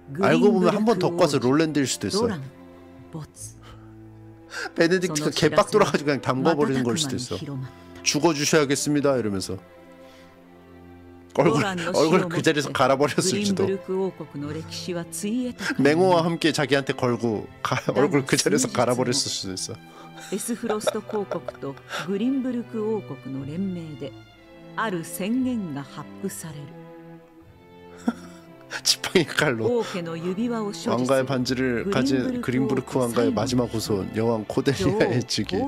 알고 보면 한 번 더 꽈서 롤랜드일 수도 있어. 베네딕트가 개빡 돌아가지고 그냥 담궈버리는 걸 수도 있어. 죽어주셔야겠습니다 이러면서 얼굴 그 자리에서 갈아버렸을지도. 맹호와 함께 자기한테 걸고 얼굴 그 자리에서 갈아버렸을 수도 있어. 에스프로스트 공국과 그린부르크王国の連名である宣言が発布される. 지팡이 칼로 왕가의 반지를 가진 그린부르크 왕가의 마지막 후손 여왕 코델리아의 즉위.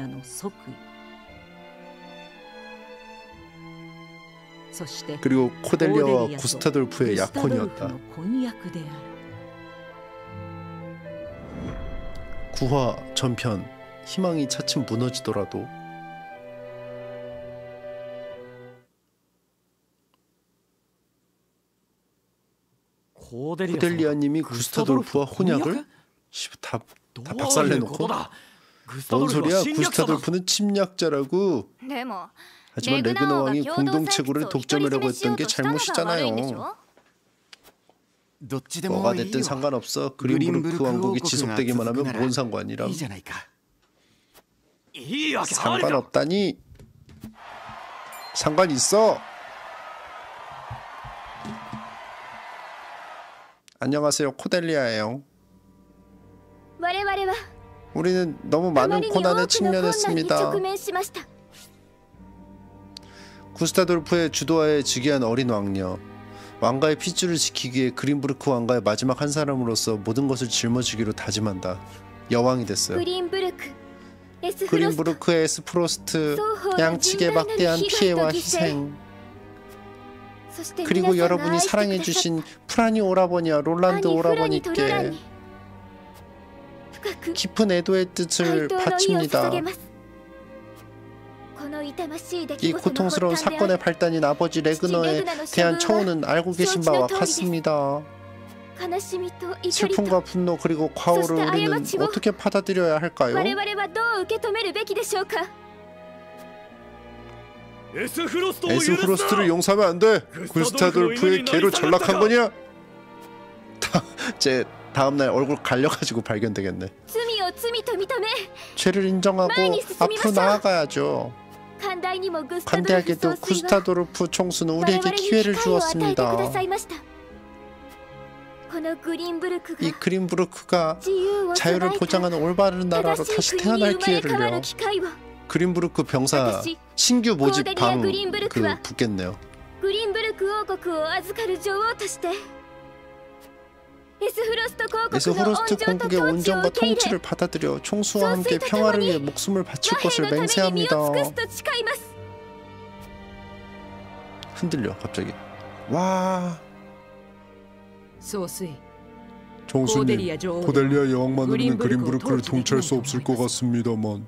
그리고 코델리아와 구스타돌프의 약혼이었다. 구화 전편 희망이 차츰 무너지더라도 코델리아님이 구스타돌프와 혼약을? 다 박살내놓고? 뭔 소리야? 구스타돌프는 침략자라고. 하지만 레그너 왕이 공동체구를 독점하려고 했던 게 잘못이잖아요. 뭐가 됐든 상관없어. 그린부르크 왕국이 지속되기만 하면 뭔 상관이람. 상관없다니. 상관 있어. 안녕하세요, 코델리아예요. 우리는 너무 많은 고난에 직면했습니다. 구스타돌프의 주도하에 즉위한 어린 왕녀. 왕가의 핏줄을 지키기 위해 그린부르크 왕가의 마지막 한 사람으로서 모든 것을 짊어지기로 다짐한다. 여왕이 됐어요. 그린부르크의 에스프로스트, 양측의 막대한 피해와 희생, 그리고 여러분이 사랑해주신 프라니 오라버니와 롤란드 오라버니께 깊은 애도의 뜻을 바칩니다. 이 고통스러운 사건의 발단인 아버지 레그너에 대한 처우는 알고 계신 바와 같습니다. 슬픔과 분노 그리고 과오를 우리는 어떻게 받아들여야 할까요? 에스프로스트를 용서하면 안 돼. 구스타돌프의 개를 전락한 거냐? 제 다음날 얼굴 갈려가지고 발견되겠네. 죄를 인정하고 앞으로 나아가야죠. 간대하게도 구스타돌프 총수는 우리에게 기회를 주었습니다. 이 그린부르크가 자유를 보장하는 올바른 나라로 다시 태어날 기회를요. 그린부르크 병사 신규 모집 방 붙겠네요. 에스프로스트 공국의 온전과 통치를 받아들여 총수와 함께 평화를 위해 목숨을 바칠 것을 맹세합니다. 흔들려 갑자기. 와. 총수님, 코델리아 여왕만으로는 그린부르크를 통치할 수 없을 것 같습니다만.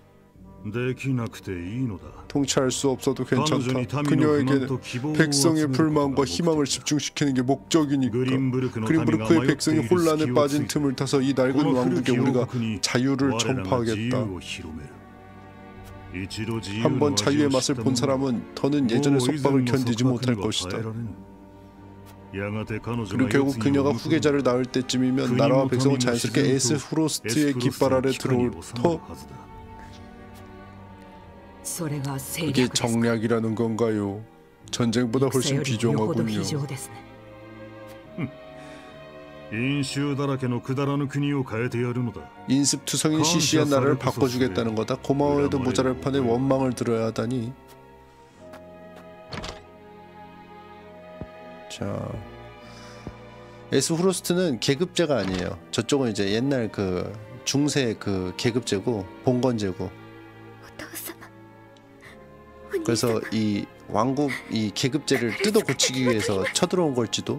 통치할 수 없어도 괜찮다. 그녀에게는 백성의 불만과 희망을 집중시키는 게 목적이니까. 그린부르크의 백성이 혼란에 빠진 틈을 타서 이 낡은 왕국에 우리가 자유를 전파하겠다. 한번 자유의 맛을 본 사람은 더는 예전의 속박을 견디지 못할 것이다. 그리고 결국 그녀가 후계자를 낳을 때쯤이면 나라와 백성은 자연스럽게 에스프로스트의 깃발 아래 들어올 터. 그게 정략이라는 건가요? 전쟁보다 훨씬 비종하군요. 인습투성인 시시한 나라를 바꿔주겠다는 거다. 고마워해도 모자랄 판에 원망을 들어야 하다니. 자, 에스프로스트는 계급제가 아니에요. 저쪽은 이제 옛날 그 중세 그 계급제고 봉건제고. 그래서 이 왕국 이 계급제를 뜯어 고치기 위해서 쳐들어온 걸지도.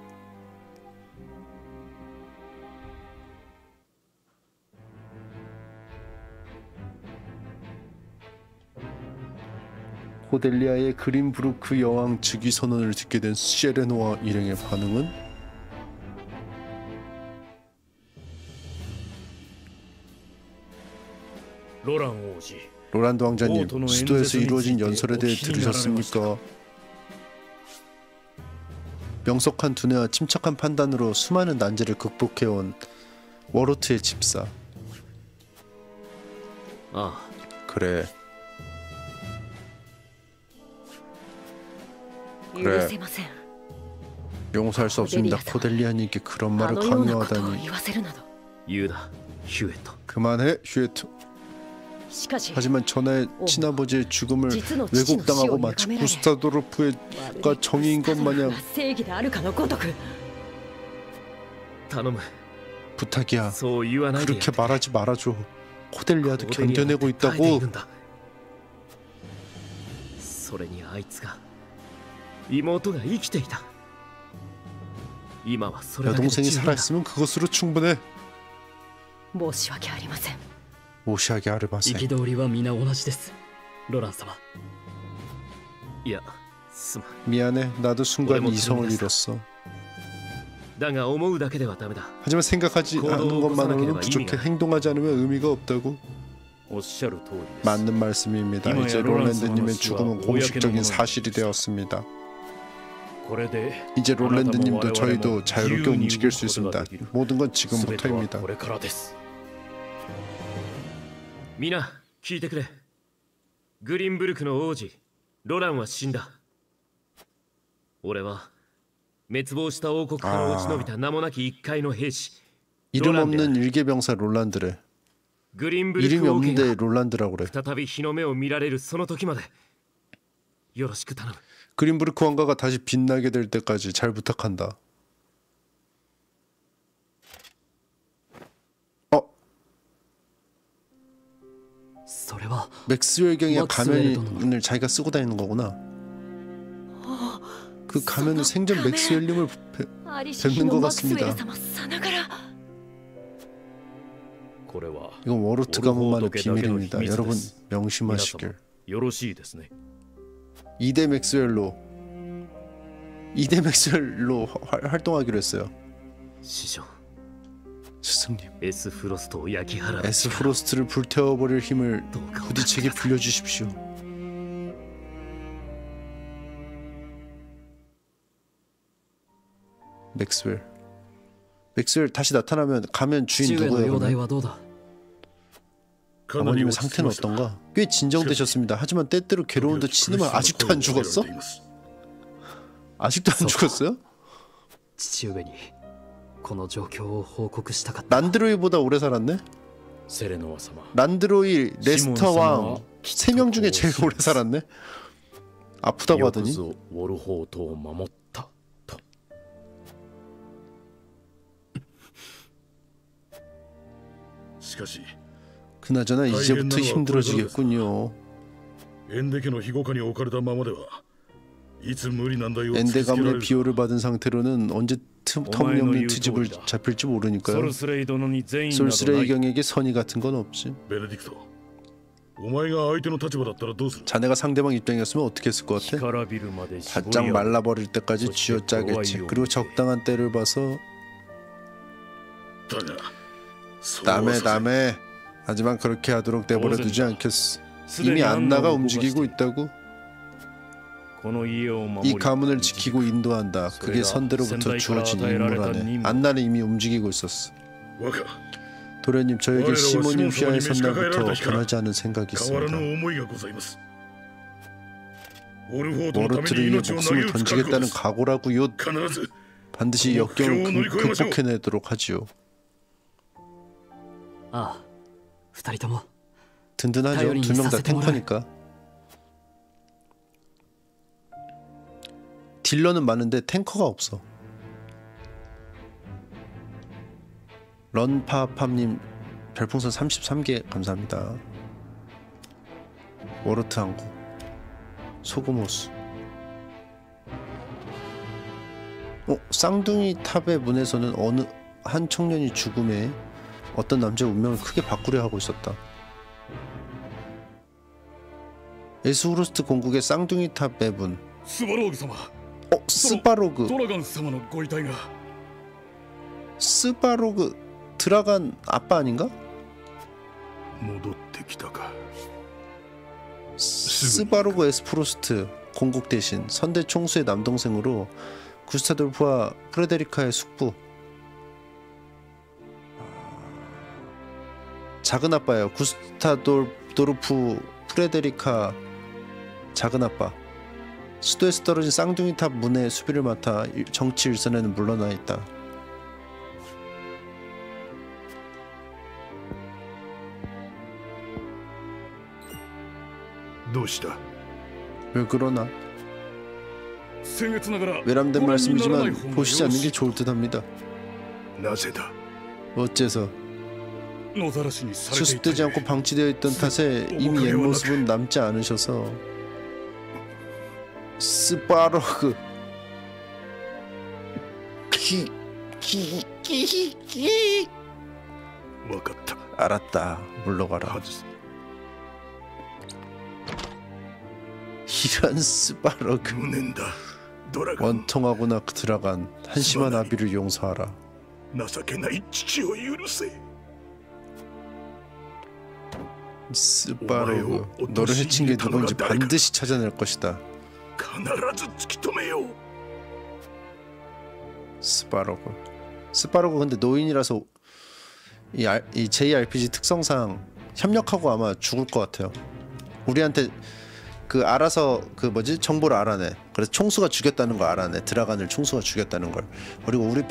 코델리아의 그린부르크 여왕 즉위 선언을 듣게 된 시레노와 일행의 반응은? 로란드 왕자님, 수도에서 이루어진 연설에 대해 들으셨습니까? 명석한 두뇌와 침착한 판단으로 수많은 난제를 극복해온 워로트의 집사. 아, 그래. 그래. 용서할 수 없습니다. 코델리아님께 그런 말을 강요하다니. 유다, 휴에토. 그만해, 휴에토. 하지만 전하의 친아버지의 죽음을 왜곡당하고 마치 구스타도르프가 정의인 것 마냥. 부탁이야. 그렇게 말하지 말아줘. 코델리아도 견뎌내고 있다고. 여동생이 살아있으면 그것으로 충분해. 모시하게 아리마센. 미안해. 나도 순간 이성을 잃었어. 하지만 생각하지 않는 것만으로는 부족해. 행동하지 않으면 의미가 없다고. 맞는 말씀입니다. 이제 롤랜드님의 죽음은 공식적인 사실이 되었습니다. 이제 롤랜드님도 저희도 자유롭게 움직일 수 있습니다. 모든 건 지금부터입니다. みんな聞いてくれ。グリンブルクの王子ロランは死んだ。俺は滅亡した王国から落ち延びた名もなき一介の兵士 이름 없는 일개병사 롤란드래. 이름이 없는데 롤란드라고 그래. 再び日の目を見られるその時までよろしく頼む。 그린브르크 왕가가 다시 빛나게 될 때까지 잘 부탁한다. 맥스웰 경의 가면을 자기가 쓰고 다니는 거구나. 그 가면은 생전 맥스웰님을 뵙는 것 같습니다. 이건 워로트 가문만의 비밀입니다. 여러분 명심하시길. 2대 맥스웰로 활동하기로 했어요. 스승님, 에스프로스트를 불태워버릴 힘을 부디 제게 빌려주십시오. 맥스웰 다시 나타나면 가면 주인 누구예요? 어머님의 상태는 어떤가? 꽤 진정되셨습니다. 하지만 때때로 괴로운 듯 치는 말 아직도 안 죽었어? 아직도 안 죽었어요? 란드로이보다 오래 살았네? 란드로이, 레스터 왕 3명 중에 제일 오래 살았네? 아프다고 하더니? 그나저나 이제부터 힘들어지겠군요. 엔데 가문의 비호를 받은 상태로는 언제 터무니없는 트집을 잡힐지 모르니까요. 솔스레이 경에게 선의 같은 건 없지. 자네가 상대방 입장이었으면 어떻게 했을 것 같아? 바짝 말라버릴 때까지 쥐어짜겠지. 그리고 적당한 때를 봐서 남의 하지만 그렇게 하도록 내버려 두지 않겠어. 이미 안나가 움직이고 있다고. 이 가문을 지키고 인도한다. 그게 선대로부터 주어진 임무라네. 안나는 이미 움직이고 있었어. 도련님, 저에게 시모님 휘하의 선날부터 변하지 않은 생각이 있습니다. 워로트를 위해 목숨을 던지겠다는 각오라고요. 반드시 역경을 극복해내도록 하지요. 든든하죠. 두 명 다 탱커니까. 딜러는 많은데 탱커가 없어. 런파팜님 별풍선 33개 감사합니다. 워로트 항구 소금호수. 쌍둥이 탑의 문에서는 어느 한 청년이 죽음에 어떤 남자의 운명을 크게 바꾸려 하고 있었다. 에스후로스트 공국의 쌍둥이 탑의 문. 스바로그. 스바로그 드라간 아빠 아닌가? 스바로그 에스프로스트 공국 대신 선대 총수의 남동생으로 구스타돌프와 프레데리카의 숙부. 작은 아빠예요. 구스타도르프 프레데리카 작은 아빠. 수도에서 떨어진 쌍둥이 탑 문의 수비를 맡아 정치 일선에는 물러나 있다. 왜 그러나? 외람된 말씀이지만 보시지 않는 게 좋을 듯합니다. 어째서? 수습되지 않고 방치되어 있던 탓에 이미 옛 모습은 남지 않으셔서. 스파로그. 알았다. 물러가라. 이런 스파로그. 원통하구나 들어간 한심한 아비를 용서하라. 스파로그, 너를 해친 게 누군지 반드시 찾아낼 것이다. 스파로그 근데 노인이라서 이 JRPG 특성상 협력하고 아마 죽을 것 같아요. 우리한테 그 알아서 그 뭐지 정보를 알아내. 그래서 총수가 죽였다는 걸 알아내. 드라간을 총수가 죽였다는 걸. 그리고 우리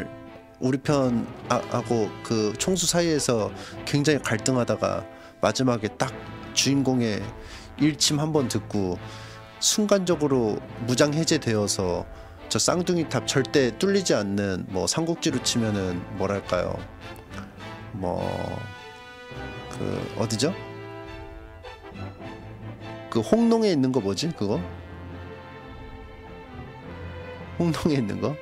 편하고 그 총수 사이에서 굉장히 갈등하다가 마지막에 딱 주인공의 일침 한번 듣고 순간적으로 무장 해제되어서 저 쌍둥이 탑 절대 뚫리지 않는 뭐 삼국지로 치면은 뭐랄까요, 뭐 그 어디죠? 그 홍농에 있는 거 뭐지 그거? 홍농에 있는 거?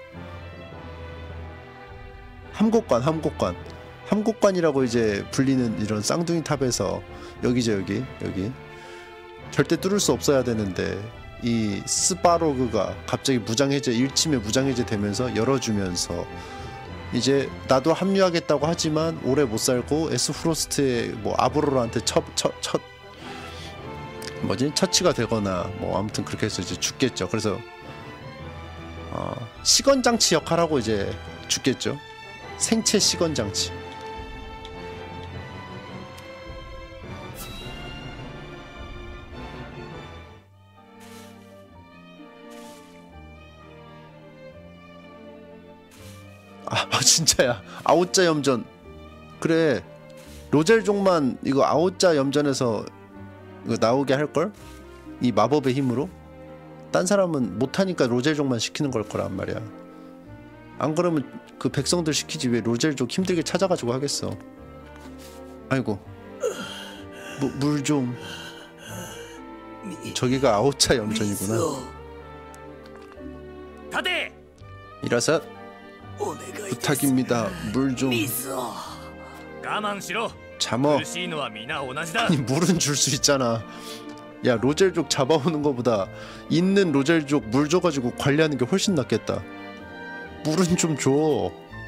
함곡관이라고 이제 불리는 이런 쌍둥이 탑에서 여기죠, 여기 절대 뚫을 수 없어야 되는데 이 스파로그가 갑자기 무장해제 일침에 무장해제 되면서 열어주면서 이제 나도 합류하겠다고 하지만 오래 못 살고 에스프로스트의 뭐 아브로라한테 처치가 되거나 뭐 아무튼 그렇게 해서 이제 죽겠죠. 그래서 시건장치 역할하고 이제 죽겠죠. 생체 시건장치. 진짜야. 아웃자 염전. 그래, 로젤족만 이거 아웃자 염전에서 이거 나오게 할걸? 이 마법의 힘으로? 딴 사람은 못하니까 로젤족만 시키는 걸 거란 말이야. 안 그러면 그 백성들 시키지 왜 로젤족 힘들게 찾아가지고 하겠어. 아이고, 물 좀. 저기가 아웃자 염전이구나. 이라사 부탁입니다. 물 좀. 참어. 아니 물은 줄 수 있잖아. 야, 로젤족 잡아오는 거보다 있는 로젤족 물 줘가지고 관리하는 게 훨씬 낫겠다. 물은 좀 줘.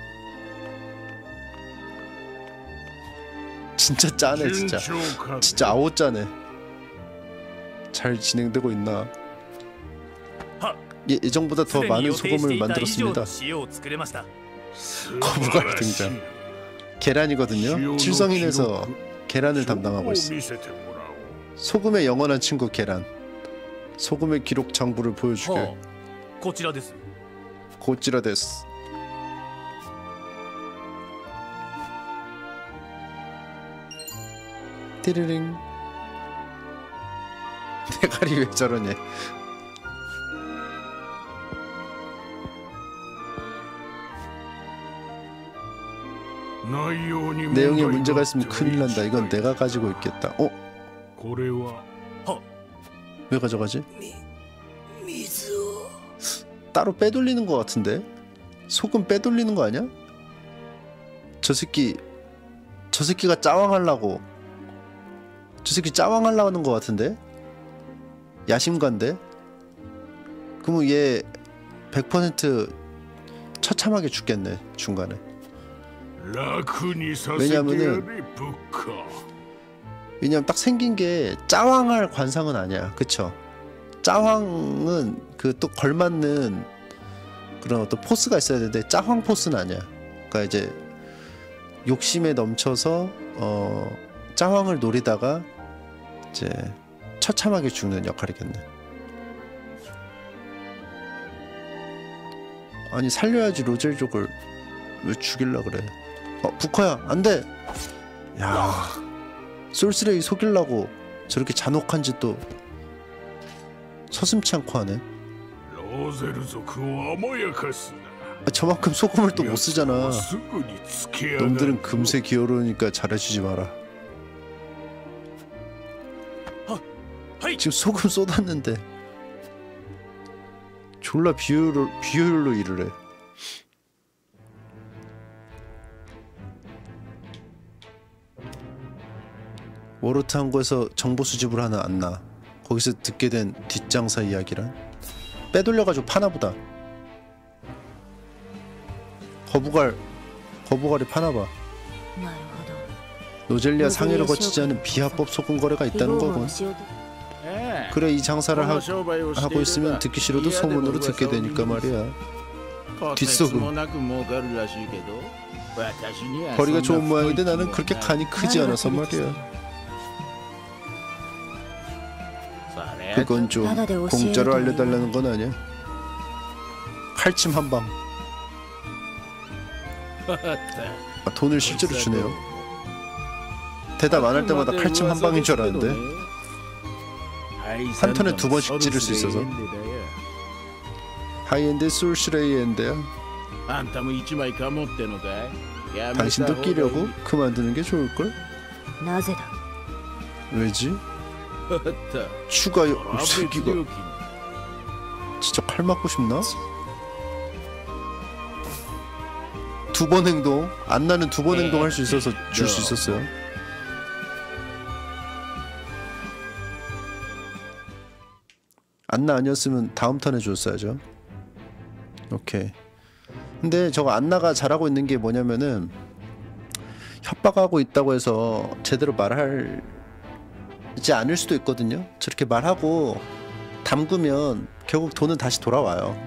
진짜 짜네 진짜. 진짜 아오 짜네. 잘 진행되고 있나? 예정보다 더 많은 소금을 만들었습니다. 거부갈 등장. 계란이거든요. 칠성인에서 계란을 담당하고 있어. 소금의 영원한 친구 계란. 소금의 기록 장부를 보여주게. 고찌라 데스. 띠르링. 대가리 왜 저러냐. 내용에 문제가 있으면 큰일 난다. 이건 내가 가지고 있겠다. 왜 가져가지? 따로 빼돌리는 것 같은데? 소금 빼돌리는 거 아니야? 저 새끼가 짜왕하려고. 저 새끼 짜왕하려고 하는 것 같은데? 야심관데? 그러면 얘 100% 처참하게 죽겠네 중간에. 왜냐면 딱 생긴 게 짜왕할 관상은 아니야. 그쵸? 짜왕은 그 또 걸맞는 그런 어떤 포스가 있어야 되는데 짜황 포스는 아니야. 그러니까 이제 욕심에 넘쳐서 짜황을 노리다가 이제 처참하게 죽는 역할이겠네. 아니 살려야지 로젤족을 왜 죽일라 그래. 부커야 안돼. 야 솔스레이 속이려고 저렇게 잔혹한 짓도 서슴지 않고 하네. 저만큼 소금을 또 못 쓰잖아. 놈들은 금세 기어오르니까 잘해주지 마라. 지금 소금 쏟았는데 졸라 비효율로 일을 해. 워로트 항구에서 정보 수집을 하는 안나. 거기서 듣게 된 뒷장사 이야기란 빼돌려가지고 파나보다. 거부갈이 파나봐. 노젤리아 상해를 거치지 않은 비합법 소금 거래가 있다는 거군. 그래 이 장사를 하고 있으면 듣기 싫어도 소문으로 듣게 되니까 말이야. 뒷소금. 거리가 좋은 모양인데 나는 그렇게 간이 크지 않아서 말이야. 그건 좀 공짜로 알려달라는 건 아니야. 칼침 한 방. 돈을 실제로 주네요. 대답 안 할 때마다 칼침 한 방인 줄 알았는데 한 턴에 2번씩 찌를 수 있어서. 하이엔드 솔슈레이엔드야. 당신도 끼려고? 그만두는 게 좋을걸? 왜지? 추가 새끼가 진짜 칼 맞고 싶나? 2번 행동. 안나는 2번 행동할 수 있어서 줄 수 있었어요. 안나 아니었으면 다음 턴에 줬어야죠. 오케이. 근데 저거 안나가 잘하고 있는 게 뭐냐면은 협박하고 있다고 해서 제대로 말하지 않을 수도 있거든요. 저렇게 말하고 담그면 결국 돈은 다시 돌아와요.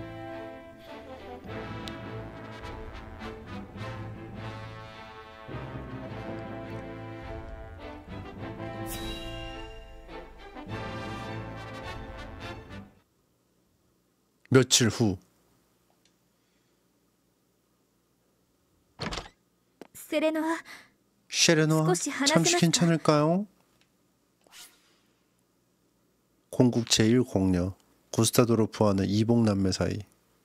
며칠 후. 쉐레노아, 잠시 괜찮을까요? 공국 제1공녀 구스타도르프와는 이복남매 사이.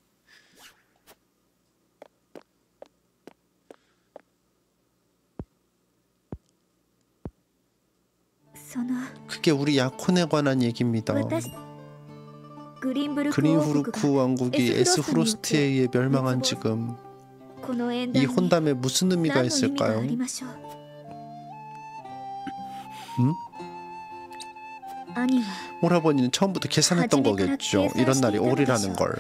그게 우리 야콘에 관한 얘기입니다. 그린후르크 왕국이 에스프로스트에 의해 멸망한 지금 이 혼담에 무슨 의미가 있을까요? 오라버니는 처음부터 계산했던 거겠죠. 이런 날이 오리라는 걸.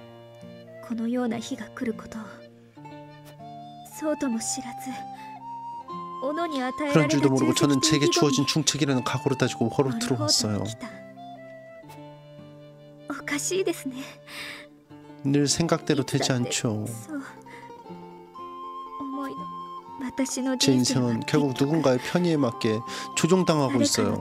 그런 줄도 모르고 저는 제게 주어진 충책이라는 각오를 가지고 워로트로 왔어요. 늘 생각대로 되지 않죠. 제 인생은 결국 누군가의 편의에 맞게 조종당하고 있어요.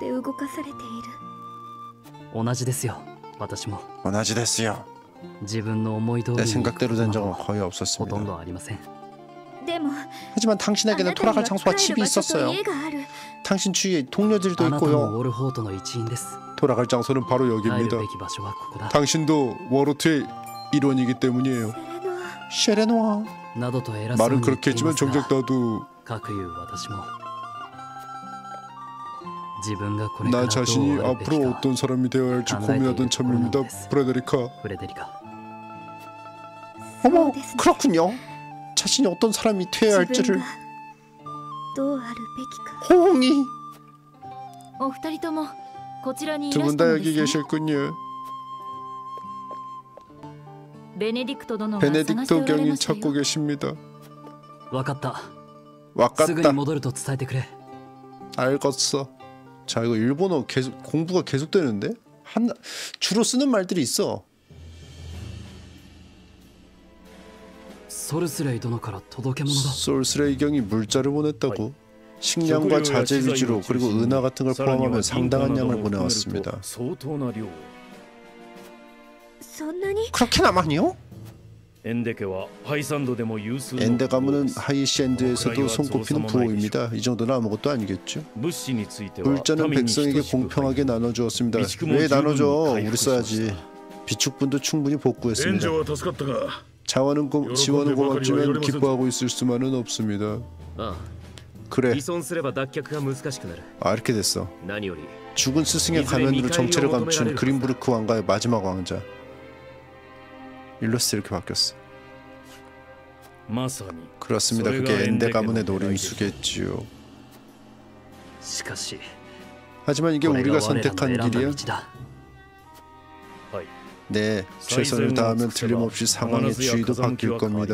同じですよ。私も。 원하지 됐어요. 自分の思い通り 내 に 생각대로 된 적은 ほ 거의 とん 없었습니다. どありません。 하지만 당신에게는 돌아갈 장소와 집이 있었어요. 당신 주위에 동료들도 あなたも 있고요. ウォルホートの一員です。 돌아갈 장소는 바로 帰る 여기입니다. べき場所はここだ。 당신도 워로트의 일원이기 때문이에요. 쉐레노아. などと偉そう 말은 に言っ 그렇게 ていま 했지만 すが 정작 나도 かくいう私も自分がこれか 나 らどう 자신이 あるべき 앞으로 か 어떤 사람이 되어야 할지 고민하던 참입니다. 프레데리카. フレデリカ。 어머, 그렇군요. 자신이 어떤 사람이 되어야 할지를 호응이. お二人ともこちらにい 두 らし 분 た 다 の 여기 ですね。 계실군요. ベネディクト殿が探して 베네딕토 おられ 경이 ましたよ。 찾고 계십니다. わかった。すぐに 와깝다. 戻ると伝えてくれ。 알겠어. 자, 이거 일본어 계속 공부가 계속되는데? 주로 쓰는 말들이 있어. 솔스레이 경이 물자를 보냈다고. 식량과 자재 위주로 그리고 은하 같은 걸 포함하면 상당한 양을 보내왔습니다. 그렇게나 많이요? 엔데 가문은 하이시엔드에서도 손꼽히는 부호입니다. 이 정도는 아무것도 아니겠죠. 물자는 백성에게 공평하게 나눠주었습니다. 왜 나눠줘? 우리 써야지. 비축분도 충분히 복구했습니다. 지원은 고맙지만 기뻐하고 있을 수만은 없습니다. 그래. 이렇게 됐어. 죽은 스승의 가면으로 정체를 감춘 그린부르크 왕가의 마지막 왕자. 일로스 이렇게 바뀌었어. 그렇습니다. 그게 엔데 가문의 노림수겠지요. 하지만 이게 우리가 선택한 길이야? 네, 최선을 다하면 틀림없이 상황의 주의도 바뀔 겁니다.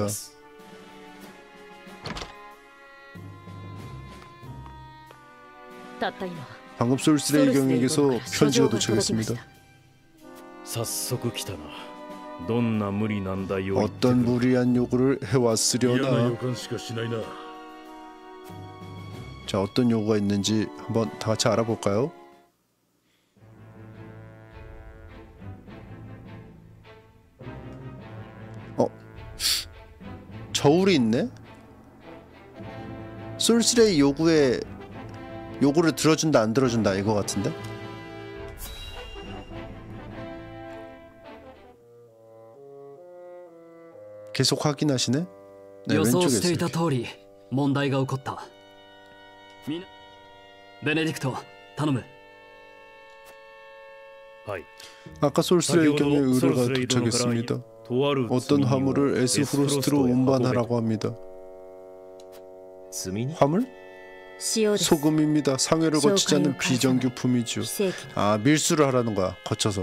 방금 솔스레이 경에게서 편지가 도착했습니다. 어떤 무리한 요구를 해왔으려나. 자, 어떤 요구가 있는지 한번 다 같이 알아볼까요? 저울이 있네? 솔스레이 요구를 들어준다 안 들어준다 이거 같은데? 계속 확인하시네? 네, 왼쪽에 있어요. 아까 솔스레이 경의 의뢰가 도착했습니다. 어떤 화물을 에스프로스트로 운반하라고 합니다. 화물? 소금입니다. 상회를 거치지 않는 비정규품이죠. 밀수를 하라는 거야. 거쳐서.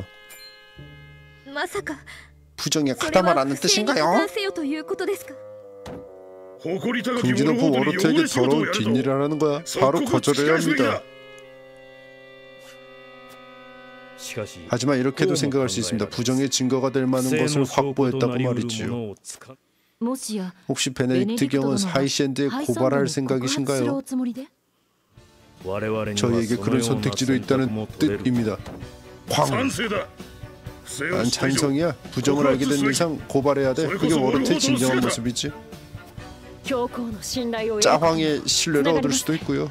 부정이 가담하라는 뜻인가요? 금지 높은 워로트에게 더러운 뒷일을 하라는 거야. 바로 거절해야 합니다. 하지만 이렇게도 생각할 수 있습니다. 부정의 증거가 될 만한 것을 확보했다고 말이지요. 혹시 베네딕트 경은 하이시엔드에 고발할 생각이신가요? 저희에게 그런 선택지도 있다는 뜻입니다. 난 찬성이야. 부정을 알게 된 이상 고발해야 돼. 그게 워로트의 진정한 모습이지. 짜황의 신뢰를 얻을 수도 있고요.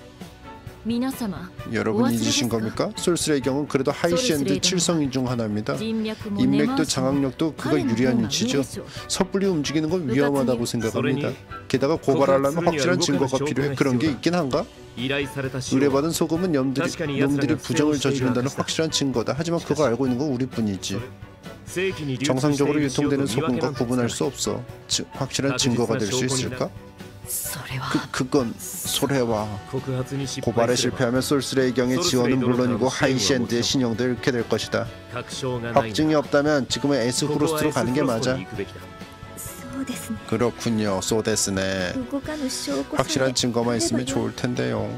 여러분이 잊으신 겁니까? 솔스레이 경은 그래도 하이시엔드 7성인 중 하나입니다. 인맥도 장악력도 그가 유리한 위치죠. 섣불리 움직이는 건 위험하다고 생각합니다. 게다가 고발하려면 확실한 증거가 필요해. 그런 게 있긴 한가? 의뢰받은 소금은 놈들이 부정을 저지른다는 확실한 증거다. 하지만 그거 알고 있는 건 우리뿐이지. 정상적으로 유통되는 소금과 구분할 수 없어. 확실한 증거가 될 수 있을까? 그건 소래와 고발에 실패하면 솔스레이 경의 지원은 물론이고 하이시엔드의 신용도 잃게 될 것이다. 확증이 없다면 지금은 에스프로스트로 가는 게 맞아. 그렇군요. 소데스네. 확실한 증거만 있으면 좋을 텐데요.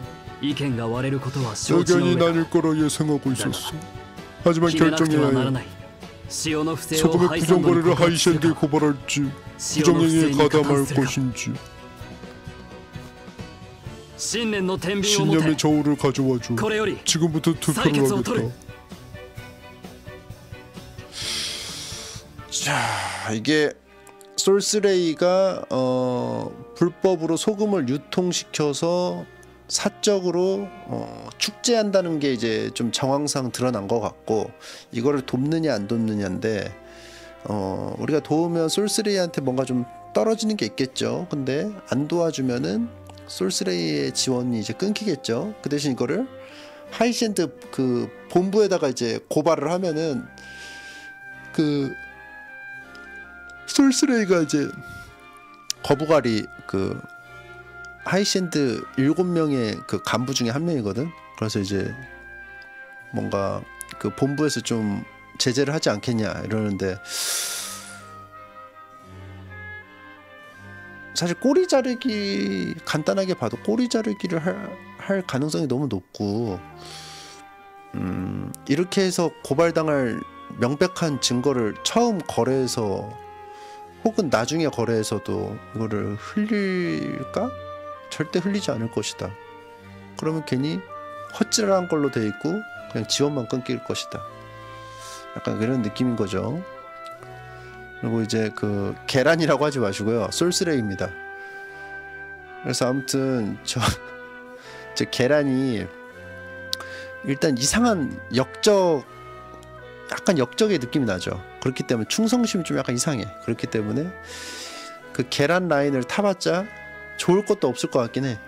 의견이 나뉠 거라 예상하고 있었어. 하지만 결정해야 해. 소금의 부정 거래를 하이시엔드에 고발할지 부정행위에 가담할 것인지. 신념의 저울을 가져와줘. 지금부터 투표를 하겠다. 자, 이게 솔스레이가 불법으로 소금을 유통시켜서 사적으로 축제한다는 게 이제 좀 정황상 드러난 것 같고, 이거를 돕느냐 안 돕느냐인데 우리가 도우면 솔스레이한테 뭔가 좀 떨어지는 게 있겠죠. 근데 안 도와주면은 솔스레이의 지원이 이제 끊기겠죠. 그 대신 이거를 하이시엔드 그 본부에다가 이제 고발을 하면은 그 솔스레이가 이제 거부갈이 그 하이시엔드 7명의 그 간부 중에 한 명이거든. 그래서 이제 뭔가 그 본부에서 좀 제재를 하지 않겠냐 이러는데, 사실 꼬리 자르기 간단하게 봐도 꼬리 자르기를 할 가능성이 너무 높고, 이렇게 해서 고발당할 명백한 증거를 처음 거래해서 혹은 나중에 거래에서도 이거를 흘릴까? 절대 흘리지 않을 것이다. 그러면 괜히 헛질한 걸로 돼 있고 그냥 지원만 끊길 것이다. 약간 그런 느낌인 거죠. 그리고 이제 그 계란이라고 하지 마시고요. 솔스레이입니다. 그래서 아무튼 저 계란이 일단 이상한 약간 역적의 느낌이 나죠. 그렇기 때문에 충성심이 좀 약간 이상해. 그렇기 때문에 그 계란 라인을 타봤자 좋을 것도 없을 것 같긴 해.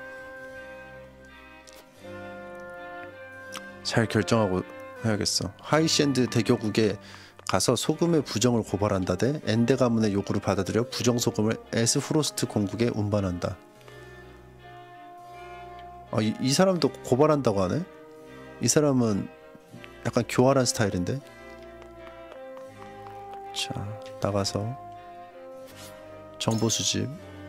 잘 결정하고 해야겠어. 하이시엔드 대교국에 가서 소금의 부정을 고발한다 대 엔데 가문의 요구를 받아들여 부정 소금을 에스프로스트 공국에 운반한다. 이 사람도 고발한다고 하네? 이 사람은 약간 교활한 스타일인데? 자, 나가서 정보 수집.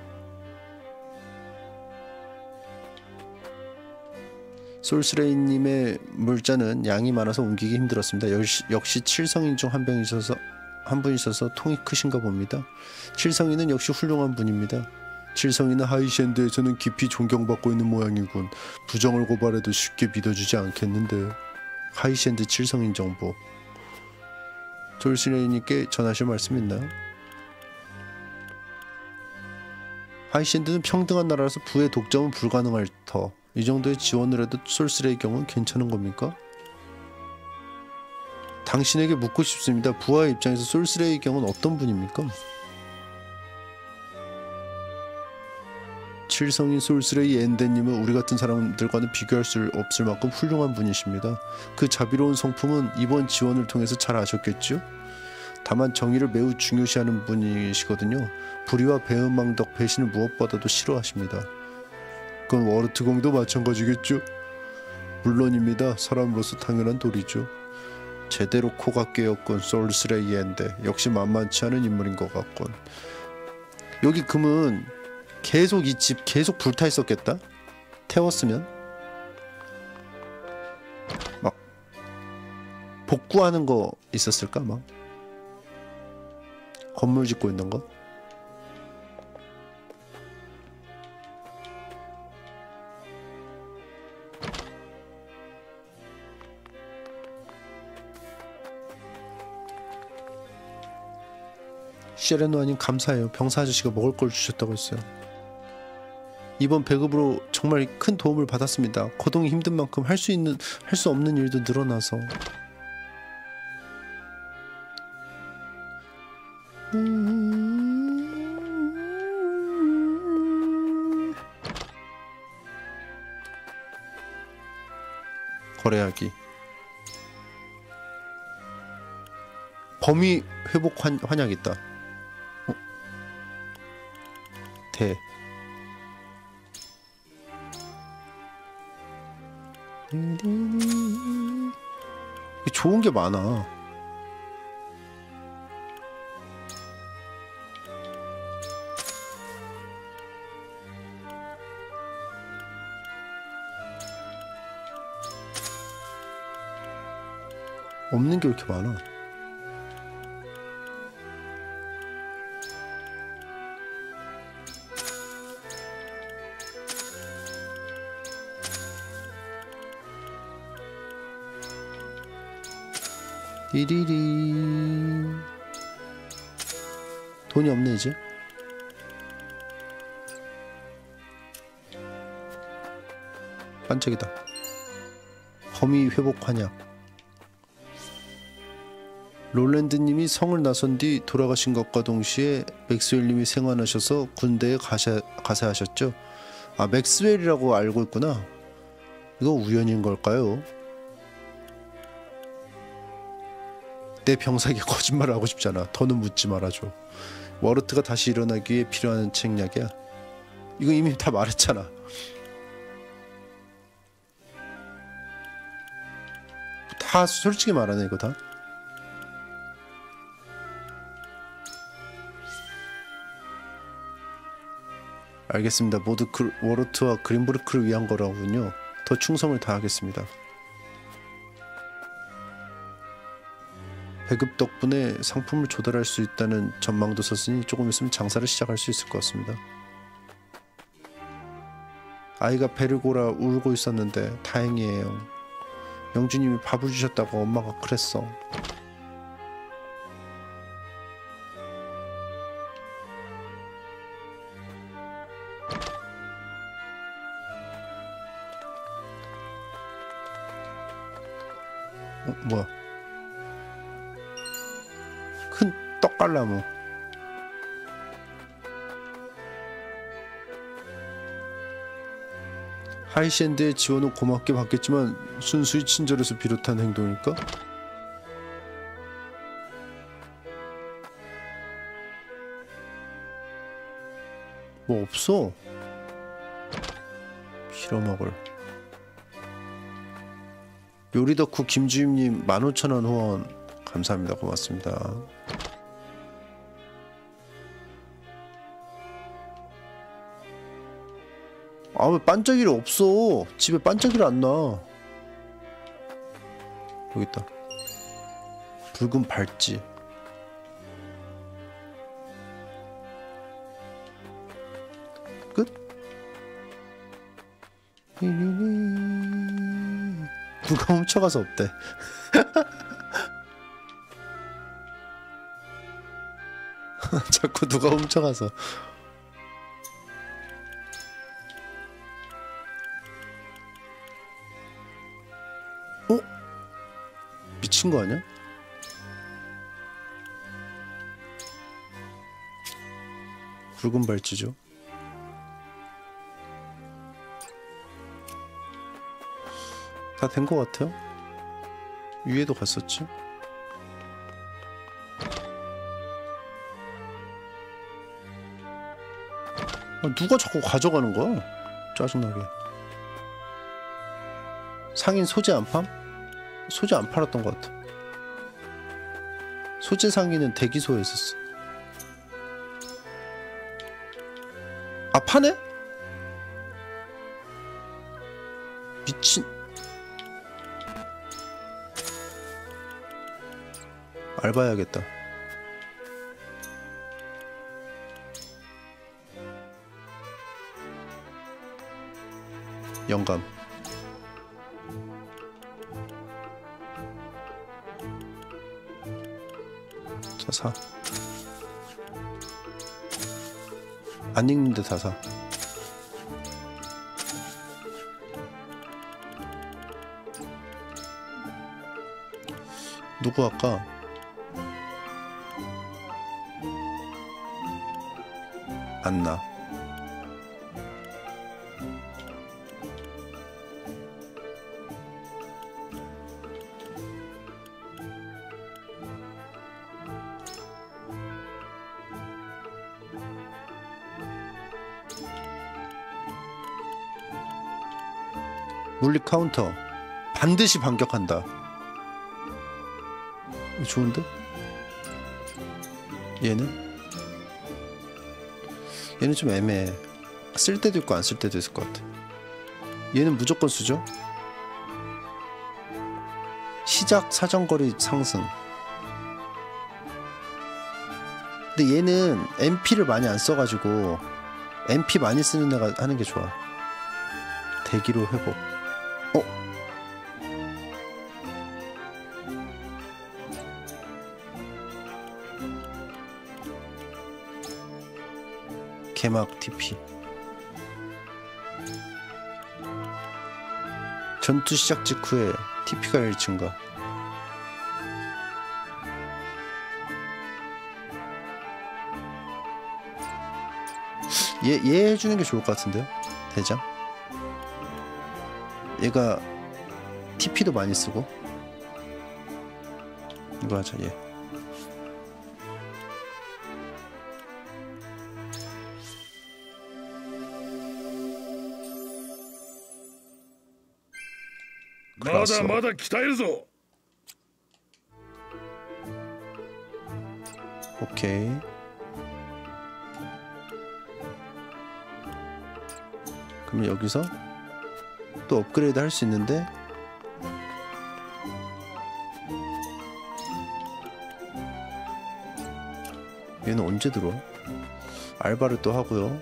솔스레이님의 물자는 양이 많아서 옮기기 힘들었습니다. 역시 칠성인 중 한 분 있어서 통이 크신가 봅니다. 칠성인은 역시 훌륭한 분입니다. 칠성인은 하이시엔드에서는 깊이 존경받고 있는 모양이군. 부정을 고발해도 쉽게 믿어주지 않겠는데. 하이시엔드 칠성인 정보. 솔스레이님께 전하실 말씀 있나요? 하이시엔드는 평등한 나라라서 부의 독점은 불가능할 터. 이 정도의 지원을 해도 솔스레이 경우는 괜찮은 겁니까? 당신에게 묻고 싶습니다. 부하의 입장에서 솔스레이 경우는 어떤 분입니까? 칠성인 솔스레이 엔데님은 우리 같은 사람들과는 비교할 수 없을 만큼 훌륭한 분이십니다. 그 자비로운 성품은 이번 지원을 통해서 잘 아셨겠죠? 다만 정의를 매우 중요시하는 분이시거든요. 불의와 배은망덕, 배신을 무엇보다도 싫어하십니다. 그건 워르트공도 마찬가지겠죠? 물론입니다. 사람으로서 당연한 도리죠. 제대로 코가 깨었군. 솔스레이 엔데 역시 만만치 않은 인물인 것 같군. 여기 금은 계속 이 집 계속 불타 있었겠다? 태웠으면? 막 복구하는 거 있었을까? 막 건물 짓고 있는 거? 시레노아님 감사해요. 병사 아저씨가 먹을 걸 주셨다고 했어요. 이번 배급으로 정말 큰 도움을 받았습니다. 거동이 힘든 만큼 할 수 없는 일도 늘어나서. 거래하기. 범위 회복 환약 있다. 대. 좋은 게 많아. 없는 게 왜 이렇게 많아? 리리리. 돈이 없네 이제. 반짝이다. 범위 회복 환약. 롤랜드님이 성을 나선 뒤 돌아가신 것과 동시에 맥스웰님이 생환하셔서 군대에 가세하셨죠. 아, 맥스웰이라고 알고 있구나. 이거 우연인 걸까요? 내 병사에게 거짓말을 하고 싶잖아. 더는 묻지 말아줘. 워르트가 다시 일어나기 위해 필요한 책략이야. 이거 이미 다 말했잖아. 다 솔직히 말하네 이거 다. 알겠습니다. 모두 워르트와 그린브루크를 위한 거라군요. 더 충성을 다하겠습니다. 배급 덕분에 상품을 조달할 수 있다는 전망도 섰으니 조금 있으면 장사를 시작할 수 있을 것 같습니다. 아이가 배를 골아 울고 있었는데 다행이에요. 영주님이 밥을 주셨다고 엄마가 그랬어. 뭐야? 큰 떡갈나무. 하이샌드의 지원은 고맙게 받겠지만 순수히 친절해서 비롯한 행동일까? 뭐 없어. 빌어먹을. 요리덕후 김주임님 15,000원 후원 감사합니다. 고맙습니다. 아, 왜 반짝이를 없어? 집에 반짝이를 안 놔. 여기 있다. 붉은 발찌. 끝? 누가 훔쳐가서 없대. 자꾸 누가 훔쳐가서. 미친 거 아니야? 붉은 발찌죠. 다 된 거 같아요. 위에도 갔었지. 누가 자꾸 가져가는 거야? 짜증나게. 상인 소재 안 팜? 소재 안 팔았던 것 같아. 소재 상인은 대기소에 있었어. 아, 파네? 미친. 알바해야겠다. 영감. 자, 사. 안 읽는데 다 사. 누구 할까? 안나. 물리 카운터. 반드시 반격한다. 좋은데? 얘는? 얘는 좀 애매해. 쓸 때도 있고 안 쓸 때도 있을 것 같아. 얘는 무조건 쓰죠? 시작 사정거리 상승. 근데 얘는 MP를 많이 안 써가지고 MP 많이 쓰는 애가 하는 게 좋아. 대기로 회복. 개막 TP. 전투 시작 직후에 TP가 1 증가. 얘 해주는 게 좋을 것 같은데요? 대장? 얘가 TP도 많이 쓰고. 이거 하자. 얘 まだ鍛えるぞ. 오케이. 그럼 여기서 또 업그레이드 할 수 있는데 얘는 언제 들어와? 알바를 또 하고요.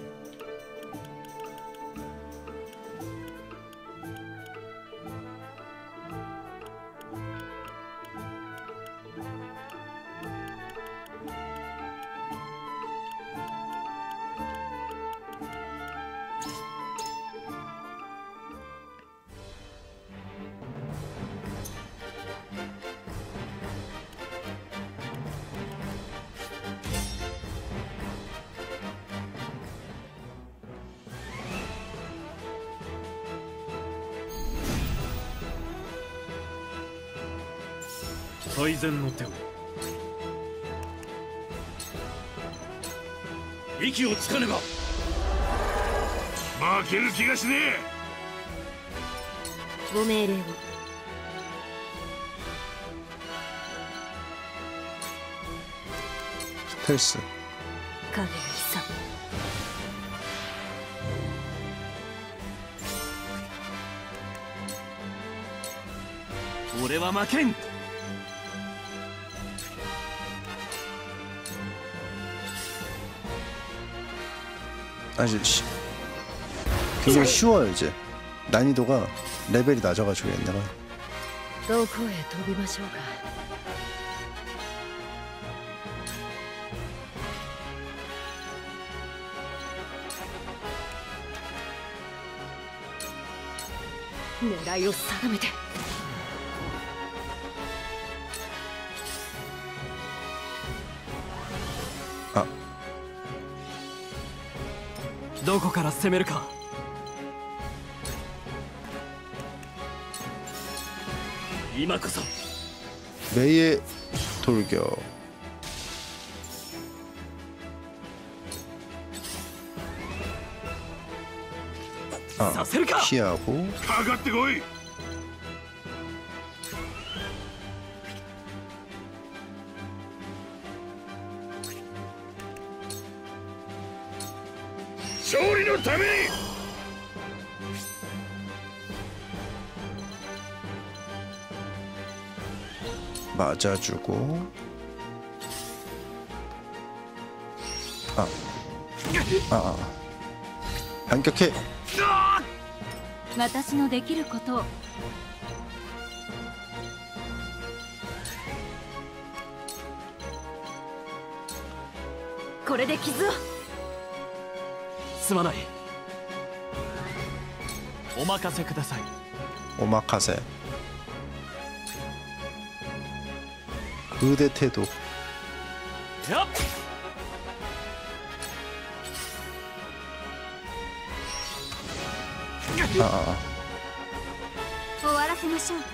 最善の手を息をつかねば負ける気がしねえ。 ご命令を。 스텔스. 影の勇。 俺は負けん。 사실 굉장히 쉬워요. 이제 난이도가 레벨이 낮아가지고 옛날에. どこへ飛びましょうか。狙いを定めて。 あ、 どこから攻めるか。 今こそ 메이의 돌격. 아, 피하고. かかってこい。勝利のために。 맞아주고. 반격해. 私のできることを。これで傷を。 すまない。お任せください。 오마카세. 의대 태도. やっ。 終わらせましょう。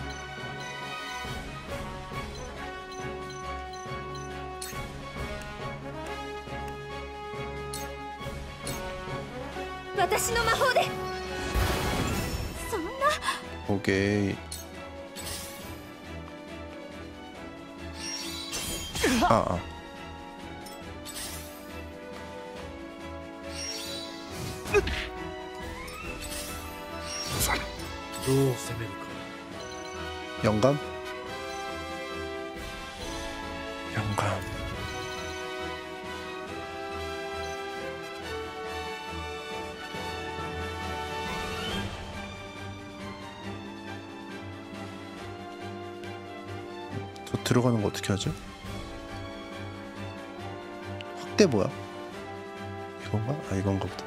私の魔法で。そんな。 오케이. どう攻めるか。 영감? 영감. 저 들어가는 거 어떻게 하죠? 확대 뭐야? 이건가? 아, 이건가 보다.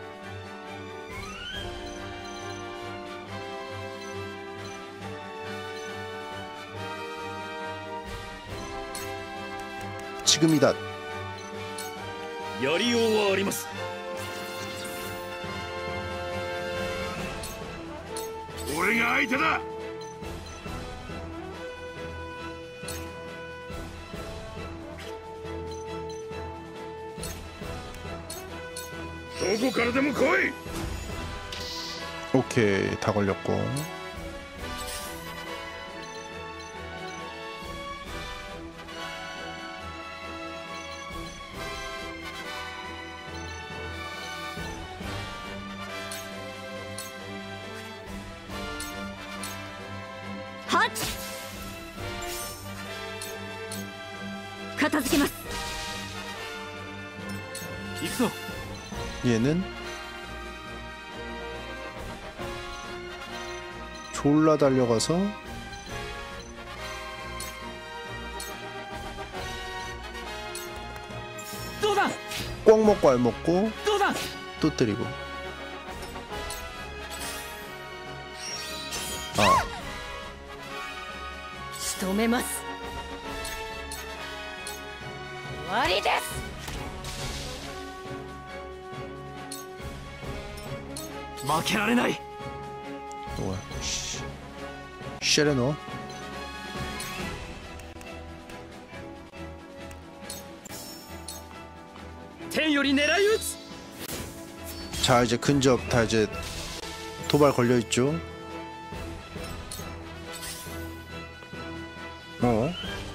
지금이다. やりようはあります。 俺が相手だ。どこからでも来い。 오케이, 다 걸렸고. 行くぞ。 얘는 졸라 달려가서 도다. 꽉 먹고 알 먹고 도다. 또 때리고. 아, 仕留めます。終わりです。 負けられない。 뭐야? 쉐레노. 자, 이제 근접 다 이제 도발 걸려 있죠. 어?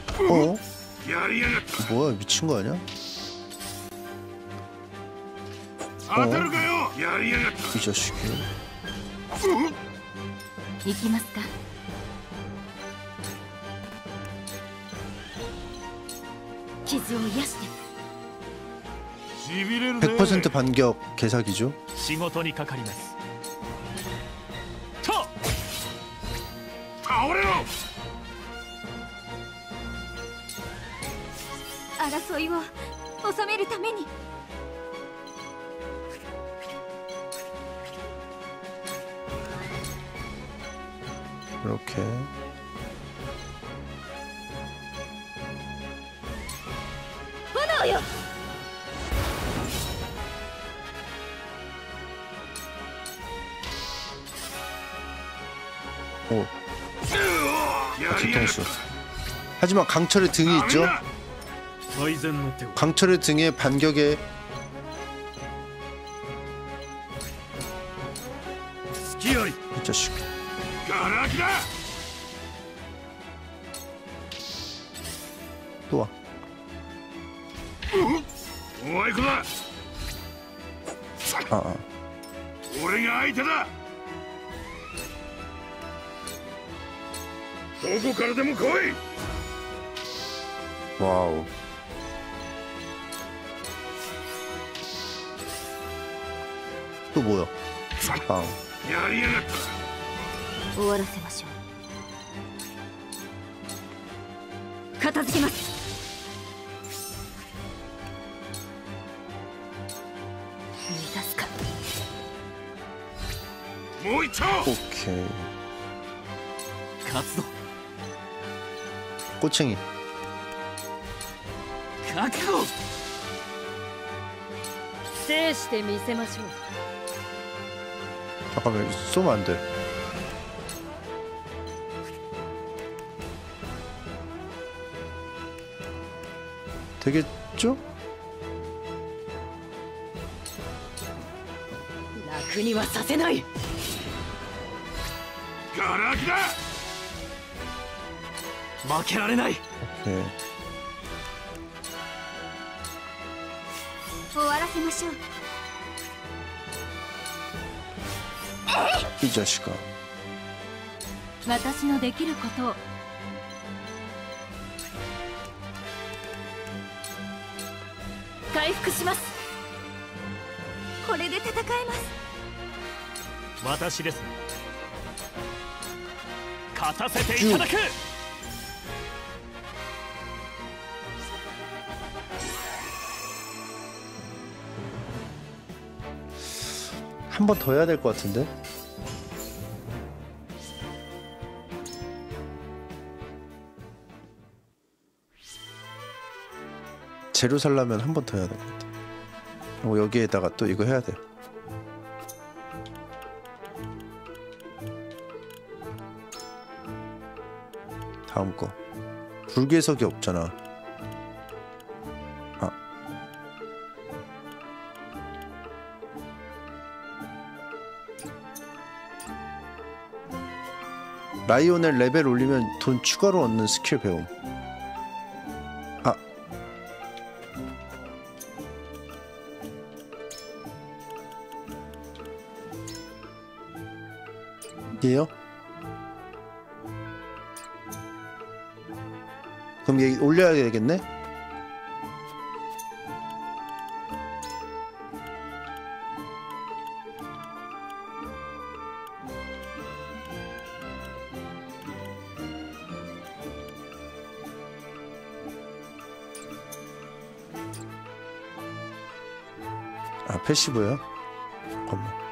뭐야, 미친 거 아니야? 이 자식이. 行きますか。傷を癒して。 100% 반격 개사기죠. 仕事にかかります。 倒れろ。 争いを収めるために。 이렇게. 炎よ。 오. 뒤통수. 하지만 강철의 등이 있죠. 강철의 등에 반격에 이 자식. 또 와. 아. 俺が相手だ。どこからでも来い。 와우. 또 뭐야? 빵. やりやがった。 終わらせましょう。片付けます。満たすか。 もう一丁。 오케이. 勝つぞ。 꼬챙이. 覚悟。 制してみせましょう。 잠깐만, 쏘면 안 돼. 되겠죠? 楽にはさせない。 ガラクだ。 負けられない。 오케이. 終わらせましょう。 이 자식아. 私のできることを。回復します。これで戦えます。 私です。勝たせていただく。 한 번 더 해야 될 것 같은데? 재료 살려면 한 번 더 해야 될 것 같아. 그리고 여기에다가 또 이거 해야 돼. 다음 거. 불괴석이 없잖아. 아. 라이온의 레벨 올리면 돈 추가로 얻는 스킬 배움. 아. 얘요? 그럼 얘 올려야 되겠네? 아 패시브요? 잠깐만.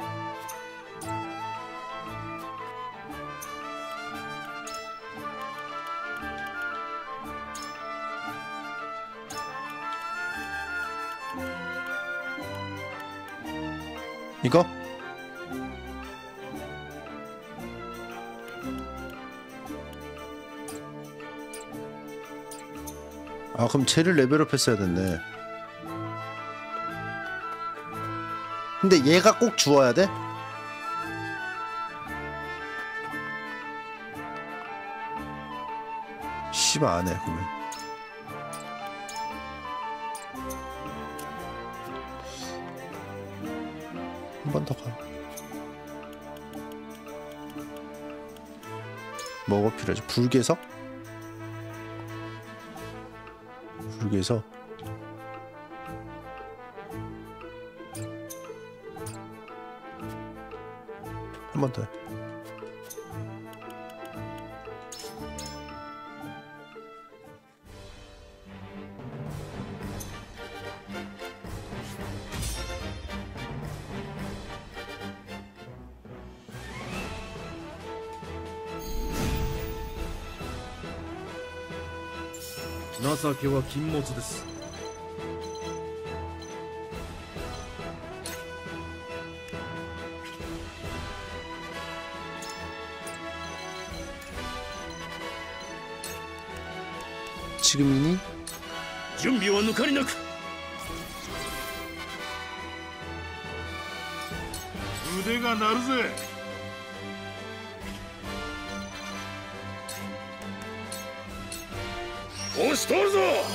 이거? 아 그럼 쟤를 레벨업 했어야 됐네. 근데 얘가 꼭 주워야 돼? 씨발 안해 그러면. 한 번 더 가. 뭐가 필요하지? 불개석? 불개석 한 번 더. 情けは禁物です。 지금이니? 準備は抜かりなく。 腕が鳴るぜ。押し通るぞ。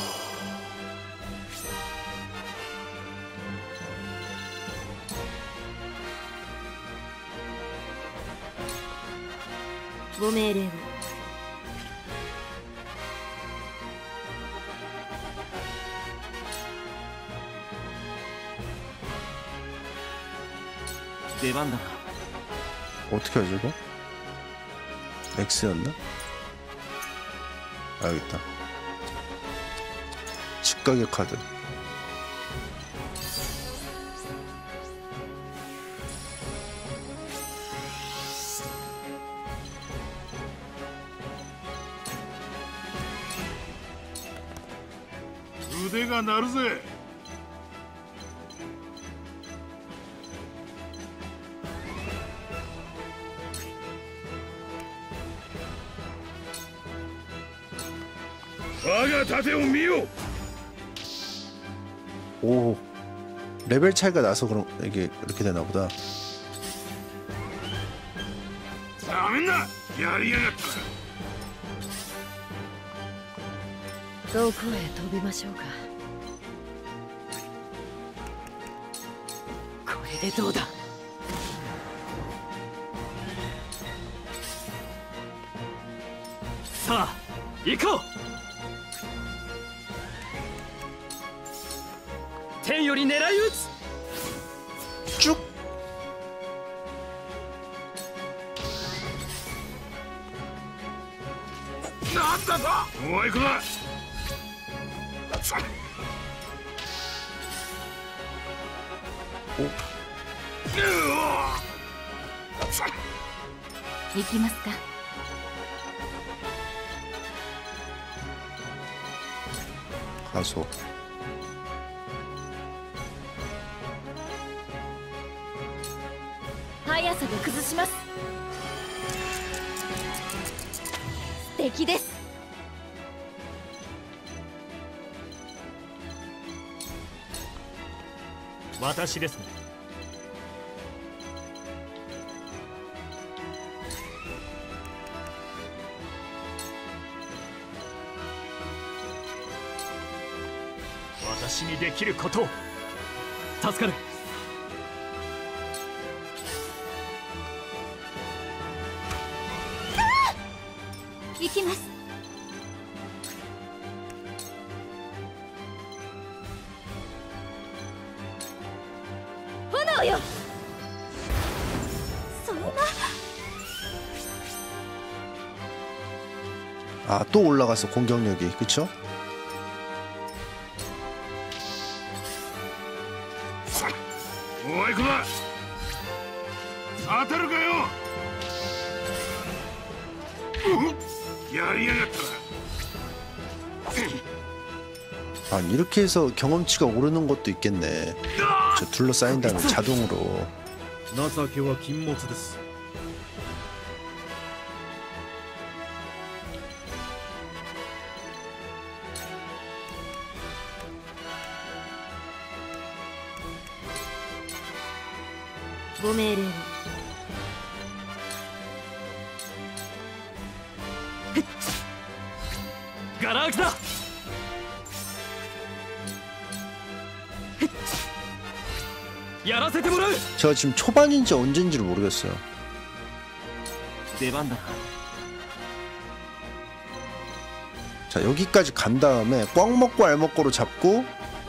ご命令を。 出番だな。 어떻게 하지 이거? X였나? 아 여기 있다. 직가격 카드. 腕が鳴るぜ。我が盾を見よ。 오 레벨 차이가 나서 그런 이게 이렇게 되나 보다. ダメな、やりやがった。 どこへ飛びましょうか。これでどうだ。 さあ行こう。天より狙い撃つ。 쭉. なんだぞ。おいこら。 行きますか。 가소. 速さで崩します。素敵です。 私ですね。私にできることを。助かる。 行きます。炎よ。そんな。 아, 또 올라갔어 공격력이. 그쵸? おいこら当たるかよ。やりやがったな。 아, 이렇게 해서 경험치가 오르는 것도 있겠네. 저 둘러싸인 다음에 자동으로. 情けは禁物です。 ご命令を。 ガラ空きだ。やらせてもらう。 제가 지금 초반인지 언제인지를 모르겠어요. 出番だ。 자, 여기까지 간 다음에 꽉 먹고 알 먹고로 잡고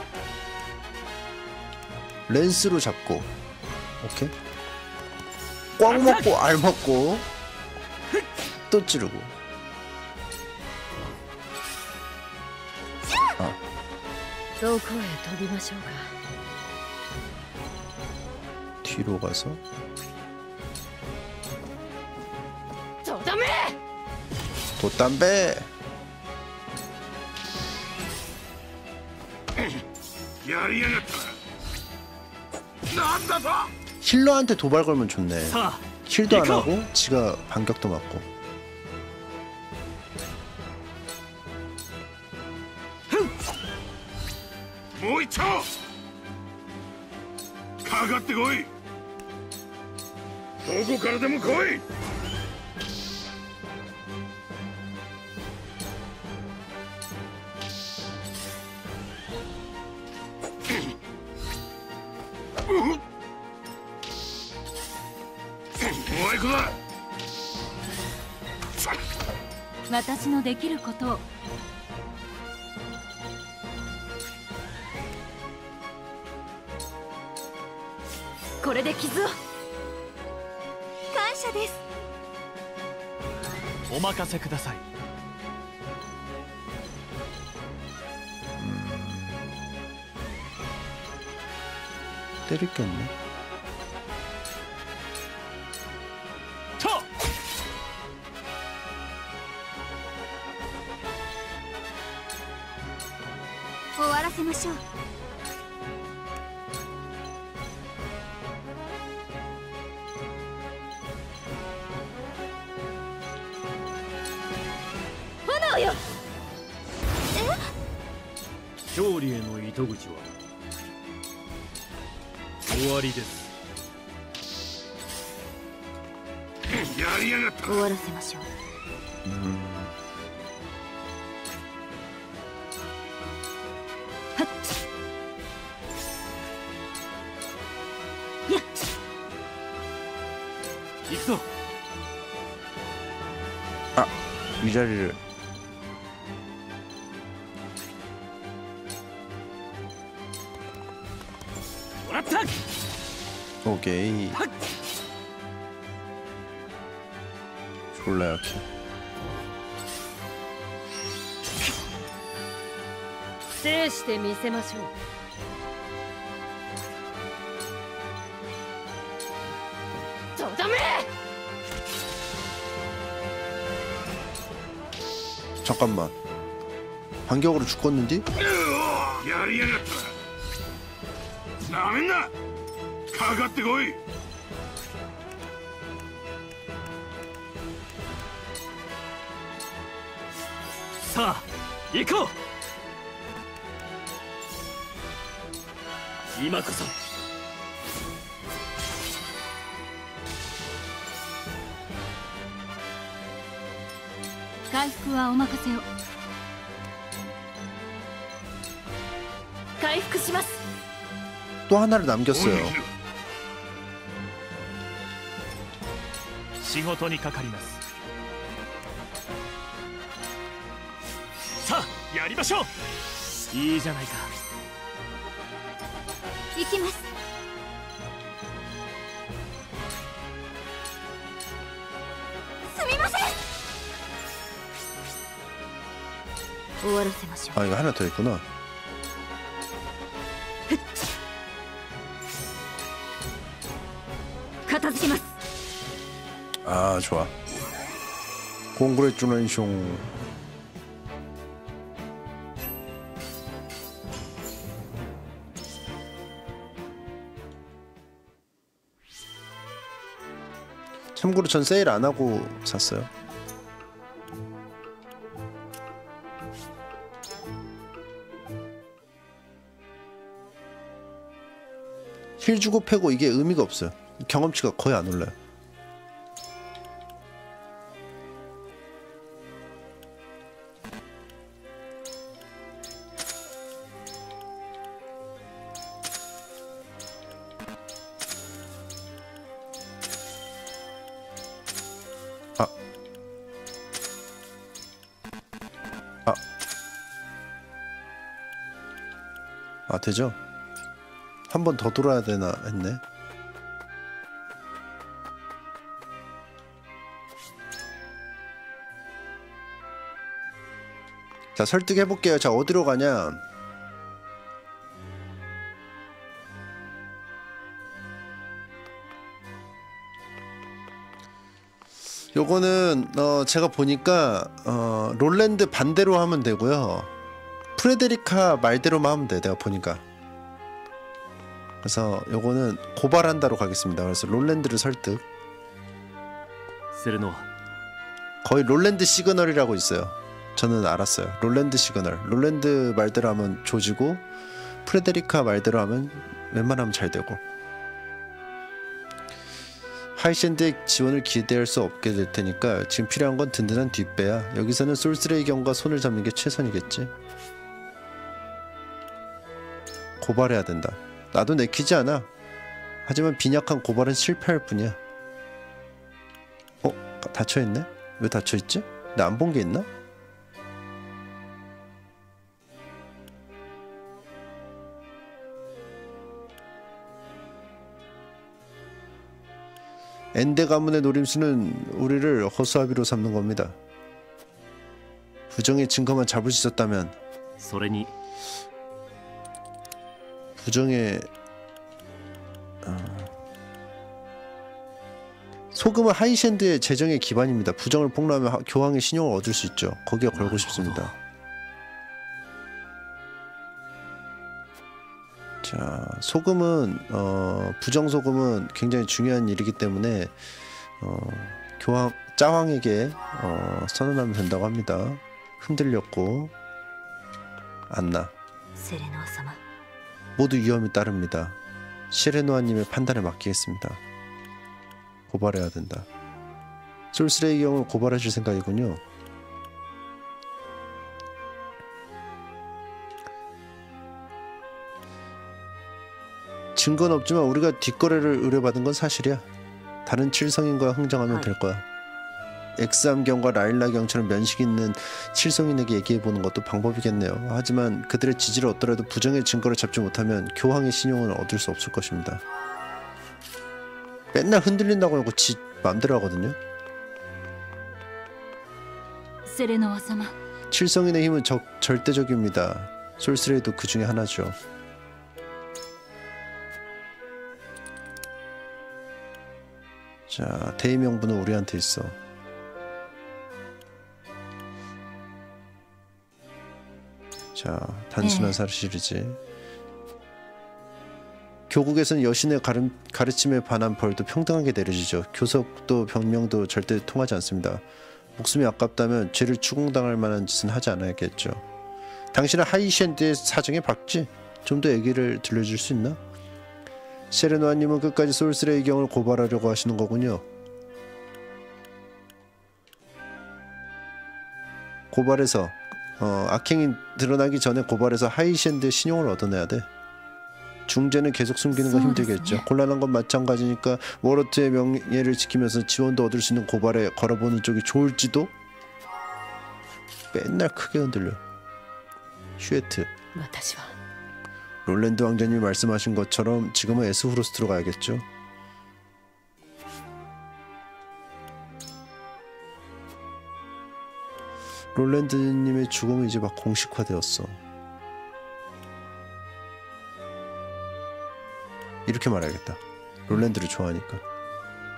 랜스로 잡고. 오케이. 꽉 먹고 알 먹고 또 찌르고. 아. どこへ飛びましょうか。 뒤로 가서. とダメ。 돛담배. やりやがった。なんだと。 힐러한테 도발 걸면 좋네. さあ 힐도 안 하고 지가 반격도 맞고. もう一丁かかってこい。どこからでも来い。おいこら。 私のできることを。これで傷を。感謝です。 お任せください。 때릴 게 없네. 쳐! 終わらせましょう。炎よ。 勝利への糸口は終わりです。 やりやがった。 終わらせましょう。はっ。やっ。 行くぞ。 아, 위자리를. 오케이. 졸라 약해. 制してみせましょう。とダメ。 잠깐만. 반격으로 죽었는데? やりやがった。なめんな。かかってこい。 さあ行こう。今こそ。 回復はお任せを。回復します。 또 하나를 남겼어요. 仕事にかかります。さあやりましょう。いいじゃないか。 行きます。すみません。終わらせましょう。 아, 이거 하나 더 있구나. 預けます。 아 좋아. 공그레쭈레이숑. 참고로 전 세일 안 하고 샀어요. 힐 주고 패고 이게 의미가 없어요. 경험치가 거의 안 올라요. 아 되죠? 한 번 더 돌아야 되나 했네. 자 설득해볼게요. 자 어디로 가냐. 요거는 제가 보니까 롤랜드 반대로 하면 되고요. 프레데리카 말대로만 하면 돼. 내가 보니까. 그래서 요거는 고발한다로 가겠습니다. 그래서 롤랜드를 설득. 세르노아. 거의 롤랜드 시그널이라고 있어요. 저는 알았어요. 롤랜드 시그널. 롤랜드 말대로 하면 조지고 프레데리카 말대로 하면 웬만하면 잘 되고. 하이샌드의 지원을 기대할 수 없게 될 테니까 지금 필요한 건 든든한 뒷배야. 여기서는 솔스레이 경과 손을 잡는 게 최선이겠지. 고발해야 된다. 나도 내키지 않아. 하지만 빈약한 고발은 실패할 뿐이야. 닫혀있네? 왜 닫혀있지? 나 안 본 게 있나? 엔데 가문의 노림수는 우리를 허수아비로 삼는 겁니다. 부정의 증거만 잡을 수 있었다면 부정의 소금은 하이샌드의 재정의 기반입니다. 부정을 폭로하면 교황의 신용을 얻을 수 있죠. 거기에 걸고 싶습니다. 자, 소금은 부정 소금은 굉장히 중요한 일이기 때문에 교황 짜왕에게 선언하면 된다고 합니다. 흔들렸고 안나 모두 위험이 따릅니다. 시레노아님의 판단에 맡기겠습니다. 고발해야 된다. 솔스레이 경을 고발하실 생각이군요. 증거는 없지만 우리가 뒷거래를 의뢰받은 건 사실이야. 다른 칠성인과 흥정하면 될 거야. 엑스암경과 라일라경처럼 면식 있는 칠성인에게 얘기해보는 것도 방법이겠네요. 하지만 그들의 지지를 얻더라도 부정의 증거를 잡지 못하면 교황의 신용을 얻을 수 없을 것입니다. 맨날 흔들린다고 하고 지 맘대로 하거든요. 칠성인의 힘은 절대적입니다. 솔스레이도 그 중에 하나죠. 자, 대의명분은 우리한테 있어. 자, 단순한 사실이지. 교국에서는 여신의 가르침에 반한 벌도 평등하게 내려지죠. 교섭도 병명도 절대 통하지 않습니다. 목숨이 아깝다면 죄를 추궁당할 만한 짓은 하지 않아야겠죠. 당신은 하이샌드의 사정에 박지? 좀 더 얘기를 들려줄 수 있나? 세레노아님은 끝까지 솔스레이 경을 고발하려고 하시는 거군요. 고발해서 악행이 드러나기 전에 고발해서 하이샌드의 신용을 얻어내야 돼. 중재는 계속 숨기는 건 힘들겠죠. 곤란한 건 마찬가지니까 워러트의 명예를 지키면서 지원도 얻을 수 있는 고발에 걸어보는 쪽이 좋을지도. 맨날 크게 흔들려. 슈에트. 롤랜드 왕자님이 말씀하신 것처럼 지금은 에스후로스트로 가야겠죠. 롤랜드님의 죽음은 이제 막 공식화되었어. 이렇게 말해야겠다. 롤랜드를 좋아하니까.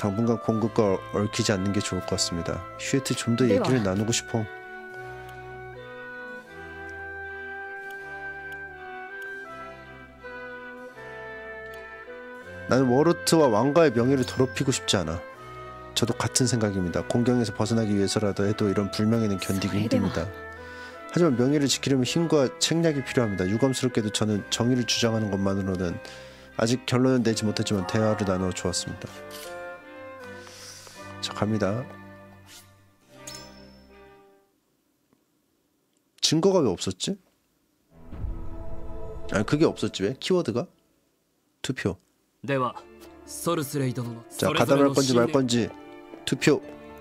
당분간 공급과 얽히지 않는 게 좋을 것 같습니다. 슈에트 좀 더 얘기를 나누고 싶어. 나는 워로트와 왕가의 명예를 더럽히고 싶지 않아. 저도 같은 생각입니다. 공경에서 벗어나기 위해서라도 해도 이런 불명예는 견디기 힘듭니다. 하지만 명예를 지키려면 힘과 책략이 필요합니다. 유감스럽게도 저는 정의를 주장하는 것만으로는 아직 결론은 내지 못했지만 대화를 나누어 좋았습니다. 자, 갑니다. 증거가 왜 없었지? 아니, 그게 없었지 왜? 키워드가? 투표. 자, 가담할 건지 말 건지 투표.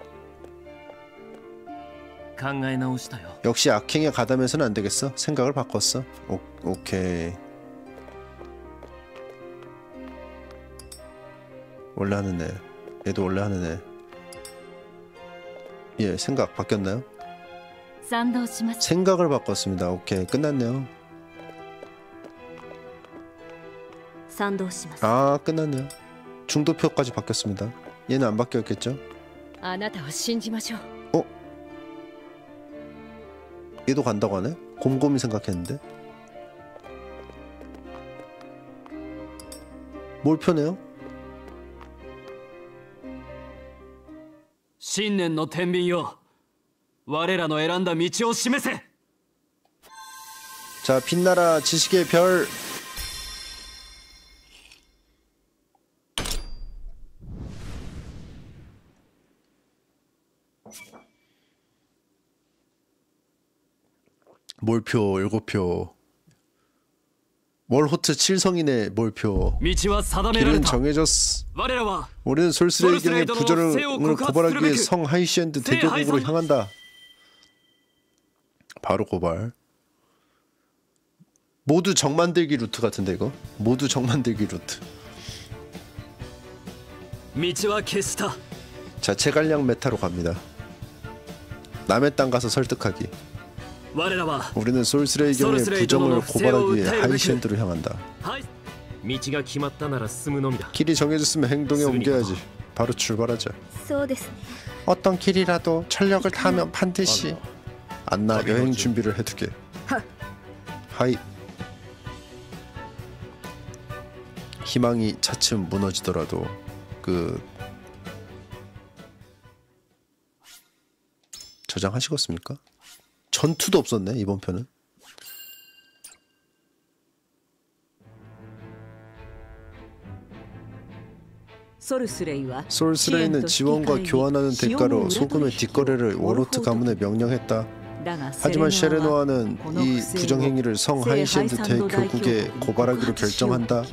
역시 악행에 가담해서는 안 되겠어. 생각을 바꿨어. 오케이. 원래 하는 애. 얘도 원래 하는 애. 예, 생각 바뀌었나요? 생각을 바꿨습니다. 오케이, 끝났네요. 아, 끝났네요. 중도표까지 바뀌었습니다. 얘는 안 바뀌었겠죠? 어? 얘도 간다고 하네? 곰곰이 생각했는데. 뭘 표네요? 信念の天秤よ、我らの選んだ道を示せ。 자, 빛나라 지식의 별. 몰표 7표. 월호트 7성인의 몰표. 길은 정해졌어. 우리는 솔스레이경의 부조를 고발하기 위해 성 하이시엔드 대교국으로 향한다. 바로 고발. 모두 정만들기 루트 같은데 이거? 모두 정만들기 루트. 자, 제갈량 메타로 갑니다. 남의 땅 가서 설득하기. 우리는 솔스레이경의 부정을 고발하기 위해 하이시엔드로 향한다. 길이 정해졌으면 행동에 옮겨야지. 바로 출발하자. 어떤 길이라도 전력을 다하면 반드시. 안나 여행 준비를 해두게. 하이. 희망이 차츰 무너지더라도 저장하시겠습니까? 전투도 없었네 이번 편은. 솔스레이는 지원과 교환하는 대가로 소금의 뒷거래를 워로트 가문에 명령했다. 하지만 셰레노아는 이 부정행위를 성 하이시엔드 대교국에 고발하기로 결정한다.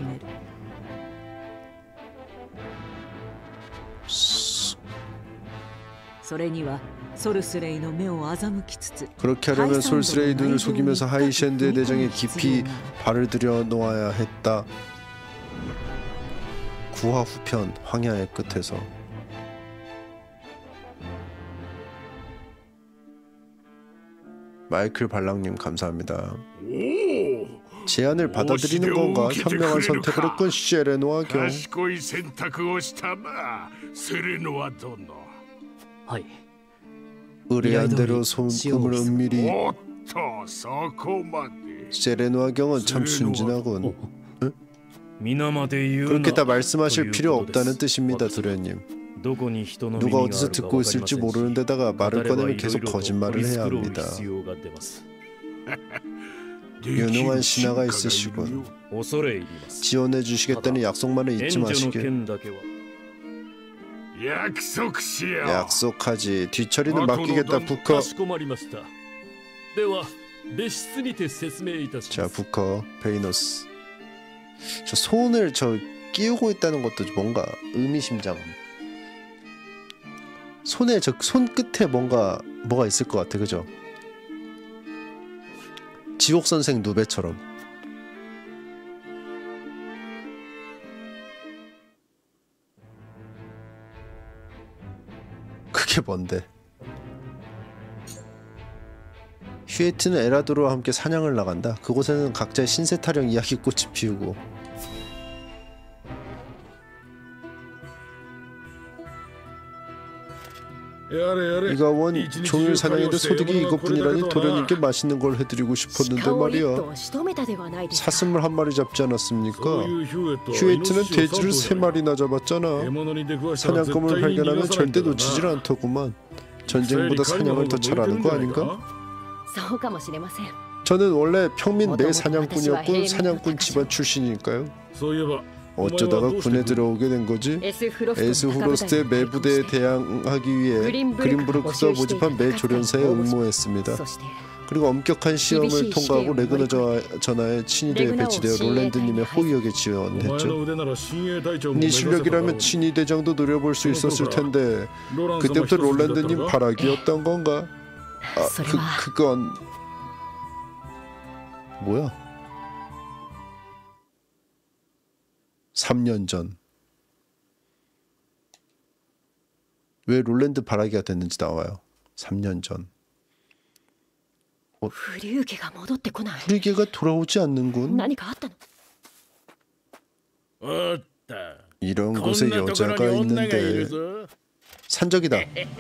그렇게 하려면 솔스레이 눈을 속이면서 하이시엔드의 내정에 깊이 발을 들여 놓아야 했다. 구화 후편 황야의 끝에서. 마이클 발랑님 감사합니다. 제안을 받아들이는 건가? 현명한 선택을 했군 셰레노아 경. 의뢰한 대로 소금을 은밀히. 셰레노아 경은 참 순진하군. 응? 그렇게 다 말씀하실 필요 없다는 뜻입니다, 도련님. 누가 어디서 듣고 있을지 모르는 데다가 말을 꺼내면 계속 거짓말을 해야 합니다. 유능한 신하가 있으시군. 지원해 주시겠다는 약속만은 잊지 마시게. 약속하지. 뒤처리는 맡기겠다, 부커. 자, 부커, 베이너스. 저 손을 끼우고 있다는 것도 뭔가 의미심장함. 손에 손끝에 뭐가 있을 것 같아, 그죠? 지옥선생 누베처럼. 그게 뭔데? 슈에트는 에라도르와 함께 사냥을 나간다. 그곳에는 각자의 신세 타령 이야기꽃이 피우고. 이가 원 종일 사냥인데 소득이 이것뿐이라니 도련님께 맛있는 걸 해드리고 싶었는데 말이야. 사슴을 한 마리 잡지 않았습니까? 휴에이트는 돼지를 3마리나 잡았잖아. 사냥감을 발견하면 절대 놓치질 않더구만. 전쟁보다 사냥을 더 잘하는 거 아닌가? 저는 원래 평민 내 사냥꾼이었고 사냥꾼 집안 출신이니까요. 어쩌다가 군에 들어오게 된 거지? 에스 후로스트의 매부대에 대항하기 위해 그린브루크가 모집한 매 조련사에 응모했습니다. 그리고 엄격한 시험을 통과하고 레그너 전하의 친위대에 배치되어 롤랜드님의 호위역에 지원했죠. 네 실력이라면 친위대장도 노려볼 수 있었을 텐데 그때부터 롤랜드님 바라기였던 건가? 그건 뭐야? 3년 전. 왜 롤랜드 바라기가 됐는지 나와요. 3년 전. 후리게가 돌아오지 않는군. 이런 곳에 여자가 있는데. 산적이다.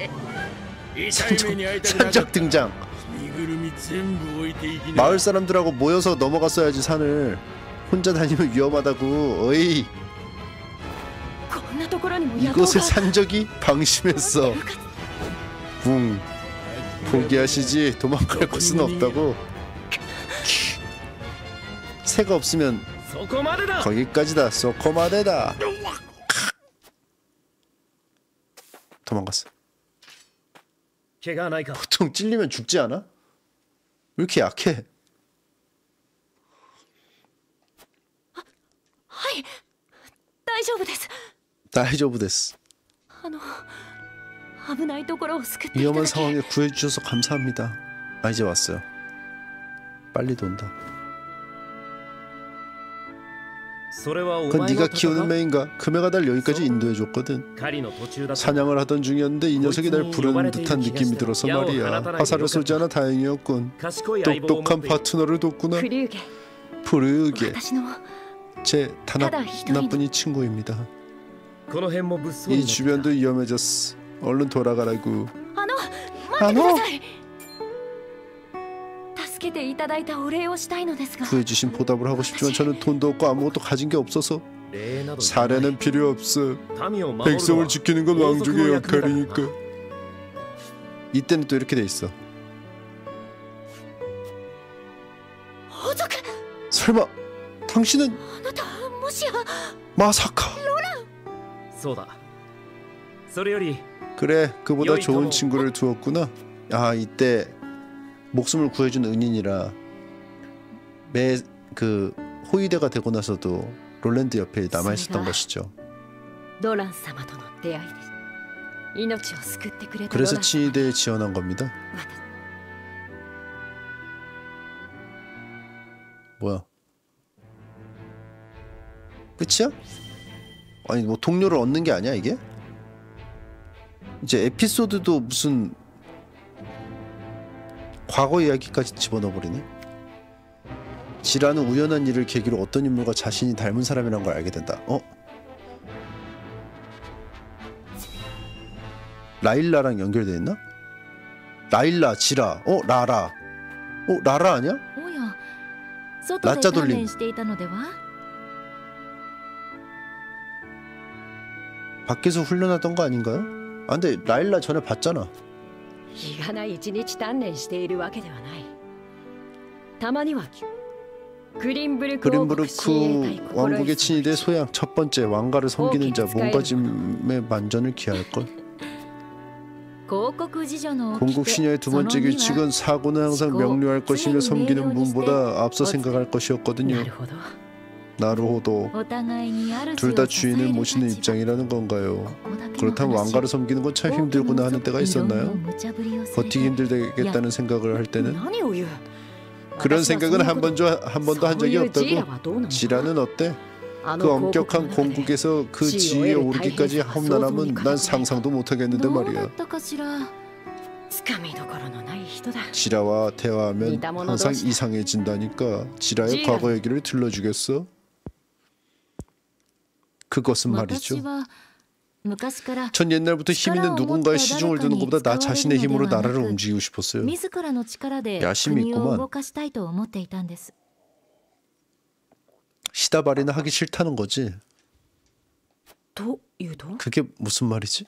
산적 등장. 마을 사람들하고 모여서 넘어갔어야지 산을. 혼자 다니면 위험하다고. 어이. 이곳에 산적이 방심했어. 붕. 포기하시지. 도망갈 곳은 없다고. 새가 없으면 거기까지다. 소코마데다. 도망갔어. 보통 찔리면 죽지 않아? 왜 이렇게 약해? 다이조부 데스. 위험한 상황에 구해주셔서 감사합니다. 이제 왔어요. 빨리 돈다. 그건 네가 키우는 매인가? 금해가 날 여기까지 인도해줬거든. 사냥을 하던 중이었는데 이 녀석이 날 부르는 듯한 느낌이 들어서 말이야. 화살을 쏘지 않아 다행이었군. 똑똑한 파트너를 뒀구나. 푸르게. 제 하나뿐인 친구입니다. 이 주변도 위험해졌어. 얼른 돌아가라고. 아노! 구해주신 보답을 하고 싶지만 저는 돈도 없고 아무것도 가진 게 없어서. 사례는 필요 없어. 백성을 지키는 건 왕족의 역할이니까. 이때는 또 이렇게 돼 있어. 설마 당신은 마사카. 그래, 그보다 좋은 친구를 두었구나. 아, 이때 목숨을 구해준 은인이라 그 호위대가 되고 나서도 롤랜드 옆에 남아있었던 것이죠. 그래서 친위대에 지원한 겁니다. 뭐야? 끝이야? 아니 뭐 동료를 얻는 게 아니야 이게? 이제 에피소드도 무슨 과거 이야기까지 집어넣어버리네. 지라는 우연한 일을 계기로 어떤 인물과 자신이 닮은 사람이란 걸 알게 된다. 라일라랑 연결돼 있나? 라일라, 지라, 라라. 라라 아니야? 라짜 돌림. 밖에서 훈련하던 거 아닌가요? 아 근데 라일라 전에 봤잖아. 그린브루크 왕국의 친위대 소양 첫 번째 왕가를 섬기는 자 몸가짐의 만전을 기할걸. 공국 신녀의 두 번째 규칙은 사고는 항상 명료할 것이며 섬기는 분보다 앞서 생각할 것이었거든요. 나루호도. 둘 다 주인을 모시는 입장이라는 건가요? 그렇다면 왕가를 섬기는 건 참 힘들구나 하는 때가 있었나요? 버티기 힘들겠다는 생각을 할 때는? 그런 생각은 한 번도 한 적이 없다고? 지라는 어때? 그 엄격한 공국에서 그 지위에 오르기까지 험난함은 난 상상도 못하겠는데 말이야. 지라와 대화하면 항상 이상해진다니까. 지라의 과거 얘기를 들려주겠어? 그것은 말이죠. 전 옛날부터 힘 있는 누군가의 시중을 두는 것보다 나 자신의 힘으로 나라를 움직이고 싶었어요. 야심이 있구만. 시다바리는 하기 싫다는 거지. 그게 무슨 말이지?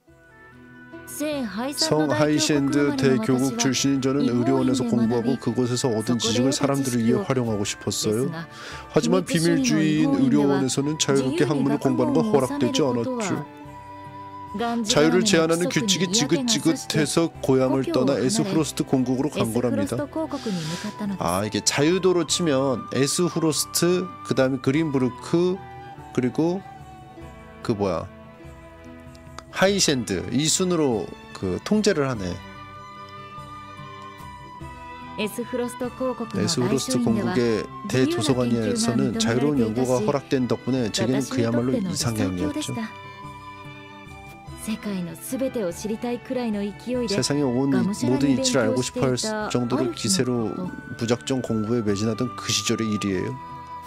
성 하이샌드 대교국 출신인 저는 의료원에서 공부하고 그곳에서 얻은 지식을 사람들을 위해 활용하고 싶었어요. 하지만 비밀주의인 의료원에서는 자유롭게 학문을 공부하는 건 허락되지 않았죠. 자유를 제한하는 규칙이 지긋지긋해서 고향을 떠나 에스후로스트 공국으로 간 거랍니다. 아, 이게 자유도로 치면 에스후로스트, 그 다음에 그린부르크, 그리고 그 뭐야 하이샌드, 이 순으로 그 통제를 하네. 에스후로스트 공국의 대도서관에서는 자유로운 연구가 허락된 덕분에 제게는 그야말로 이상향이었죠. 세상의 모든 이치를 알고 싶어 할 정도로 기세로 무작정 공부에 매진하던 그 시절의 일이에요.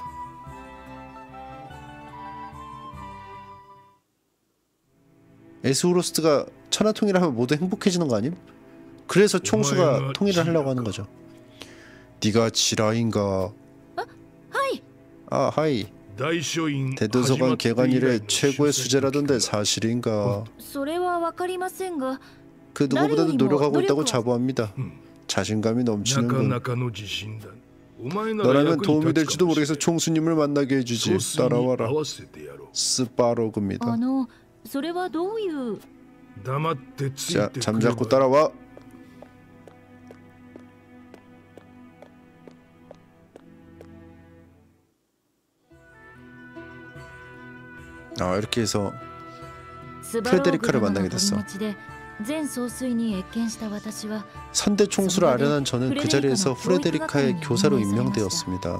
에스후로스트가 천하통일을 하면 모두 행복해지는 거 아님? 그래서 총수가 통일을 하려고 하는 거죠. 네가 지라인가? 아, 하이. 대도서관 개관 이래 최고의 수재라던데 사실인가? 그 누구보다도 노력하고 있다고 자부합니다. 자신감이 넘치는군. 너라면 도움이 될지도 모르겠어. 총수님을 만나게 해주지. 따라와라. 스파로그입니다. 자, 잠자코 따라와. 이렇게 해서 프레데리카를 만나게 됐어. 선대 총수를 아련한 저는 그 자리에서 프레데리카의 교사로 임명되었습니다.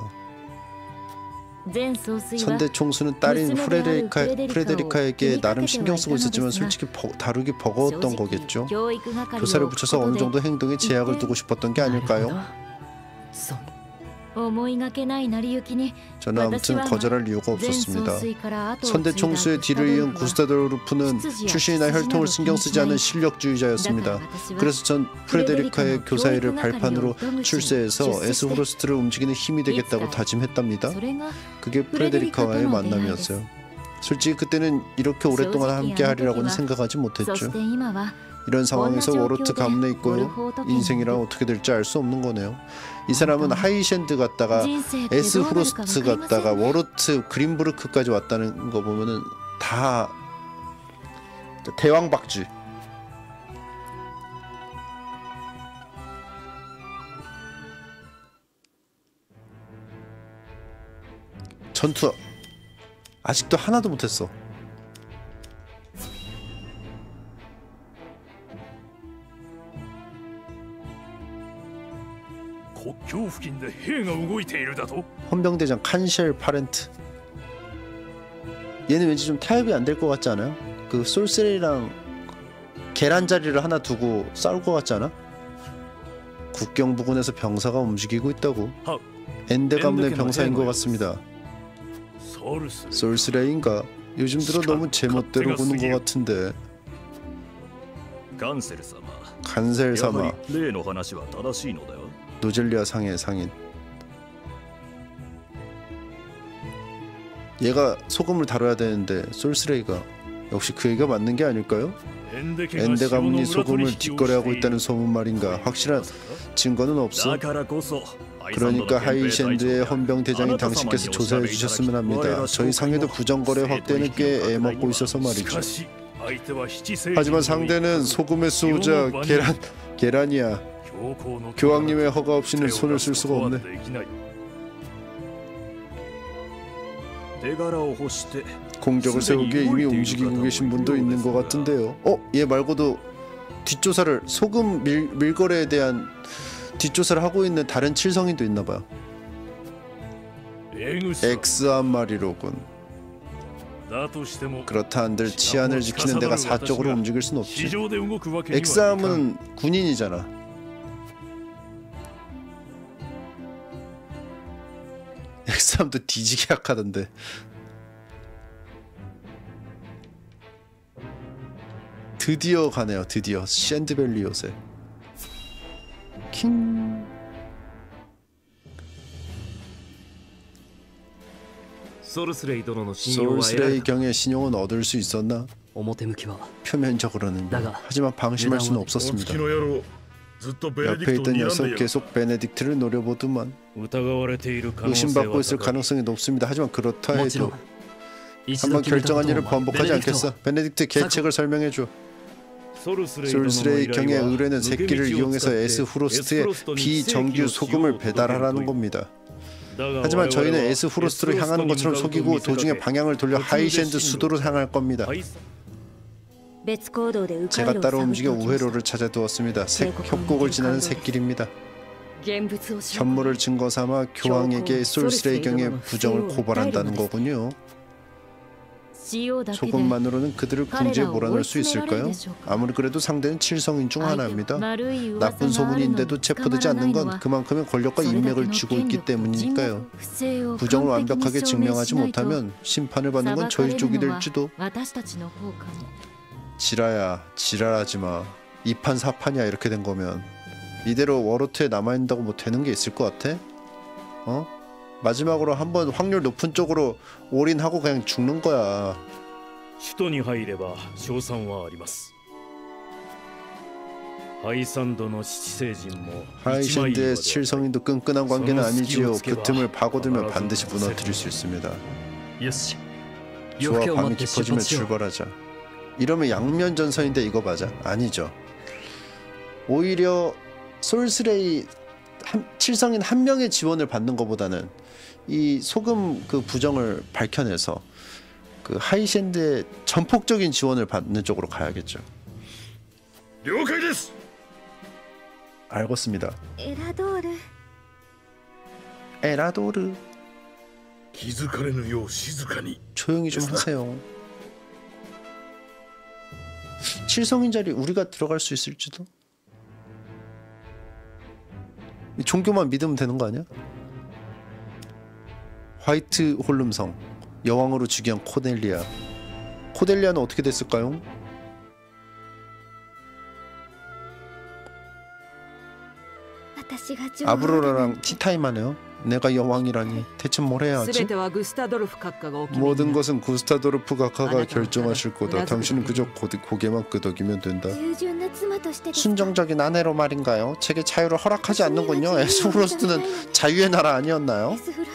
선대 총수는 딸인 프레데리카에게 나름 신경 쓰고 있었지만 솔직히 다루기 버거웠던 거겠죠. 교사를 붙여서 어느 정도 행동에 제약을 두고 싶었던 게 아닐까요? 저는 아무튼 거절할 이유가 없었습니다. 선대 총수의 뒤를 이은 구스타도르프는 출신이나 혈통을 신경 쓰지 않는 실력주의자였습니다. 그래서 전 프레데리카의 교사일을 발판으로 출세해서 에스후로스트를 움직이는 힘이 되겠다고 다짐했답니다. 그게 프레데리카와의 만남이었어요. 솔직히 그때는 이렇게 오랫동안 함께하리라고는 생각하지 못했죠. 이런 상황에서 워로트 가문에 있고요. 인생이란 어떻게 될지 알 수 없는 거네요. 이 사람은 하이샌드 갔다가 에스후로스트 갔다가 워로트 그린부르크까지 왔다는 거 보면은 다 대왕박쥐. 전투 아직도 하나도 못했어. 헌병대장 칸쉘 파렌트. 얘는 왠지 좀 타협이 안 될 것 같지 않아요? 그 솔세리랑 계란자리를 하나 두고 싸울 것 같지 않아? 국경 부근에서 병사가 움직이고 있다고. 엔데 가문의 병사인 것 같습니다. 솔스레인가? 요즘 들어 너무 제멋대로 구는 것 같은데. 간셀 사마. 노젤리아 상의 상인. 얘가 소금을 다뤄야 되는데 솔스레이가 역시 그 얘기가 맞는 게 아닐까요? 엔데 가문이 소금을 뒷거래하고 있다는 소문 말인가? 확실한 증거는 없어. 그러니까 하이샌드의 헌병대장인 당신께서 조사해 주셨으면 합니다. 저희 상해도 부정거래 확대는 꽤 애먹고 있어서 말이죠. 하지만 상대는 소금의 수호자 계란이야. 교황님의 허가 없이는 손을 쓸 수가 없네. 공적을 세우기에 이미 움직이고 계신 분도 있는 것 같은데요. 얘 말고도 뒷조사를 소금 밀거래에 대한 뒷조사를 하고 있는 다른 칠성인도 있나봐요. 엑스 한 마리로군. 그렇다 한들 치안을 지키는 내가 사적으로 움직일 순 없지. 엑스함은 군인이잖아. 엑스함도 뒤지게 약하던데. 드디어 가네요. 드디어 샌드밸리 요새. 킹. 소르스레이 경의 신용은 얻을 수 있었나? 표면적으로는. 하지만 방심할 수는 없었습니다. 옆에 있던 녀석 계속 베네딕트를 노려보더만. 의심받고 있을 가능성이 높습니다. 하지만 그렇다 해도 한번 결정한 일을 번복하지 않겠어. 베네딕트 계책을 설명해줘. 솔스레이 경의 의뢰는 새끼를 이용해서 에스후로스트에 비정규 소금을 배달하라는 겁니다. 하지만 저희는 에스후로스트로 향하는 것처럼 속이고 도중에 방향을 돌려 하이젠드 수도로 향할 겁니다. 제가 따로 움직여 우회로를 찾아두었습니다. 협곡을 지나는 새길입니다. 현물을 증거 삼아 교황에게 솔스레이 경의 부정을 고발한다는 거군요. 소금만으로는 그들을 궁지에 몰아넣을 수 있을까요? 아무리 그래도 상대는 칠성인 중 하나입니다. 나쁜 소문인데도 체포되지 않는 건 그만큼의 권력과 인맥을 쥐고 있기 때문이니까요. 부정을 완벽하게 증명하지 못하면 심판을 받는 건 저희 쪽이 될지도. 지라야, 지랄하지마. 2판 4판이야. 이렇게 된 거면 이대로 워로트에 남아있는다고 뭐 되는 게 있을 것 같아? 어? 마지막으로 한번 확률 높은 쪽으로 올인하고 그냥 죽는 거야. 하이샌드의 칠성인도 끈끈한 관계는 아니지요. 그 틈을 파고들면 반드시 무너뜨릴 수 있습니다. 좋아, 밤이 깊어지면 출발하자. 이러면 양면전선인데 이거 맞아? 아니죠. 오히려 솔스레이 칠성인 한 명의 지원을 받는 것보다는 이 소금 그 부정을 밝혀내서 그 하이샌드의 전폭적인 지원을 받는 쪽으로 가야겠죠. 알겠습니다. 에라도르. 조용히 좀 하세요. 칠성인 자리 우리가 들어갈 수 있을지도. 종교만 믿으면 되는 거 아니야? 화이트 홀름성 여왕으로 즉위한 코넬리아. 코넬리아는 어떻게 됐을까요? 아브로라랑 티타임 하네요. 내가 여왕이라니 대체 뭘 해야 하지? 모든 것은 구스타도르프 각하가 결정하실 거다. 당신은 그저 고개만 끄덕이면 된다. 순정적인 아내로 말인가요? 제게 자유를 허락하지 않는군요. 에스후로스트는 자유의 나라 아니었나요?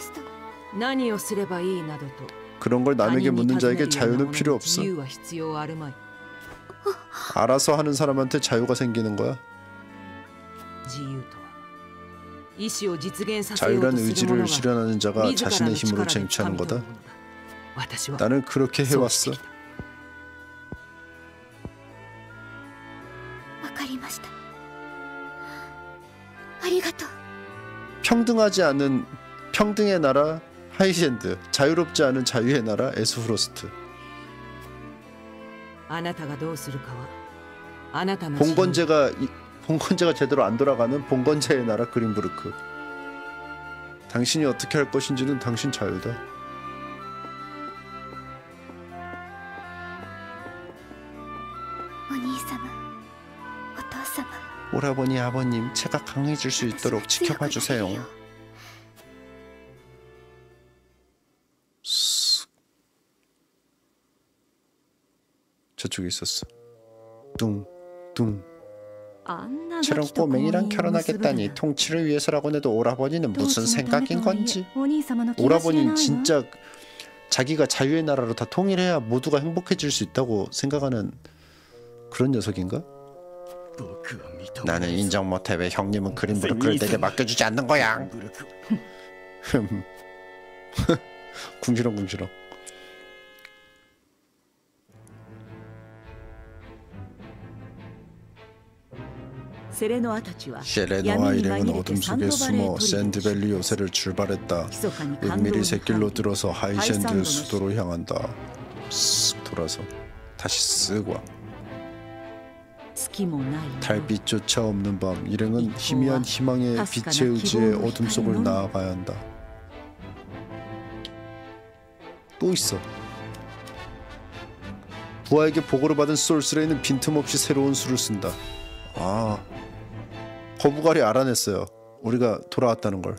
그런 걸 남에게 묻는 자에게 자유는 필요 없어. 알아서 하는 사람한테 자유가 생기는 거야. 자유란 의지를 실현하는 자가 자신의 힘으로 쟁취하는 거다. 나는 그렇게 해왔어. 평등하지 않은 평등의 나라 하이샌드, 자유롭지 않은 자유의 나라 에스후로스트. 봉건제가 제대로 안 돌아가는 봉건제의 나라 그린부르크. 당신이 어떻게 할 것인지는 당신 자유다. 오라버니, 아버님, 제가 강해질 수 있도록 지켜봐 주세요. 저쪽에 있었어. 뚱뚱. 저런 꼬맹이랑 결혼하겠다니. 통치를 위해서라고 해도 오라버니는 무슨 생각인 건지. 오라버니는 진짜 자기가 자유의 나라로 다 통일해야 모두가 행복해질 수 있다고 생각하는 그런 녀석인가? 나는 인정 못해. 왜 형님은 그린부르크를 내게 맡겨주지 않는 거야? 궁시렁궁시렁. 셰레노아 일행은 어둠 속에 숨어 샌드밸리 요새를 출발했다. 은밀히 샛길로 들어서 하이샌드 수도로 향한다. 쓱 돌아서 다시 쓱 와. 달빛조차 없는 밤, 일행은 희미한 희망의 빛의 의지에 어둠 속을 나아가야 한다. 또 있어. 부하에게 보고를 받은 솔스레이는 빈틈없이 새로운 수를 쓴다. 아, 거부갈이 알아냈어요. 우리가 돌아왔다는 걸.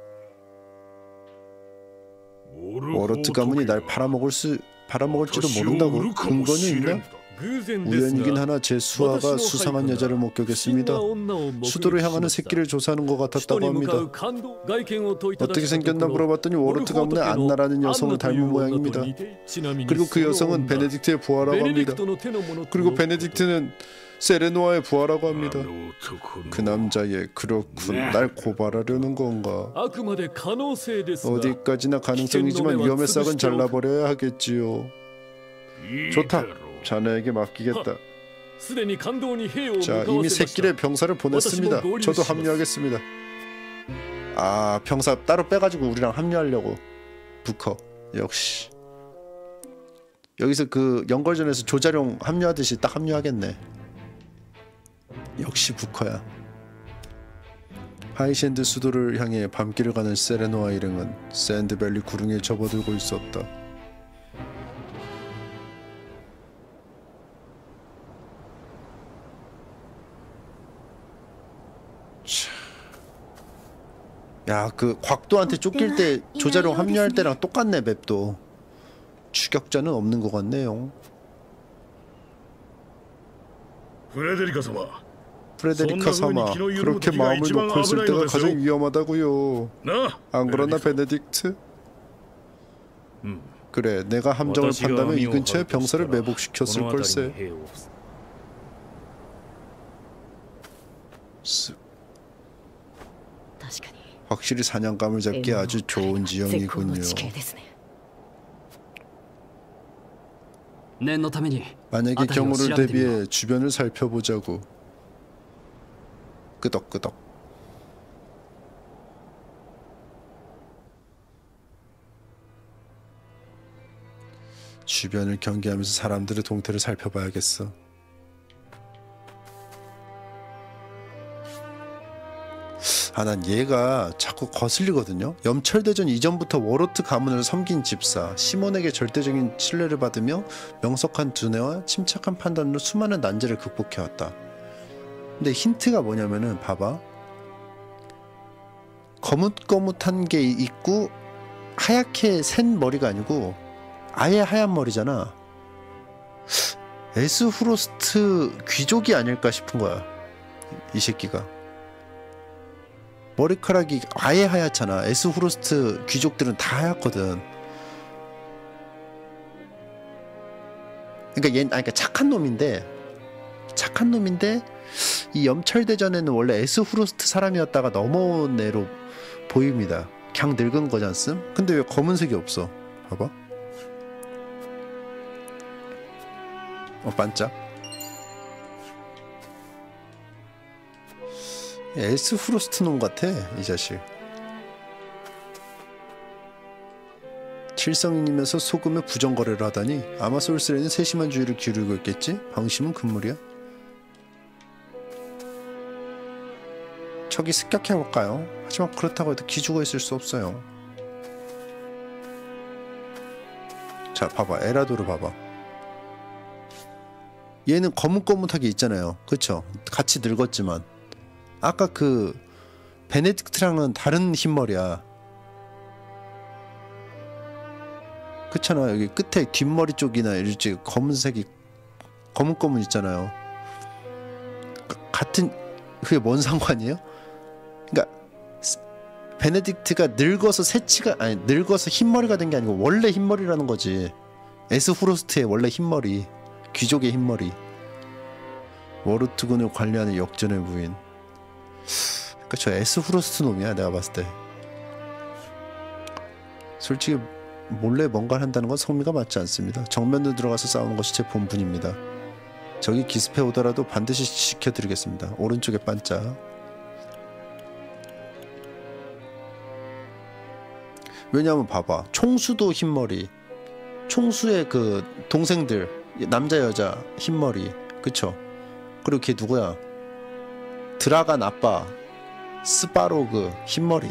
워로트 가문이 날 팔아먹을지도 모른다고. 근거는 있나? 우연이긴 하나 제 수하가 수상한 여자를 목격했습니다. 수도를 향하는 새끼를 조사하는 것 같았다고 합니다. 어떻게 생겼나 물어봤더니 워로트 가문의 안나라는 여성을 닮은 모양입니다. 그리고 그 여성은 베네딕트의 부하라고 합니다. 그리고 베네딕트는 세레노아의 부하라고 합니다. 그 남자애 그렇군. 날 고발하려는 건가? 어디까지나 가능성이지만 위험의 싹은 잘라버려야 하겠지요. 좋다. 자네에게 맡기겠다. 자, 이미 새끼의 병사를 보냈습니다. 저도 합류하겠습니다. 아, 병사 따로 빼가지고 우리랑 합류하려고. 부커 역시 여기서 그 연걸전에서 조자룡 합류하듯이 딱 합류하겠네. 역시 부커야. 하이샌드 수도를 향해 밤길을 가는 세레노아 일행은 샌드밸리 구릉에 접어들고 있었다. 야, 그 곽도한테 쫓길 때 조자룡 합류할 때랑 똑같네. 맵도 추격자는 없는 것 같네요. 프레데리카 사마, 그렇게 마음을 놓고 있을 때가 가장 위험하다고요. 안 그러나 베네딕트? 그래, 내가 함정을 판다면 이 근처에 병사를 매복시켰을 걸세. 확실히 사냥감을 잡기 아주 좋은 지형이군요. 만약의 경우를 대비해 주변을 살펴보자고. 끄덕끄덕. 주변을 경계하면서 사람들의 동태를 살펴봐야겠어. 아, 난 얘가 자꾸 거슬리거든요. 염철대전 이전부터 워로트 가문을 섬긴 집사, 시몬에게 절대적인 신뢰를 받으며 명석한 두뇌와 침착한 판단으로 수많은 난제를 극복해왔다. 근데 힌트가 뭐냐면은 봐봐, 거뭇거뭇한 게 있고 하얗게 센 머리가 아니고 아예 하얀 머리잖아. 에스후로스트 귀족이 아닐까 싶은 거야, 이 새끼가. 머리카락이 아예 하얗잖아. 에스후로스트 귀족들은 다 하얗거든. 그러니까 착한 놈인데 이 염철대전에는 원래 에스후로스트 사람이었다가 넘어온 애로 보입니다. 그냥 늙은 거잖음. 근데 왜 검은색이 없어? 봐봐. 반짝. 에스후로스트 놈 같아, 이 자식. 칠성인이면서 소금에 부정거래를 하다니. 아마 솔스레는 세심한 주의를 기울이고 있겠지? 방심은 금물이야. 저기 습격해볼까요? 하지만 그렇다고 해도 기죽어 있을 수 없어요. 자, 봐봐. 에라도를 봐봐. 얘는 거뭇거뭇하게 있잖아요. 그쵸? 같이 늙었지만 아까 그 베네딕트랑은 다른 흰머리야. 그렇잖아. 여기 끝에 뒷머리 쪽이나 이렇게 검은색이 거뭇거뭇 있잖아요. 같은, 그게 뭔 상관이에요? 그러니까 베네딕트가 늙어서 늙어서 흰머리가 된 게 아니고 원래 흰머리라는 거지. 에스후로스트의 원래 흰머리, 귀족의 흰머리. 워로트군을 관리하는 역전의 부인. 그러니까 저 에스후로스트 놈이야, 내가 봤을 때. 솔직히 몰래 뭔가를 한다는 건 성미가 맞지 않습니다. 정면으로 들어가서 싸우는 것이 제 본분입니다. 저기 기습해 오더라도 반드시 지켜드리겠습니다. 오른쪽에 반짝. 왜냐면 봐봐, 총수도 흰머리, 총수의 그 동생들 남자 여자 흰머리, 그쵸? 그리고 걔 누구야? 드라간 아빠 스파로그 흰머리.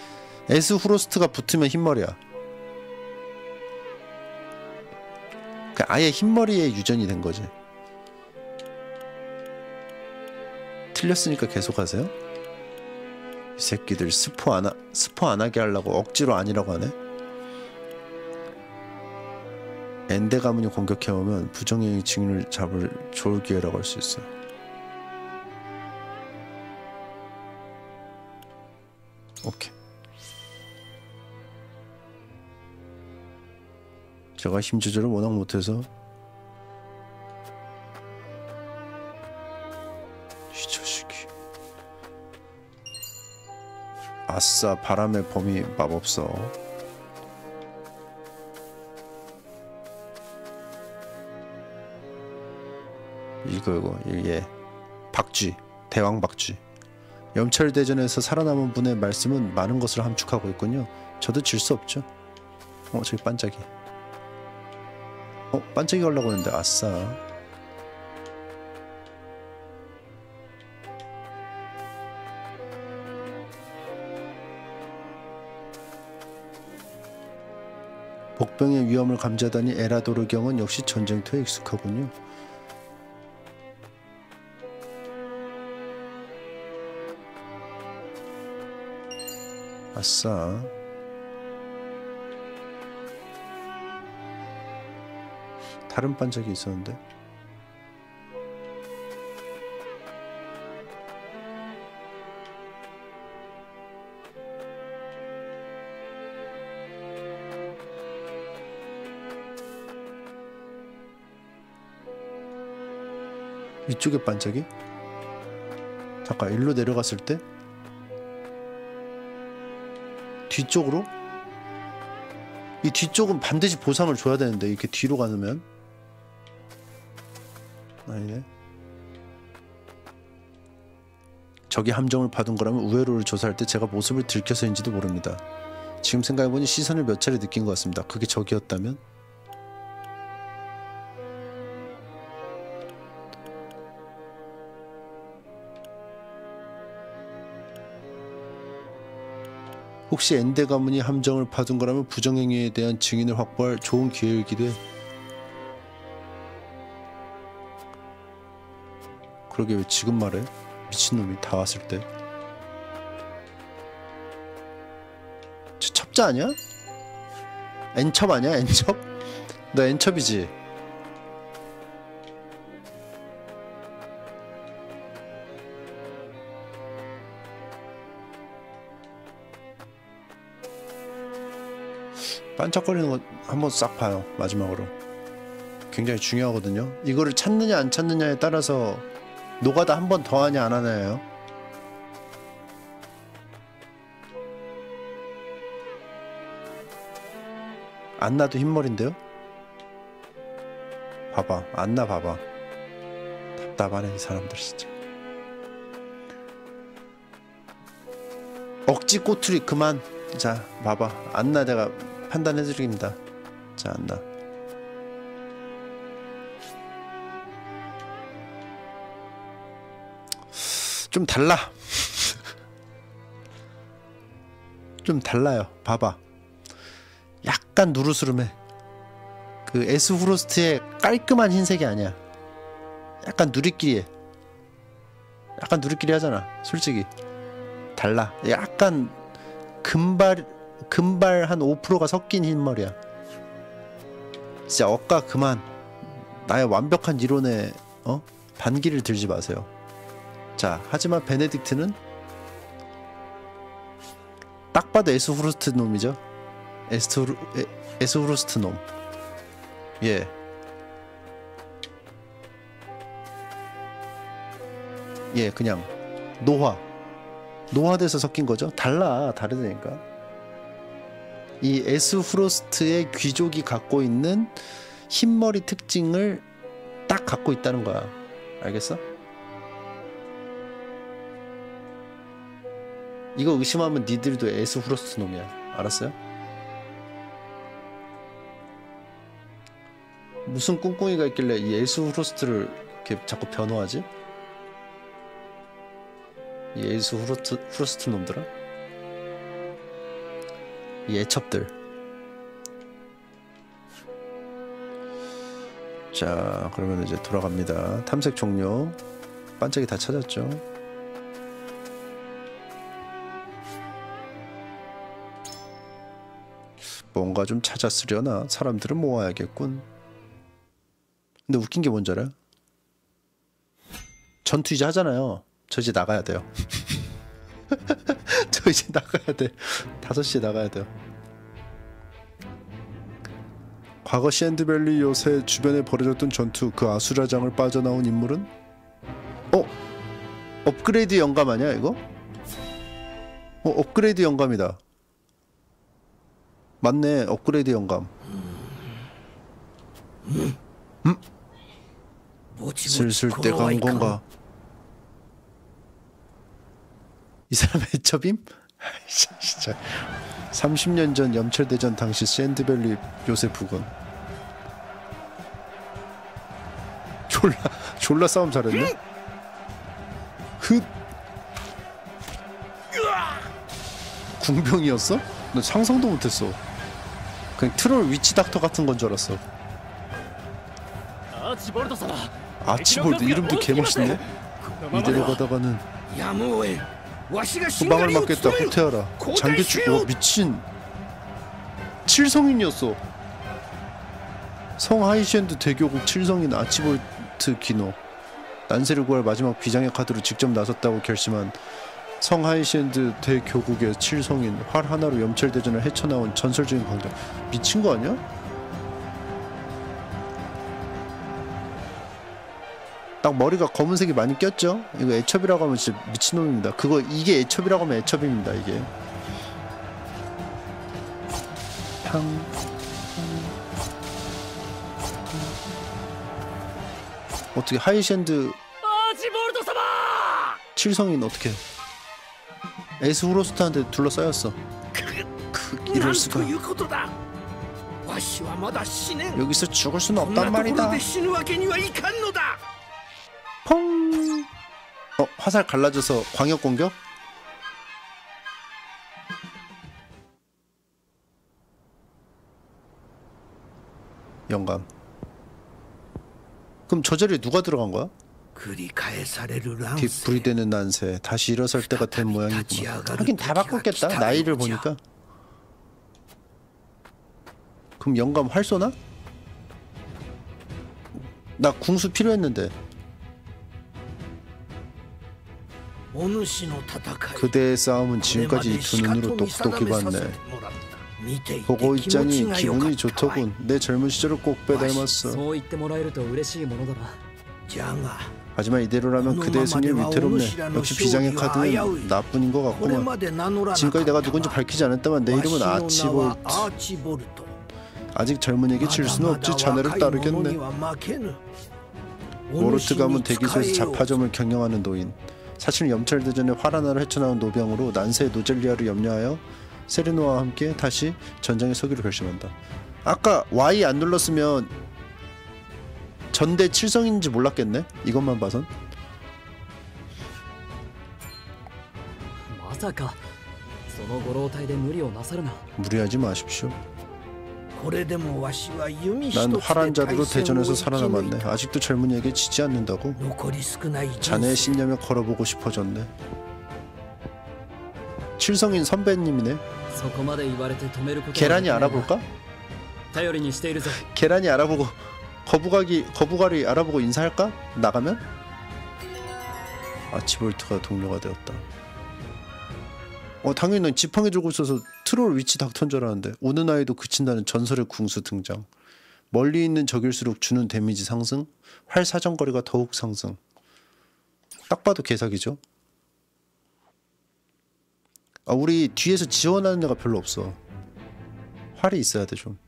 에스후로스트가 붙으면 흰머리야. 아예 흰머리에 유전이 된 거지. 틀렸으니까 계속하세요. 이 새끼들 스포 안 하게 하려고 억지로 아니라고 하네. 엔데 가문이 공격해오면 부정행위 증인을 잡을 좋을 기회라고 할 수 있어요. 오케이. 제가 힘 조절을 워낙 못해서 이 자식이. 아싸, 바람의 범위 마법서. 이거 예. 박쥐, 대왕 박쥐. 염찰대전에서 살아남은 분의 말씀은 많은 것을 함축하고 있군요. 저도 질 수 없죠. 저기 반짝이. 반짝이 가려고 했는데 아싸. 복병의 위험을 감지하다니 에라도르경은 역시 전쟁터에 익숙하군요. 아싸. 다른 반짝이 있었는데. 위쪽에 반짝이? 잠깐 일로 내려갔을 때 뒤쪽으로? 이 뒤쪽은 반드시 보상을 줘야 되는데 이렇게 뒤로 가면 아니네. 적이 함정을 파둔 거라면 우회로를 조사할 때 제가 모습을 들켜서인지도 모릅니다. 지금 생각해보니 시선을 몇 차례 느낀 것 같습니다. 그게 적이었다면? 혹시 엔데 가문이 함정을 파둔 거라면 부정행위에 대한 증인을 확보할 좋은 기회이기도 해. 그러게 왜 지금 말해? 미친놈이 다 왔을 때. 저 첩자 아니야? 엔첩 아니야? 엔첩? 너 엔첩이지? 반짝거리는 거 한번 싹 봐요. 마지막으로. 굉장히 중요하거든요. 이거를 찾느냐 안 찾느냐에 따라서 노가다 한 번 더 하냐 안 하냐예요. 안나도 흰머리인데요? 봐봐. 안나 봐봐. 답답하네 이 사람들 진짜. 억지 꼬투리 그만. 자 봐봐. 안나 내가 판단해드립니다. 자 안나. 좀 달라. 좀 달라요. 봐봐. 약간 누르스름해. 그 에스후로스트의 깔끔한 흰색이 아니야. 약간 누리끼리해. 약간 누리끼리 하잖아. 솔직히 달라. 약간 금발 한 5%가 섞인 흰머리야. 진짜 억까 그만. 나의 완벽한 이론에 반기를 들지 마세요. 자, 하지만 베네딕트는 딱 봐도 에스후로스트 놈이죠. 에스후로스트 놈. 예. 예, 그냥 노화돼서 섞인 거죠. 다르다니까. 이 에스후로스트의 귀족이 갖고 있는 흰머리 특징을 딱 갖고 있다는 거야. 알겠어? 이거 의심하면 니들도 에스후로스트 놈이야. 알았어요? 무슨 꿍꿍이가 있길래 이 에스후로스트를 이렇게 자꾸 변호하지? 이 에스후로스트 놈들아? 이 애첩들. 자, 그러면 이제 돌아갑니다. 탐색 종료. 반짝이 다 찾았죠. 뭔가 좀 찾았으려나? 사람들은 모아야겠군. 근데 웃긴 게 뭔지 알아요? 전투 이제 하잖아요. 저 이제 나가야 돼요. 저 이제 나가야 돼. 5시에 나가야 돼요. 과거 샌드밸리 요새 주변에 벌어졌던 전투, 그 아수라장을 빠져나온 인물은? 업그레이드 영감 아니야 이거? 업그레이드 영감이다. 맞네, 업그레이드 영감. 슬슬 때가 온 건가? 이 사람 애첩임? 진짜 30년 전 염철대전 당시 샌드밸리 요새 부근. 졸라 싸움 잘했네? 궁병이었어? 나 상상도 못했어. 그냥 트롤 위치 닥터 같은 건 줄 알았어. 아치볼드 이름도 개멋있네. 이대로 가다가는 후방을 맞겠다. 후퇴하라. 장교축. 미친. 7성인이었어. 성 하이시엔드 대교국 7성인 아치볼트 기노. 난세를 구할 마지막 비장의 카드로 직접 나섰다고 결심한 성 하이시엔드 대교국의 7성인. 활 하나로 염철대전을 헤쳐나온 전설적인 강자. 미친 거 아니야? 딱 머리가 검은색이 많이 꼈죠? 이거 애첩이라고 하면 진짜 미친놈입니다. 이게 애첩이라고 하면 애첩입니다. 이게 어떻게 하이시엔드 7성인 어떻게 에스후로스트한테 둘러싸였어. 이럴 수가. 여기서 죽을 수는 없단 말이다. 펑. 화살 갈라져서 광역 공격? 영감. 그럼 저 자리에 누가 들어간 거야? 뒷부리되는 난세. 다시 일어설 때가 된 모양이구만. 하긴 다 바꿨겠다. 나이를 보니까. 그럼 영감 활 쏘나? 나 궁수 필요했는데. 그대의 싸움은 지금까지 두 눈으로 똑똑히 봤네. 보고 있자니 기분이 좋더군. 내 젊은 시절을 꼭 빼닮았어. 하지만 이대로라면 그대의 승리는 위태롭네. 역시 비장의 카드는 나뿐인 것 같구만. 지금까지 내가 누군지 밝히지 않았다만 내 이름은 아치볼트. 아직 젊은이에게 질 수는 없지. 자네를 따르겠네. 모르트 가문 대기소에서 자파점을 경영하는 노인. 사실 염철대전에 활 하나를 헤쳐나온 노병으로 난세의 노젤리아를 염려하여 세르노와 함께 다시 전장에 서기로 결심한다. 아까 Y 안 눌렀으면 전대 7성인지 몰랐겠네? 이것만 봐선. 무리하지 마십시오. 난 활한 자루로 대전에서 살아남았네. 아직도 젊은이에게 지지 않는다고? 자네의 신념에 걸어보고 싶어졌네. 7성인 선배님이네. 계란이 알아볼까? 계란이 알아보고 거부갈이 알아보고 인사할까? 나가면? 아치볼트가 동료가 되었다. 당연히 넌 지팡이 들고 있어서 트롤 위치 닥터인 줄 알았는데. 오는 아이도 그친다는 전설의 궁수 등장. 멀리 있는 적일수록 주는 데미지 상승, 활 사정거리가 더욱 상승. 딱 봐도 개사기죠. 우리 뒤에서 지원하는 애가 별로 없어. 활이 있어야 돼 좀.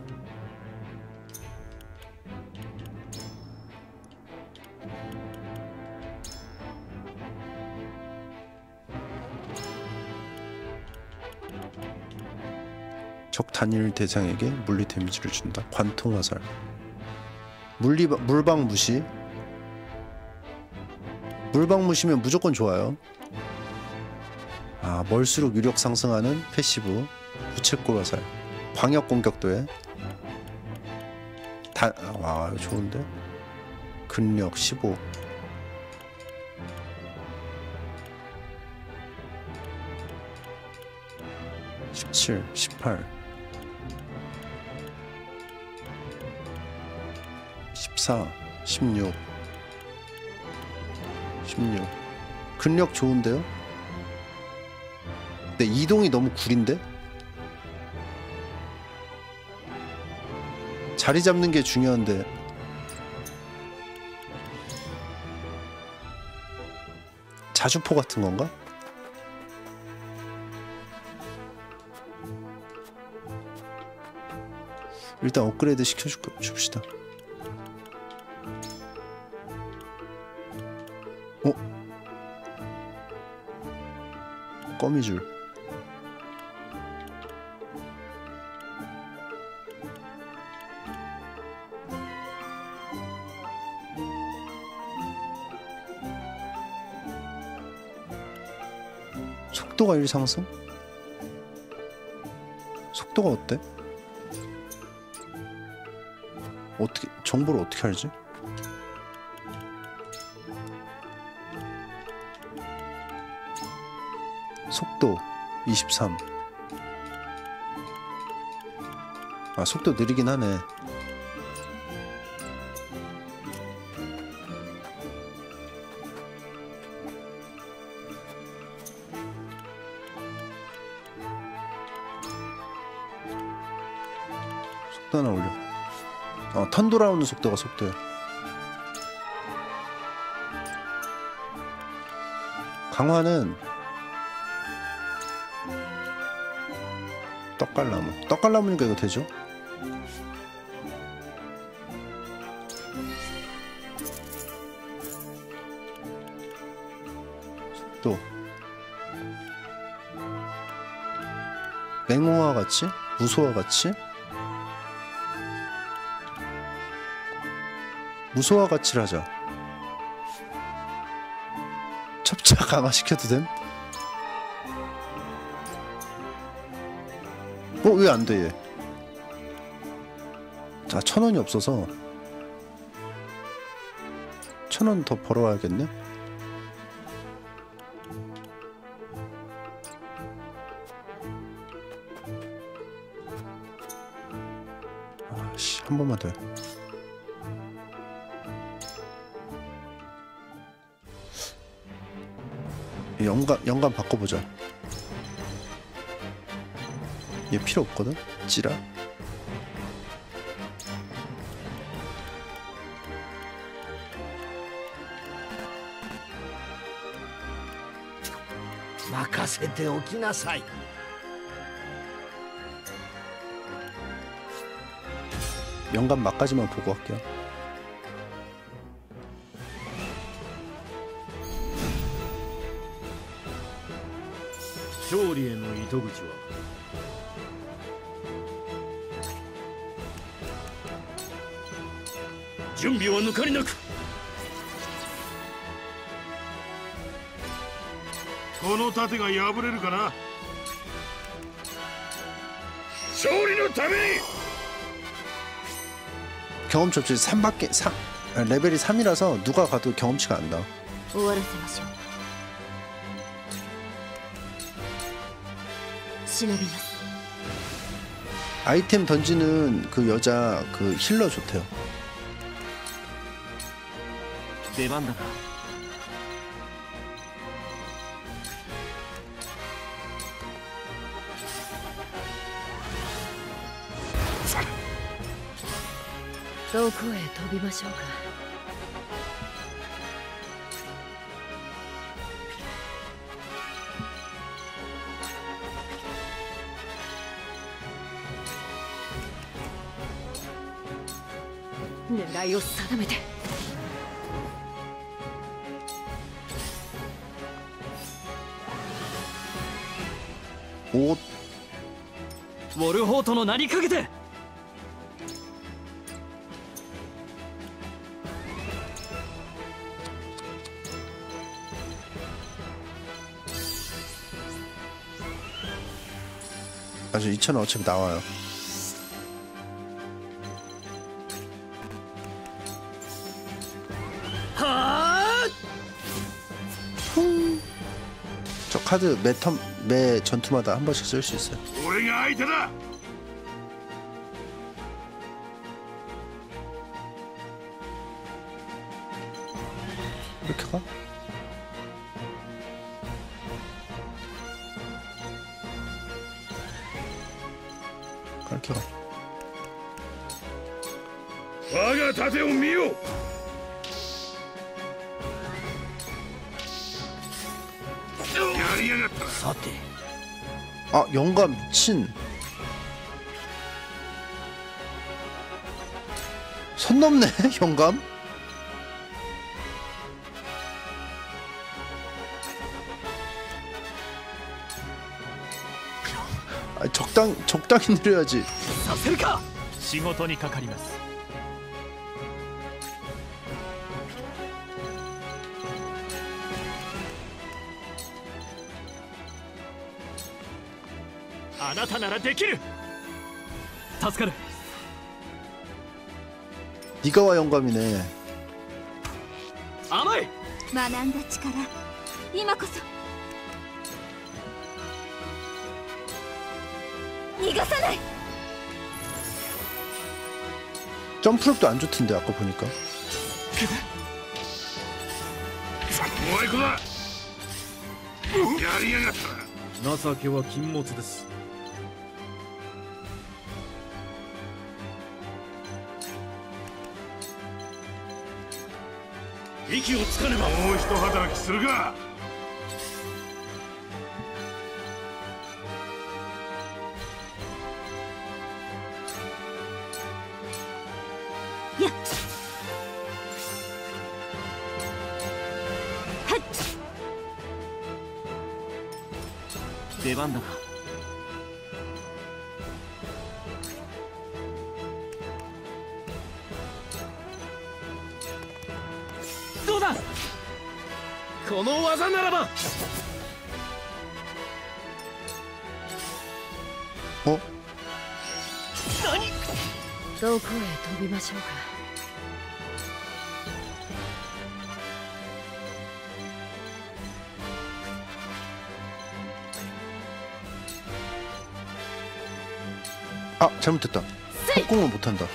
적 단일 대상에게 물리 데미지를 준다. 관통 화살. 물방 무시. 물방 무시면 무조건 좋아요. 멀수록 유력 상승하는 패시브. 부채꼴 화살. 광역 공격도에. 와 이거 좋은데? 근력 15 17, 18 14, 16 16 근력 좋은데요? 근데 이동이 너무 구린데? 자리 잡는 게 중요한데 자주포 같은 건가? 일단 업그레이드 시켜줍시다. 거미줄 속도가 1 상승? 속도가 어때? 어떻게 정보를 어떻게 알지? 속도 23. 아 속도 느리긴 하네. 속도 하나 올려. 턴 돌아오는 속도가 속도야. 강화는 떡갈나무니까 이거 되죠? 속도 맹호와 같이? 무소와 같이? 무소와 같이를 하자. 첩자 강화시켜도 됨? 왜 안 돼, 얘? 자, 1000원이 없어서 1000원 더 벌어와야겠네? 아씨, 한 번만 더 해. 영감 바꿔보자. 얘 필요 없거든? 찌라. 막아세테 오키나사이. 영감 막까지만 보고 할게요. 勝利への糸口は準備は抜かりなく。 この盾が破れるかな。勝利のために。 경험치 3밖에 3 레벨이 3이라서 누가 가도 경험치가 안 나와. 終わらせましょう。忍びます。 아이템 던지는 그 여자 그 힐러 좋대요. 出番だな。 どこへ飛びましょうか。狙いを定めて。 오, ウォルホートの名にかけて。 아주 2,000원 어차피 나와요. 저 카드 매 전투마다 한 번씩 쓸 수 있어요. 俺が相手だ。 이렇게 가? 이렇게 가. 我が盾を見よ。やりやがったな。 さて 아 영감 미친. 선 넘네 영감. 아, 적당히 느려야지. させるか。仕事にかかります。あなたならできる。 助かる。 니가와 영감이네. 甘い。 学んだ力今こそ逃がさない。 점프력도 안 좋던데 아까 보니까. お前子だ。やりやがったな。 情けは禁物です。 息をつかねばもう一働きするか。 やっはっ出番だな。どうだ。 この技ならば。 어? どこへ飛びましょうか。 아 잘못됐다. 폭공을 못한다.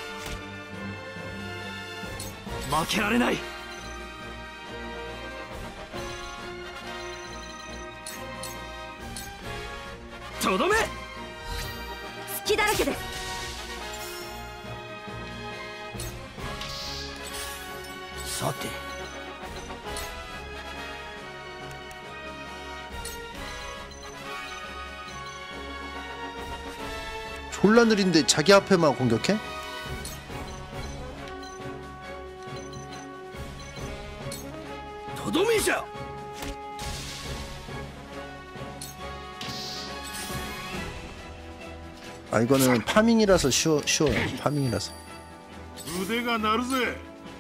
負けられない。とどめ。 隙だらけです。 さて 졸라 느린데 자기 앞에만 공격해? 도도미자. 아 이거는 파밍이라서 쉬워요. 파밍이라서. 腕が鳴るぜ。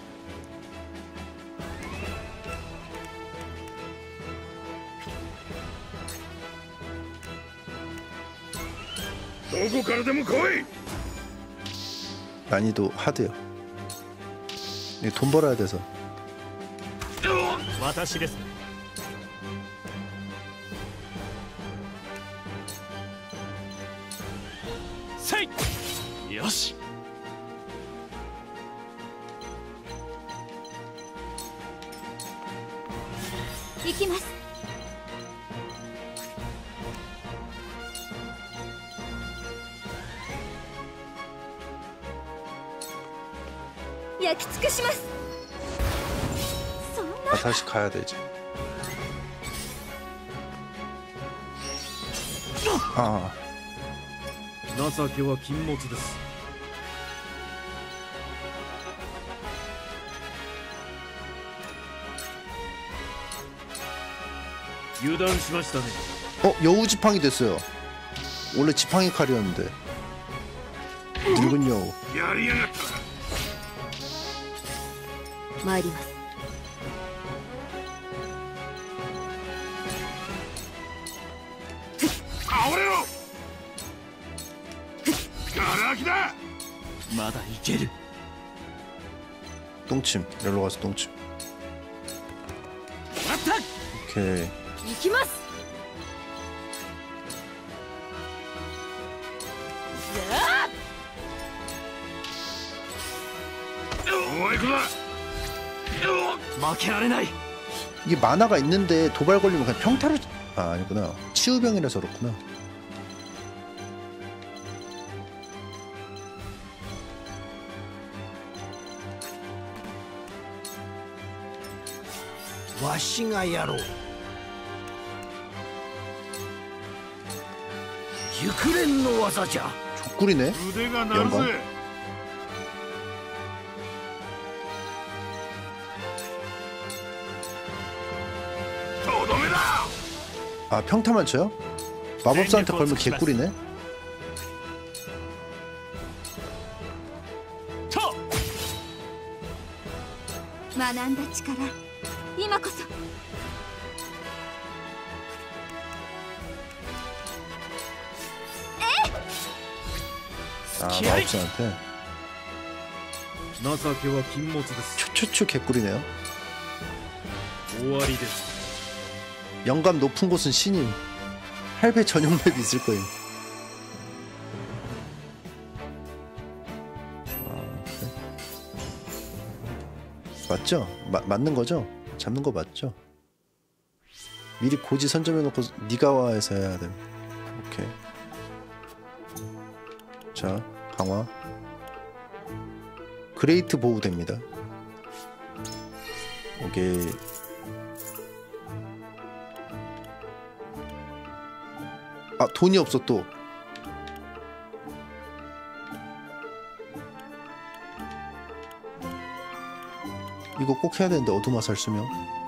どこからでも来い。 난이도 하드요. 이게 돈 벌어야 돼서. 私ですね。せい。よし。 行きます。焼き尽くします。そんな 아, 다시 가야 돼 이제. 아 情けは禁物です。油断しましたね。 여우 지팡이 됐어요. 원래 지팡이 칼이었는데. 늙은 여우. やりやがったな。 参ります。 倒れろ。ガラ空きだ。 まだいける。 똥침. 여기로 가서 똥침. 오케이. 行きます。 おいこら負けられない。 이게 만화가 있는데 도발 걸리면 그냥 평타로 아니구나. 치유병이라서 그렇구나. 와시가 야로. 유크렌의 와사자. 족구리네. 腕が鳴るぜ 아 평타만 쳐요? 마법사한테 걸면 개꿀이네. 쳐! 学んだ力今こそ 아 마법사한테 情けは禁物です 초초초 개꿀이네요. 終わりです 영감 높은 곳은 신임. 할배 전용 맵 있을 거임. 아, 그래? 맞죠? 맞는 거죠? 잡는 거 맞죠? 미리 고지 선점해놓고 니가와에서 해야 돼. 오케이. 자, 강화. 그레이트 보호됩니다. 오케이. 아 돈이 없어 또. 이거 꼭 해야 되는데 어둠화살 쓰면.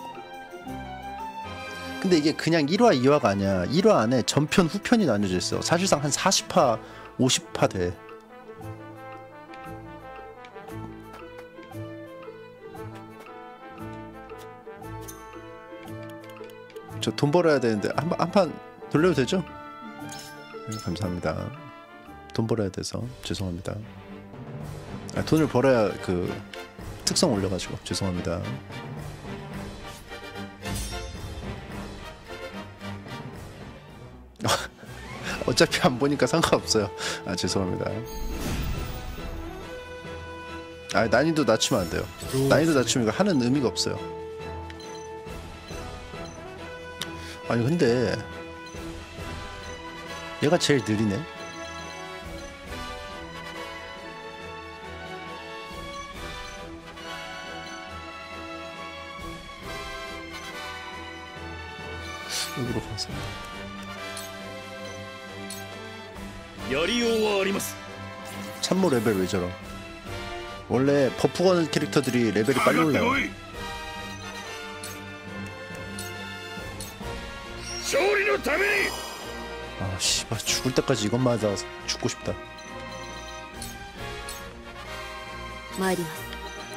근데 이게 그냥 1화 2화가 아니야. 1화 안에 전편 후편이 나뉘어져 있어. 사실상 한 40화 50화 돼. 저 돈 벌어야 되는데 한 판 돌려도 되죠? 네, 감사합니다. 돈 벌어야 돼서 죄송합니다. 아, 돈을 벌어야 그 특성 올려가지고 죄송합니다. 어차피 안 보니까 상관없어요. 아 죄송합니다. 아 난이도 낮추면 안 돼요. 난이도 낮추면 이거 하는 의미가 없어요. 아니 근데 얘가 제일 느리네. 여기로 가서 참모 레벨 왜 저러? 원래 버프 거는 캐릭터들이 레벨이 빨리 올라요. 아 씨발 죽을 때까지 이것만 하다 죽고 싶다. 参ります。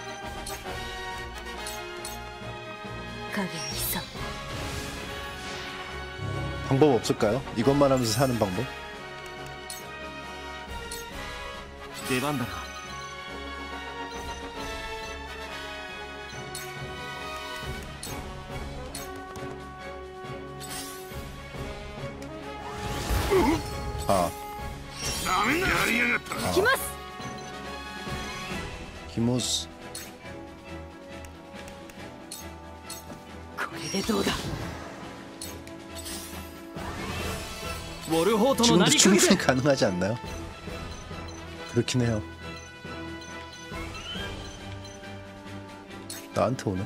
影勇 방법 없을까요? 이것만 하면서 사는 방법? 出番だな 아 ダメなやりやがったな行きます。 히모스 これでどうだ。ウォルホートの 지금도 名にかけ 충분히 て 가능하지 않나요? 그렇긴 해요. 나한테 오네.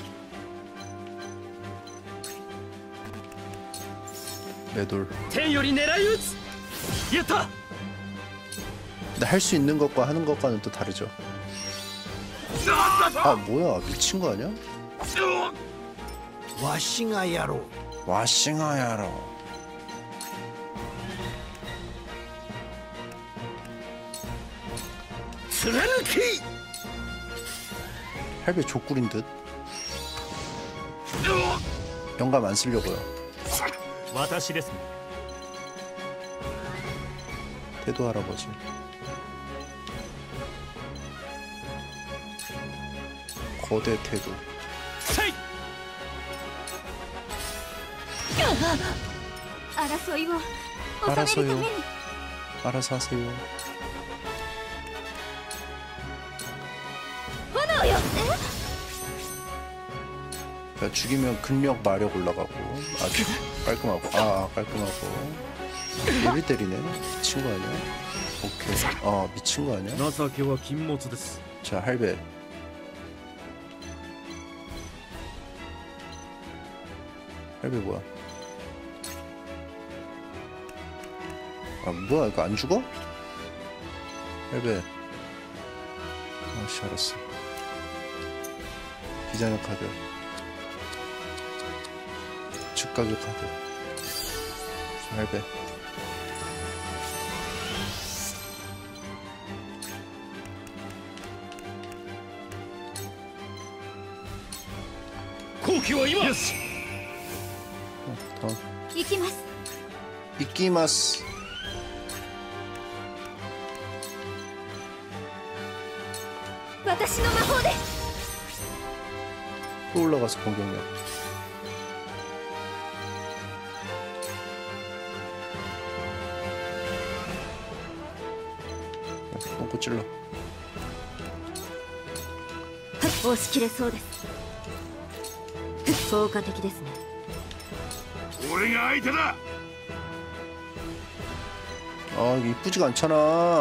매돌. 天より狙い撃つ。やった。 근데 할 수 있는 것과 하는 것과는 또 다르죠. 아 뭐야 미친 거 아니야? 와시가 야로. 와싱아야로. 스라누키. 할배 족구린 듯. 영감 안 쓰려고요. 私ですね 태도 할아버지. 거대 태도. せい争いを収めるために 알아서 하세요. 자, 죽이면 근력 마력 올라가고 아주 깔끔하고 깔끔하고 얘를 때리네. 미친 거 아니야? 오케이. 미친 거 아니야? 자, 할배. 할배 뭐야? 뭐야, 이거 안 죽어? 할배. 아씨, 알았어. 비자녀 카드. 즉가격 카드. 할배. 다음. 이끼마스. 또 올라가서 공격력. 똥꼬 찔러. 押し切れそうです。効果的ですね。 俺が相手だ。 이게 이쁘지가 않잖아.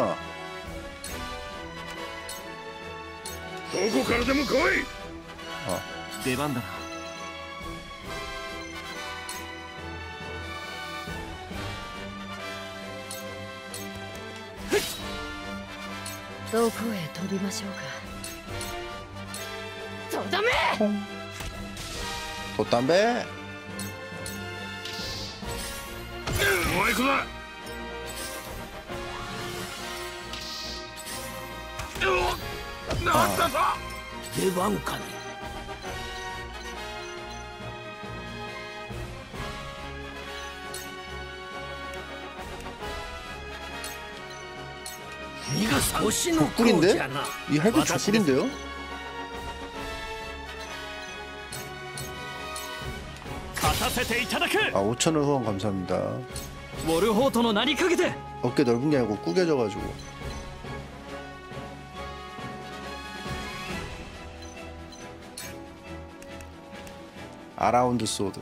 どこからでも来い。 出番だな。 どこへ飛びましょうか。とどめ。 돛담배. お前子だ。なんだぞ。 出番かね。 족불인데? 이 할배 족불인데요? 아, 5,000원 후원 감사합니다. 어깨 넓은 게 아니고 구겨져가지고. 아라운드 소드.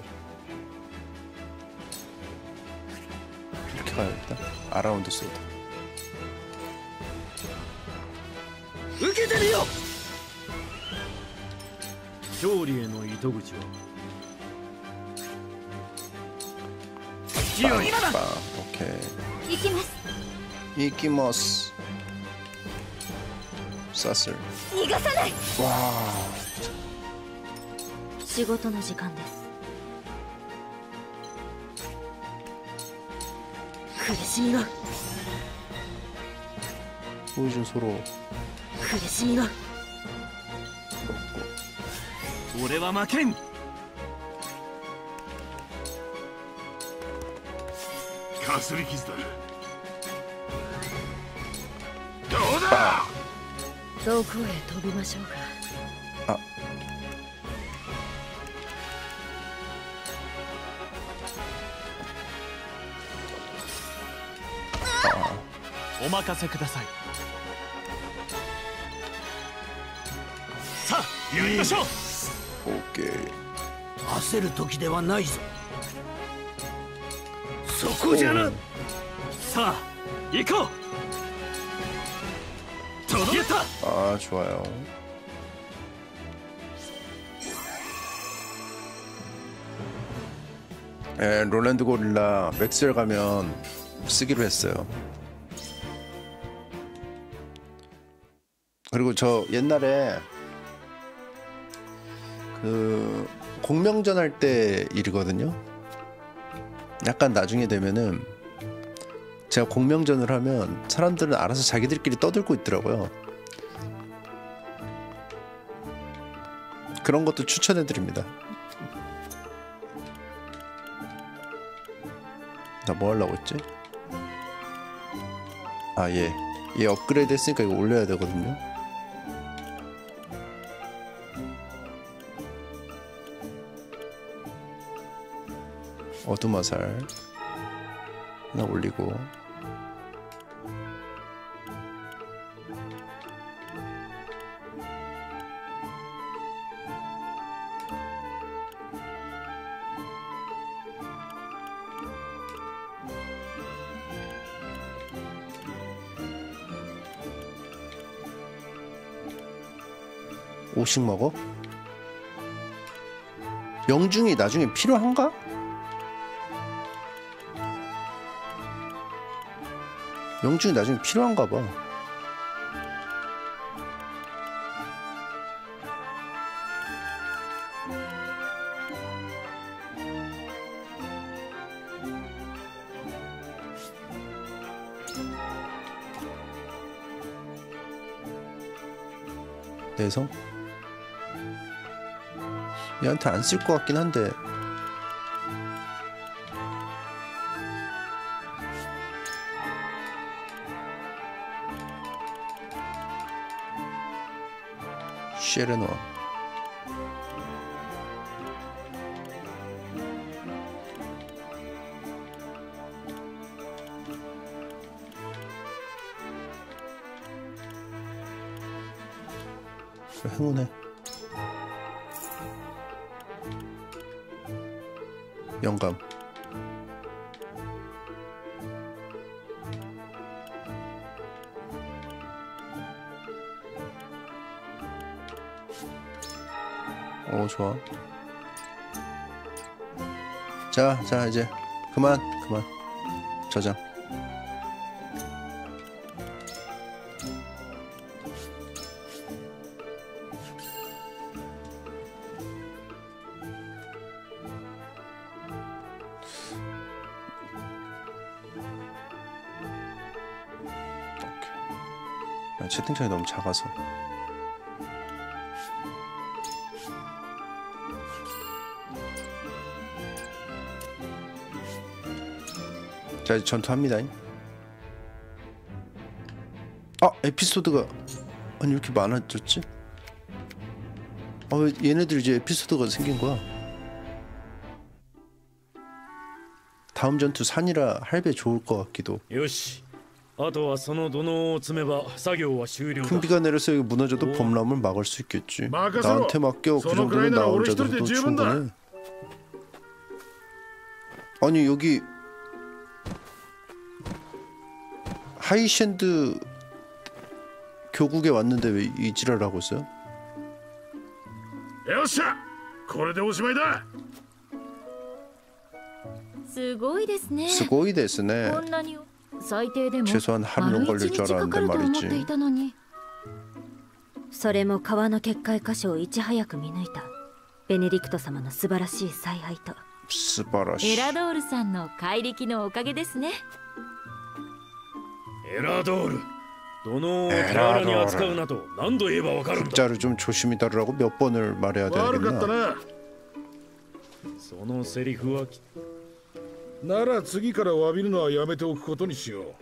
이렇게 가야겠다. 아라운드 소드. 受けてみよ。勝利への糸口は。 今だ。오케이. 行きます。 이키모스. 사슬. 逃がさない。 와. 仕事の時間です。苦しみは。 보여준 서로. 苦しみは。 俺は負けん。 かすり傷だ。どうだ。 どこへ飛びましょうか。 お任せください。さあ、やりましょう。 オッケー。 焦る時ではないぞ。そこじゃな。 さあ、行こう。届いた。 아, 좋아요. 예, 롤랜드 고릴라 맥스웰 가면 쓰기로 했어요. 그리고 저 옛날에 그 공명전 할 때 일이거든요. 약간 나중에 되면은 제가 공명전을 하면 사람들은 알아서 자기들끼리 떠들고 있더라고요. 그런 것도 추천해 드립니다. 나 뭐 하려고 했지? 아, 얘 업그레이드 했으니까 이거 올려야 되거든요. 어둠화살 하나 올리고 5씩 먹어? 영중이 나중에 필요한가? 영중이 나중에 필요한가 봐. 내성? 얘한테 안 쓸 것 같긴 한데. 쉐레노. 행운해. 영감. 오, 좋아. 자 이제 그만 저장. 채팅창이 너무 작아서. 자, 이제 전투합니다. 아, 에피소드가 아니 이렇게 많아졌지? 왜 얘네들 이제 에피소드가 생긴 거야? 다음 전투 산이라 할배 좋을 것 같기도. 요시. 큰 비가 내려서 여기 무너져도 범람을 막을 수 있겠지. 나한테 맡겨. 그 정도면 나 혼자도 충분해. 아니 여기 하이셴드 교국에 왔는데 왜 이 지랄을 하고 있어요? よっしゃ、これでおしまいだ。 すごいですね。 すごいですね。 こんなに最低でも 최소한 하루는 걸릴 줄 알았는데 말이지. それも川の結界箇所をいち早く見抜いたベネディクト様の素晴らしい采配と素晴らしい。 エラドールさんの怪力のおかげですね。 エラドール、どの手荒に扱うなと何度言えばわかるんだ。 숫자를 좀 조심히 다루라고 몇 번을 말해야 되겠나? そのセリフはなら次から詫びるのはやめておくことにしよう。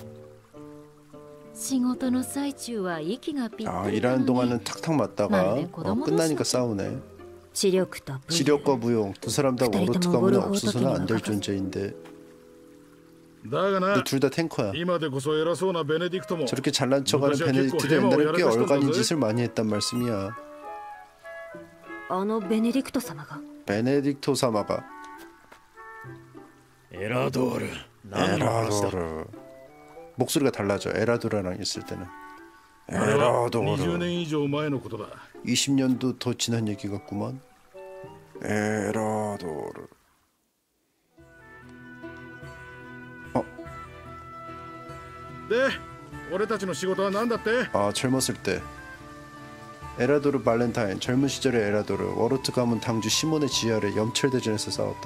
仕事の最中は息がぴったり。 일하는 동안은 탁탁 맞다가 끝나니까 싸우네. 지력과 무용 두 사람 다 워로트 가문에 없어서는 안 될 존재인데. 근데 둘 다 탱커야. 저렇게 잘난 척하는 베네딕트도 옛날에 꽤 얼간인 짓을 많이 했단 말씀이야. 베네딕토 사마가 에라도르. 목소리가 달라져. 에라도르랑 있을 때는. 에라도르. 20년도 더 지난 얘기 같구만. 에라도르. 젊었을 때 에라도르 발렌타인. 젊은 시절의 에라도르 워로트 가문 당주 시몬의 지하 아래 염철대전에서 싸웠다.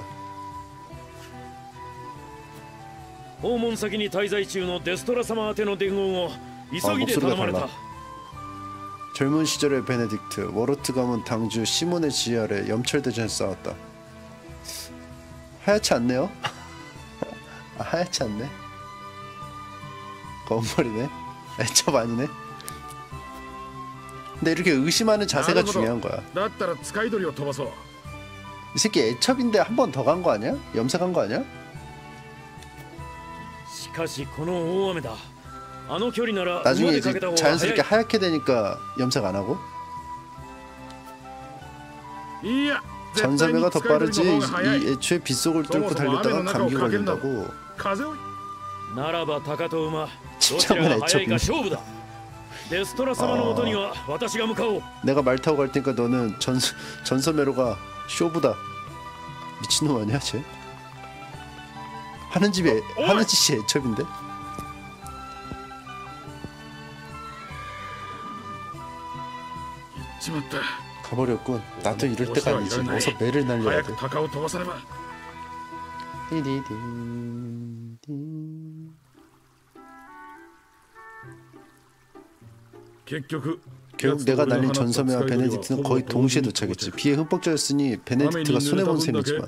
訪問先に滞在中のデストラ様宛ての伝言を急ぎで頼まれた。 젊은 시절의 베네딕트 워로트 가문 당주 시몬의 지하 아래 염철대전에서 싸웠다. 하얗지 않네요? 하얗지 않네? 검머리네? 애첩 아니네? 근데 이렇게 의심하는 자세가 중요한 거야. 이 새끼 애첩인데 한 번 더 간 거 아니야? 염색한 거 아니야? 나중에 이제 자연스럽게 하얗게 되니까 염색 안 하고? 전사배가 더 빠르지. 이 애초에 빗속을 뚫고 달렸다가 감기 걸린다고. 침착한 애첩이. デストラ様のもとには私が向かおう。 내가 말 타고 갈 테니까 너는 전섬매로가 쇼부다. 미친놈 아니야 쟤? 하는 짓이 애첩인데? 가버렸군. 나도 이럴 때가 아니지. 어서 매를 날려야 돼. 결국 내가 날린 전섬매와 베네딕트는 거의 동시에 도착했지. 비에 흠뻑 젖었으니 베네딕트가 손해본 셈이지만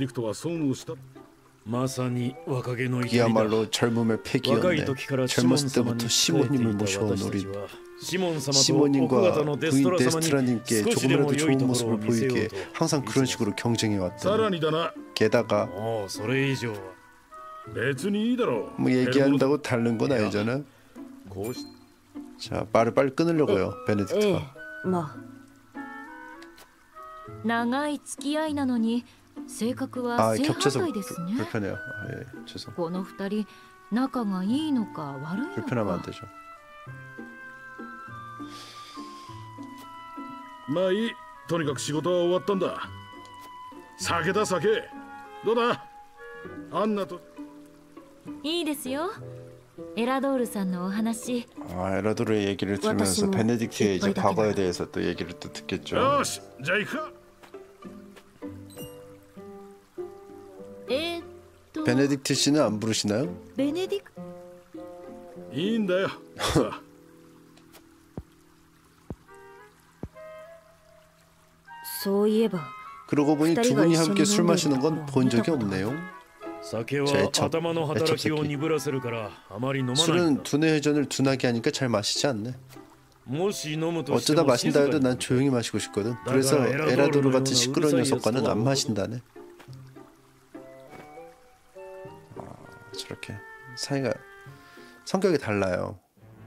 그야말로 젊음의 패기였네. 젊었을 때부터 시모님을 모셔온 우리 시모님과 부인 데스트라님께 조금이라도 좋은 모습을 보이기에 항상 그런 식으로 경쟁해왔더니 게다가 뭐 얘기한다고 다른 건 아니잖아. 자, 말을 빨리 끊으려고요, 베네딕트가. 長い付き合いなのに性格は正反対ですね。 불편해요. 아, 예, 죄송. この二人仲がいいのか悪いのか。 불편하면 안 되죠. まあいい。とにかく仕事は終わったんだ。酒だ酒。どうだ。アンナと。 いいですよ。エラドールさんのお話。 아, 에라도르의 얘기를 들으면서 베네딕트의 이제 과거에 대해서 또 얘기를 또 듣겠죠. よし、じゃあ行くか。 베네딕트 씨는 안 부르시나요? ベネディク。 いいんだよ。さあ。 そういえば 그러고 보니 두 분이 함께 술 마시는 건 본 적이 없네요. 酒は頭の働きを鈍らせるからあまり飲まない。 술은 두뇌 회전을 둔하게 하니까 잘 마시지 않네. 어쩌다 마신다 해도 난 조용히 마시고 싶거든. 그래서 에라도르 같은 시끄러운 녀석과는 안 마신다네. 아, 저렇게 사이가 성격이 달라요.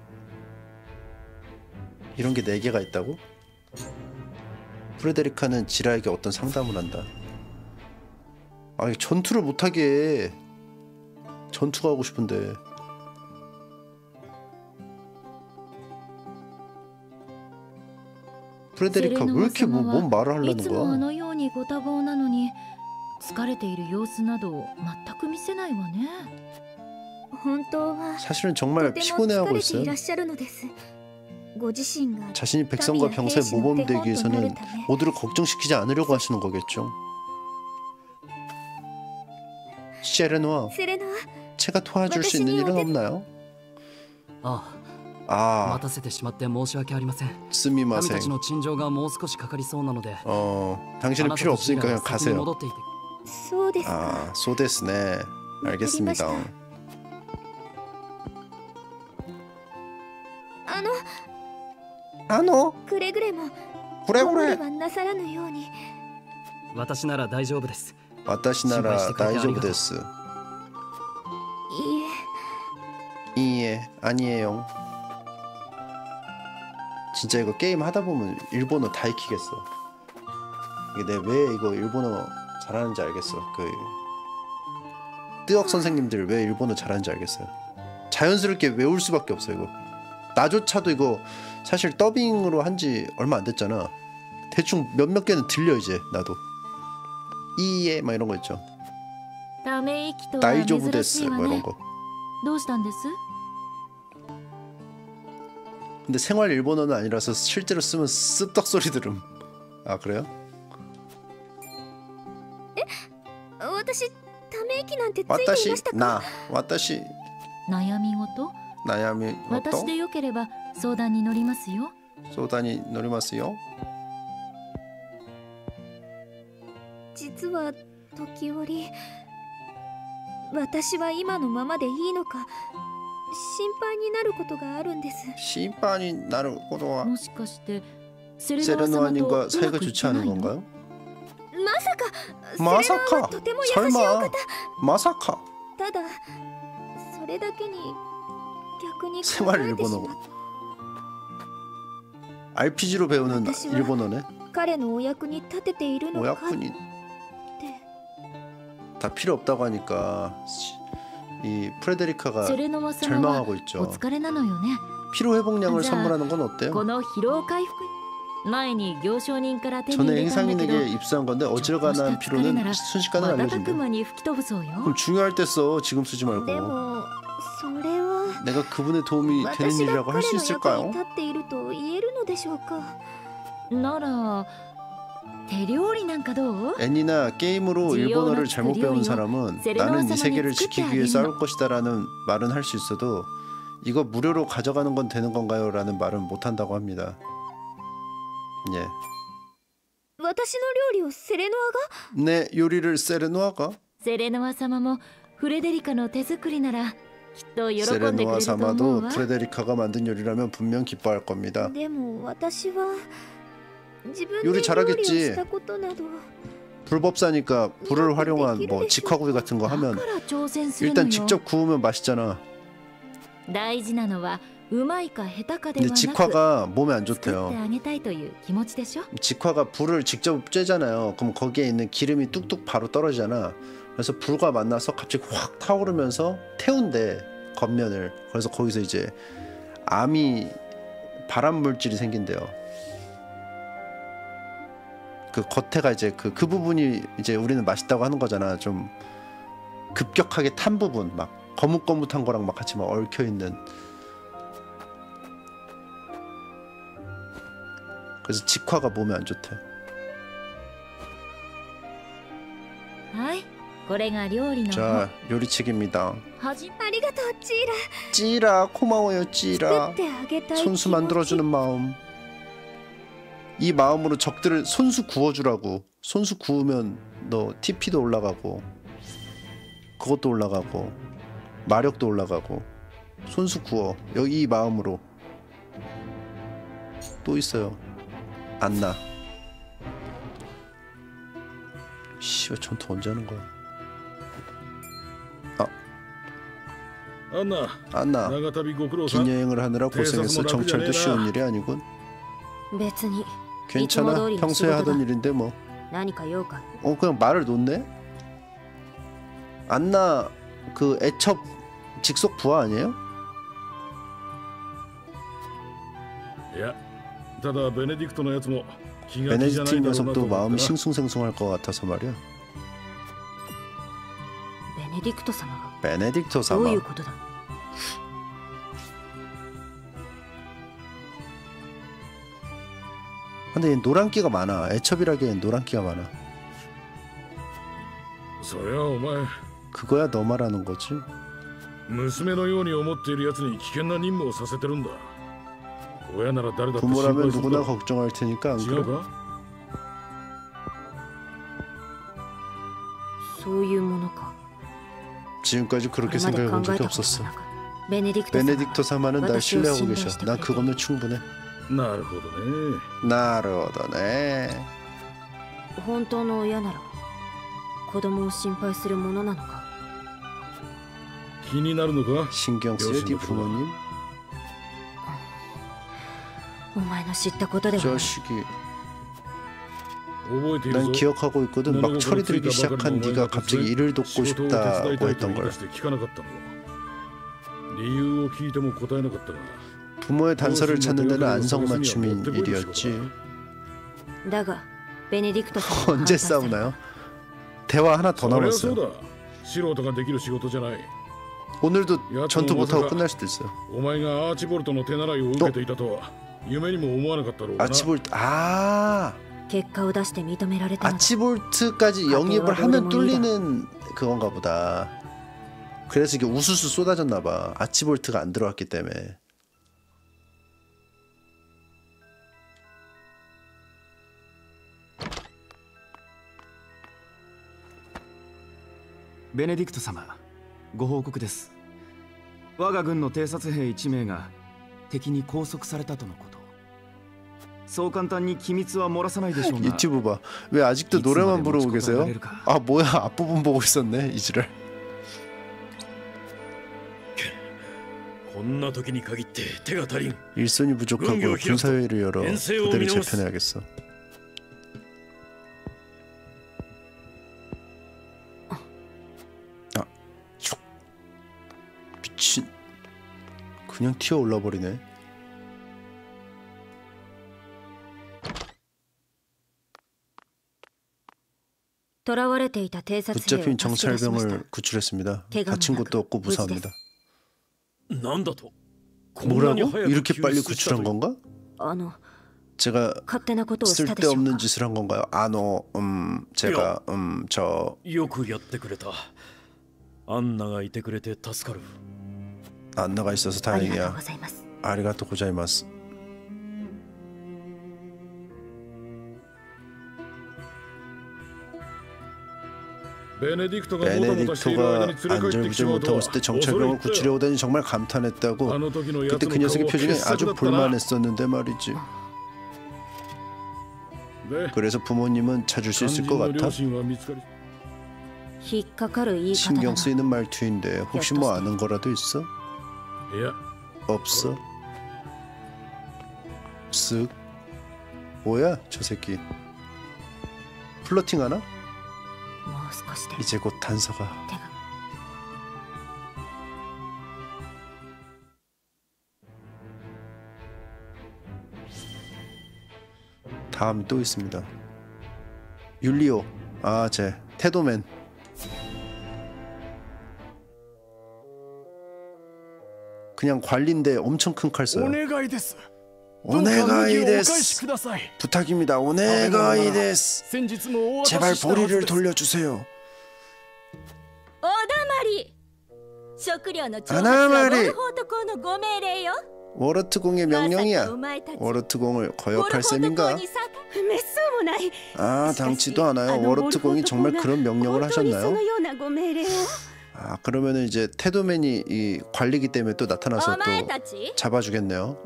이런 게 4개가 있다고? 프레데리카는 지라에게 어떤 상담을 한다. 아니 전투를 못하게 해. 전투가 하고 싶은데. 프레데리카 왜 이렇게 뭔 말을 하려는 거야? あのようにご多忙なのに疲れている様子など全く見せないわね。本当は 사실은 정말 피곤해하고 있어요. 자신이 백성과 병사의 모범이 되기 위해서는 모두를 걱정시키지 않으려고 하시는 거겠죠. 세레노아, 제가 도와줄 수 있는 일은 없나요? 아, 스미마생. 당신은 필요 없으니까 그냥 가세요. 아, 소데스네. 알겠습니다. 아노? 그래. 私なら大丈夫です。 와타시나라 다이조부데스. 이에 아니에요. 진짜 이거 게임 하다 보면 일본어 다 익히겠어. 이게 내가 왜 이거 일본어 잘하는지 알겠어. 그 뜨억 선생님들 왜 일본어 잘하는지 알겠어요. 자연스럽게 외울 수밖에 없어 이거. 나조차도 이거 사실 더빙으로 한지 얼마 안 됐잖아. 대충 몇몇 개는 들려 이제 나도. 이에 막 이런 거 있죠. 다이조부데스 뭐 이런 거. 근데 생활 일본어는 아니라서 실제로 쓰면 습덕 소리 들음. 아 그래요? 와타시 나 와타시 悩み事 私でよければ相談に乗りますよ。 소단이 노리마스요. 実は時折私は今のままでいいのか心配になることがあるんです。 心配になることはもしかしてセレ 세레노아님과 사이가 좋지 않은 건가요? まさか 설마 마사카 ただそれだけに逆に 생활 일본어 RPG로 배우는 일본어네. 彼のお役に立てているのか 오야꾼이 다 필요 없다고 하니까 이 프레데리카가 절망하고 있죠. お疲れなのよね。 피로 회복량을 선물하는 건 어때요? この疲労回復前に行商人から手に 전에 入れたんだけど 행상인에게 입수한 건데 어지러가는 피로는 순식간에 瞬く 알려준대. 間に吹き飛ぶそうよ 그럼 중요할 때 써. 지금 쓰지 で 말고. もそれは 내가 그분의 도움이 되는 私が 일이라고 할 彼 수 の役に 있을까요? 立っていると言えるのでしょうかなら手料理なんかどう 애니나 게임으로 일본어를 잘못 배운 사람은 나는 이 세계를 지키기 위해 싸울 것이다라는 말은 할 수 있어도 이거 무료로 가져가는 건 되는 건가요? 라는 말은 못한다고 합니다. 예. 私の料理をセレノアが 내 요리를 세레노아가? セレノア様もフレデリカの手作りならきっと喜んでくれると思 세레노아 う 사마도 わ 프레데리카가 만든 요리라면 분명 기뻐할 겁니다. でも私は自分で 요리 料理を 잘하겠지. したことなど 불법사니까 불을 활용한 뭐 직화구이 같은 거 だ 하면 から挑戦するの 일단 よ 직접 구우면 맛있잖아. 大事なのはうまいか下手かで 근데 はなく 직화가 몸에 안 作って 좋대요. あげたいという気持ちでしょ 직화가 불을 직접 쬐잖아요. 그럼 거기에 있는 기름이 뚝뚝 바로 떨어지잖아. 그래서 불과 만나서 갑자기 확 타오르면서 태운대 겉면을. 그래서 거기서 이제 암이 발암 물질이 생긴대요. 그 겉에가 이제 그 부분이 이제 우리는 맛있다고 하는 거잖아. 좀 급격하게 탄 부분 막 거뭇거뭇한 거랑 막 같이 막 얽혀 있는. 그래서 직화가 몸에 안 좋대. はいこれが料理の 자, 요리책입니다. はじありがとうチーラ 찌라 고마워요 作 찌라. ってあげたい気持 손수 ち 만들어주는 마음. 이 마음으로 적들을 손수 구워주라고. 손수 구우면 너 TP도 올라가고 그것도 올라가고 마력도 올라가고. 손수 구워. 여기 이 마음으로. 또 있어요. 안나. 씨, 왜 전투 언제 하는 거야? 안나 안나. 長旅ご苦労さん 긴 여행을 하느라 고생했어. 정찰도 쉬운 일이 아니군. 別に 괜찮아. 이츠모도리 평소에 仕事だ. 하던 일인데 뭐. 何か用か 그냥 말을 놓네. 안나 그 애첩 직속 부하 아니에요? いやただベネディクトのやつも気が気じゃな 베네딕트 いだろうなと 녀석도 思った 마음이 な 싱숭생숭할 것 같아서 말이야. ベネディクト様が 베네딕토 どう 사마. いうことだ 근데 얘 노란기가 많아. 애첩이라기엔 노란기가 많아. そりゃお前 그거야 너 말하는 거지. 娘のように思っているやつに危険な任務をさせてるんだ親なら誰だって心 부모라면 配する 누구나 だろ 걱정할 테니까 안 違 그래? うかそういうものか 지금까지 こ 그렇게 れまで 생각해 考 본 え 적이 たこと 없었어. もなくベネディクト様 베네딕토 사마는 날 私を 신뢰하고 信頼 계셔. して 난 くれて 그거면 충분해. なるほどね 나로더네. 本当の親なら子供を心配するものなのか気になるのか 신경 쓰여 네 부모님. お前の知ったことではない 자식이. 覚えている 난 ぞ 기억하고 있거든. 막 철이 들기 시작한 네가 갑자기 일을 돕고 仕事を手伝 싶다고 いたいと 했던 言い 걸. 出して聞かなかったの理由を聞いても答えなかったが 부모의 단서를 찾는 데는 안성맞춤인 일이었지. だがベネディクト様が 언제 反対された 싸우나요? 대화 하나 더 そりゃそう 남았어요. だ素人ができる仕事じゃない 오늘도 전투 못하고 끝날 수도 있어요. お前がアーチボルトの手習いを受けていたとは夢にも思わなかったろうな 아치볼트. 아 結果を出して認められたのだ 아치볼트까지 영입을 하면 뚫리는 그건가 보다. 그래서 이게 우수수 쏟아졌나 봐. 아치볼트가 안 들어왔기 때문에. ベネディクト様、ご報告です。我が軍の偵察兵1名が敵に拘束されたとのこと。そう簡単に機密は漏らさないでしょうが。 유튜브 봐. 왜 아직도 노래만 부르고 계세요? 아 뭐야 앞부분 보고 있었네 이지랄. こんな時に限って手が足りん 일손이 부족하고 군사회의를 열어 부대를 재편해야겠어. 아, 미친. 그냥 튀어 올라 버리네. 붙잡힌 정찰병을 구출했습니다. 다친 것도 없고 무사합니다. 뭐라고? 이렇게 빨리 구출한 건가? 제가 쓸데없는 짓을 한 건가요? 제가 저 よくやってくれた。アンナがいてくれて助かる。 안나가 있어서 다행이야. 아리가또 고자이마스. 베네딕토가 안절부절 못하고 있을 때 정찰병을 구출해 오다니 정말 감탄했다고. 그때 그 녀석의 표정이 아주 볼만했었는데 말이지. 그래서 부모님은 찾을 수 있을 것 같아? 신경 쓰이는 말투인데 혹시 뭐 아는 거라도 있어? 없어? 쓱. 뭐야 저 새끼. 플러팅 하나? 이제 곧 단서가. 다음이 또 있습니다. 율리오. 제 태도맨. 그냥 관리인데 엄청 큰 칼 써요. 오네가이데스. 부탁입니다. 오네가이데스. 제발 보리를 돌려주세요. 아나마리. 워러트공의 명령이야. 워러트공을 거역할 셈인가? 당치도 않아요. 워러트공이 정말 그런 명령을 하셨나요? 그러면은 이제 태도맨이 이 관리기 때문에 또 나타나서 또 잡아주겠네요.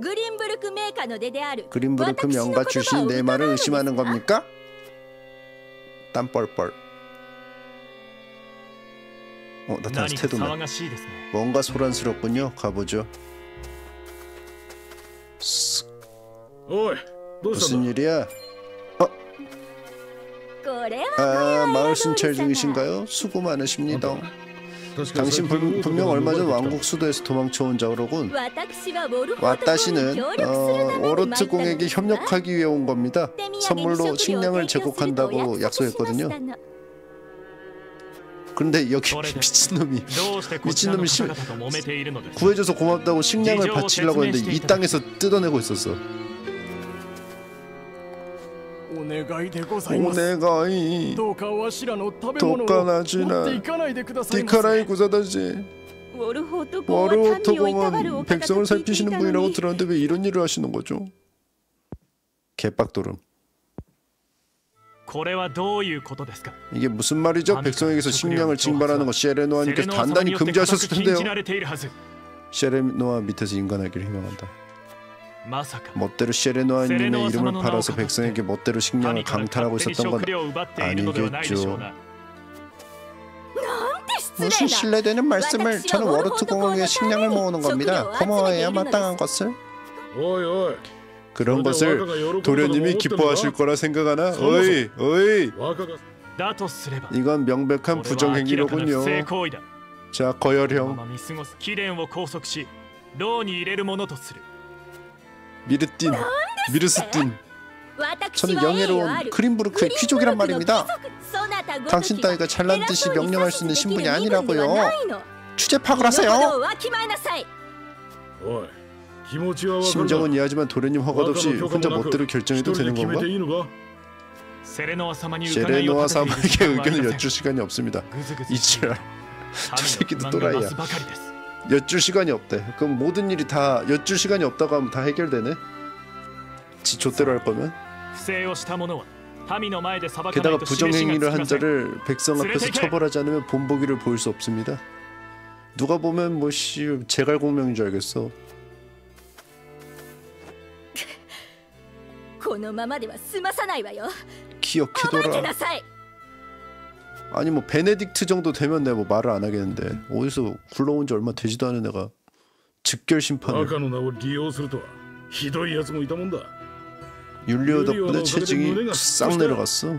그린부르크 명가 출신 내 말을 의심하는 겁니까? 땀 뻘뻘. 나타나서 태도맨. 뭔가 소란스럽군요. 가보죠. 무슨 일이야? 마을 순찰 중이신가요? 수고 많으십니다. 당신 분명 얼마 전 왕국 수도에서 도망쳐온 자로군. 와타시는 워로트공에게 협력하기 위해 온 겁니다. 선물로 식량을 제공한다고 약속했거든요. 그런데 여기 미친놈이 구해줘서 고맙다고 식량을 바치려고 했는데 이 땅에서 뜯어내고 있었어. 오네가이 도카나지나 디카라이 구사다지. 워르호토공은 백성을 살피시는 분이라고 들었는데 왜 이런 일을 하시는 거죠? 개빡도름. 이게 무슨 말이죠? 백성에게서 식량을 징발하는 거 셰레노아님께서 단단히 금지하셨을 텐데요. 셰레노아 밑에서 인간하기를 희망한다. 멋대로 셰레노아님의 이름을 팔아서 백성에게 멋대로 식량을 강탈하고 있었던 건 아니겠죠. 무슨 신뢰되는 말씀을. 저는 워르트공을 위해 식량을 모으는 겁니다. 고마워해야 마땅한 것을. 그런 것을 도련님이 기뻐하실 거라 생각하나? 어이. 이건 명백한 부정행위로군요. 자, 거열형. 미르스틴. 저는 영예로운 그린부르크의 귀족이란 말입니다. 당신 따위가 잘난 듯이 명령할 수 있는 신분이 아니라고요. 추제 파악을 하세요. 심정은 이해하지만 도련님 허가 없이 혼자 멋대로 결정해도 되는 건가? 셰레노아 사마에게 의견을 여쭐 시간이 없습니다. 이치라. 저 새끼도 또라이야. 여쭐 시간이 없대. 그럼 모든 일이 다 여쭐 시간이 없다고 하면 다 해결되네? 지 좆대로 할 거면? 게다가 부정행위를 한 자를 백성 앞에서 처벌하지 않으면 본보기를 보일 수 없습니다. 누가 보면 뭐 제갈공명인 줄 알겠어. 기억해둬라. 아니 뭐 베네딕트 정도 되면 내가 뭐 말을 안 하겠는데 어디서 굴러온 지 얼마 되지도 않은 애가 즉결 심판을. 율리오 덕분에 체증이 싹 내려갔어.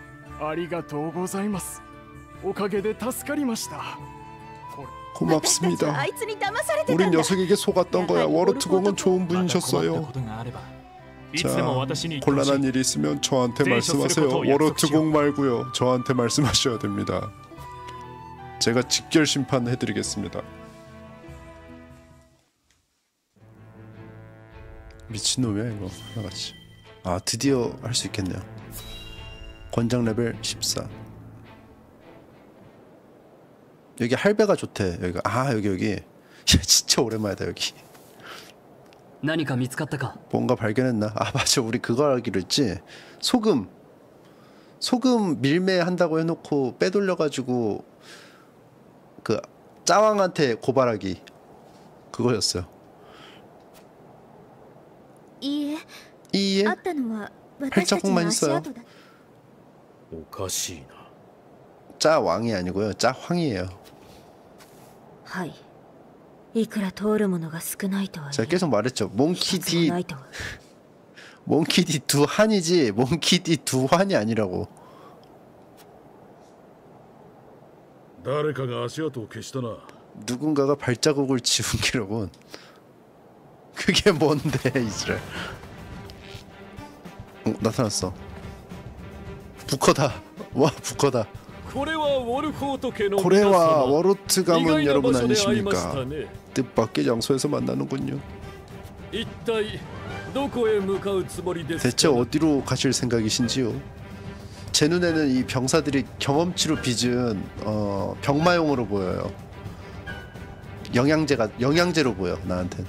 고맙습니다. 우린 녀석에게 속았던 거야. 워로트공은 좋은 분이셨어요. いつでも私に言ってほしい。 곤란한 일이 있으면 저한테 말씀하세요. 워로트공 말고요. 저한테 말씀하셔야 됩니다. 제가 직결 심판해드리겠습니다. 미친놈이야 이거 하나같이. 아 드디어 할 수 있겠네요. 권장 레벨 14. 여기 할배가 좋대. 여기가 여기. 야 진짜 오랜만이다 여기. 뭔가 발견했나? 아 맞아 우리 그거 하기로 했지. 소금 밀매한다고 해놓고 빼돌려가지고 그 짜왕한테 고발하기 그거였어요. 이에 발자국만 있어요. 짜왕이 아니고요 짜황이에요. 제가 계속 말했죠. 몽키디 두한이지 몽키디 두환이 아니라고. 누군가가 발자국을 지운 기록은 그게 뭔데 이스라엘. 나타났어. 부커다. 와 부커다. 고래와 워로트 가문 여러분 아니십니까? 뜻밖의 장소에서 만나는군요. 대체 어디로 가실 생각이신지요? 제 눈에는 이 병사들이 경험치로 빚은 병마용으로 보여요. 영양제로 보여 나한텐.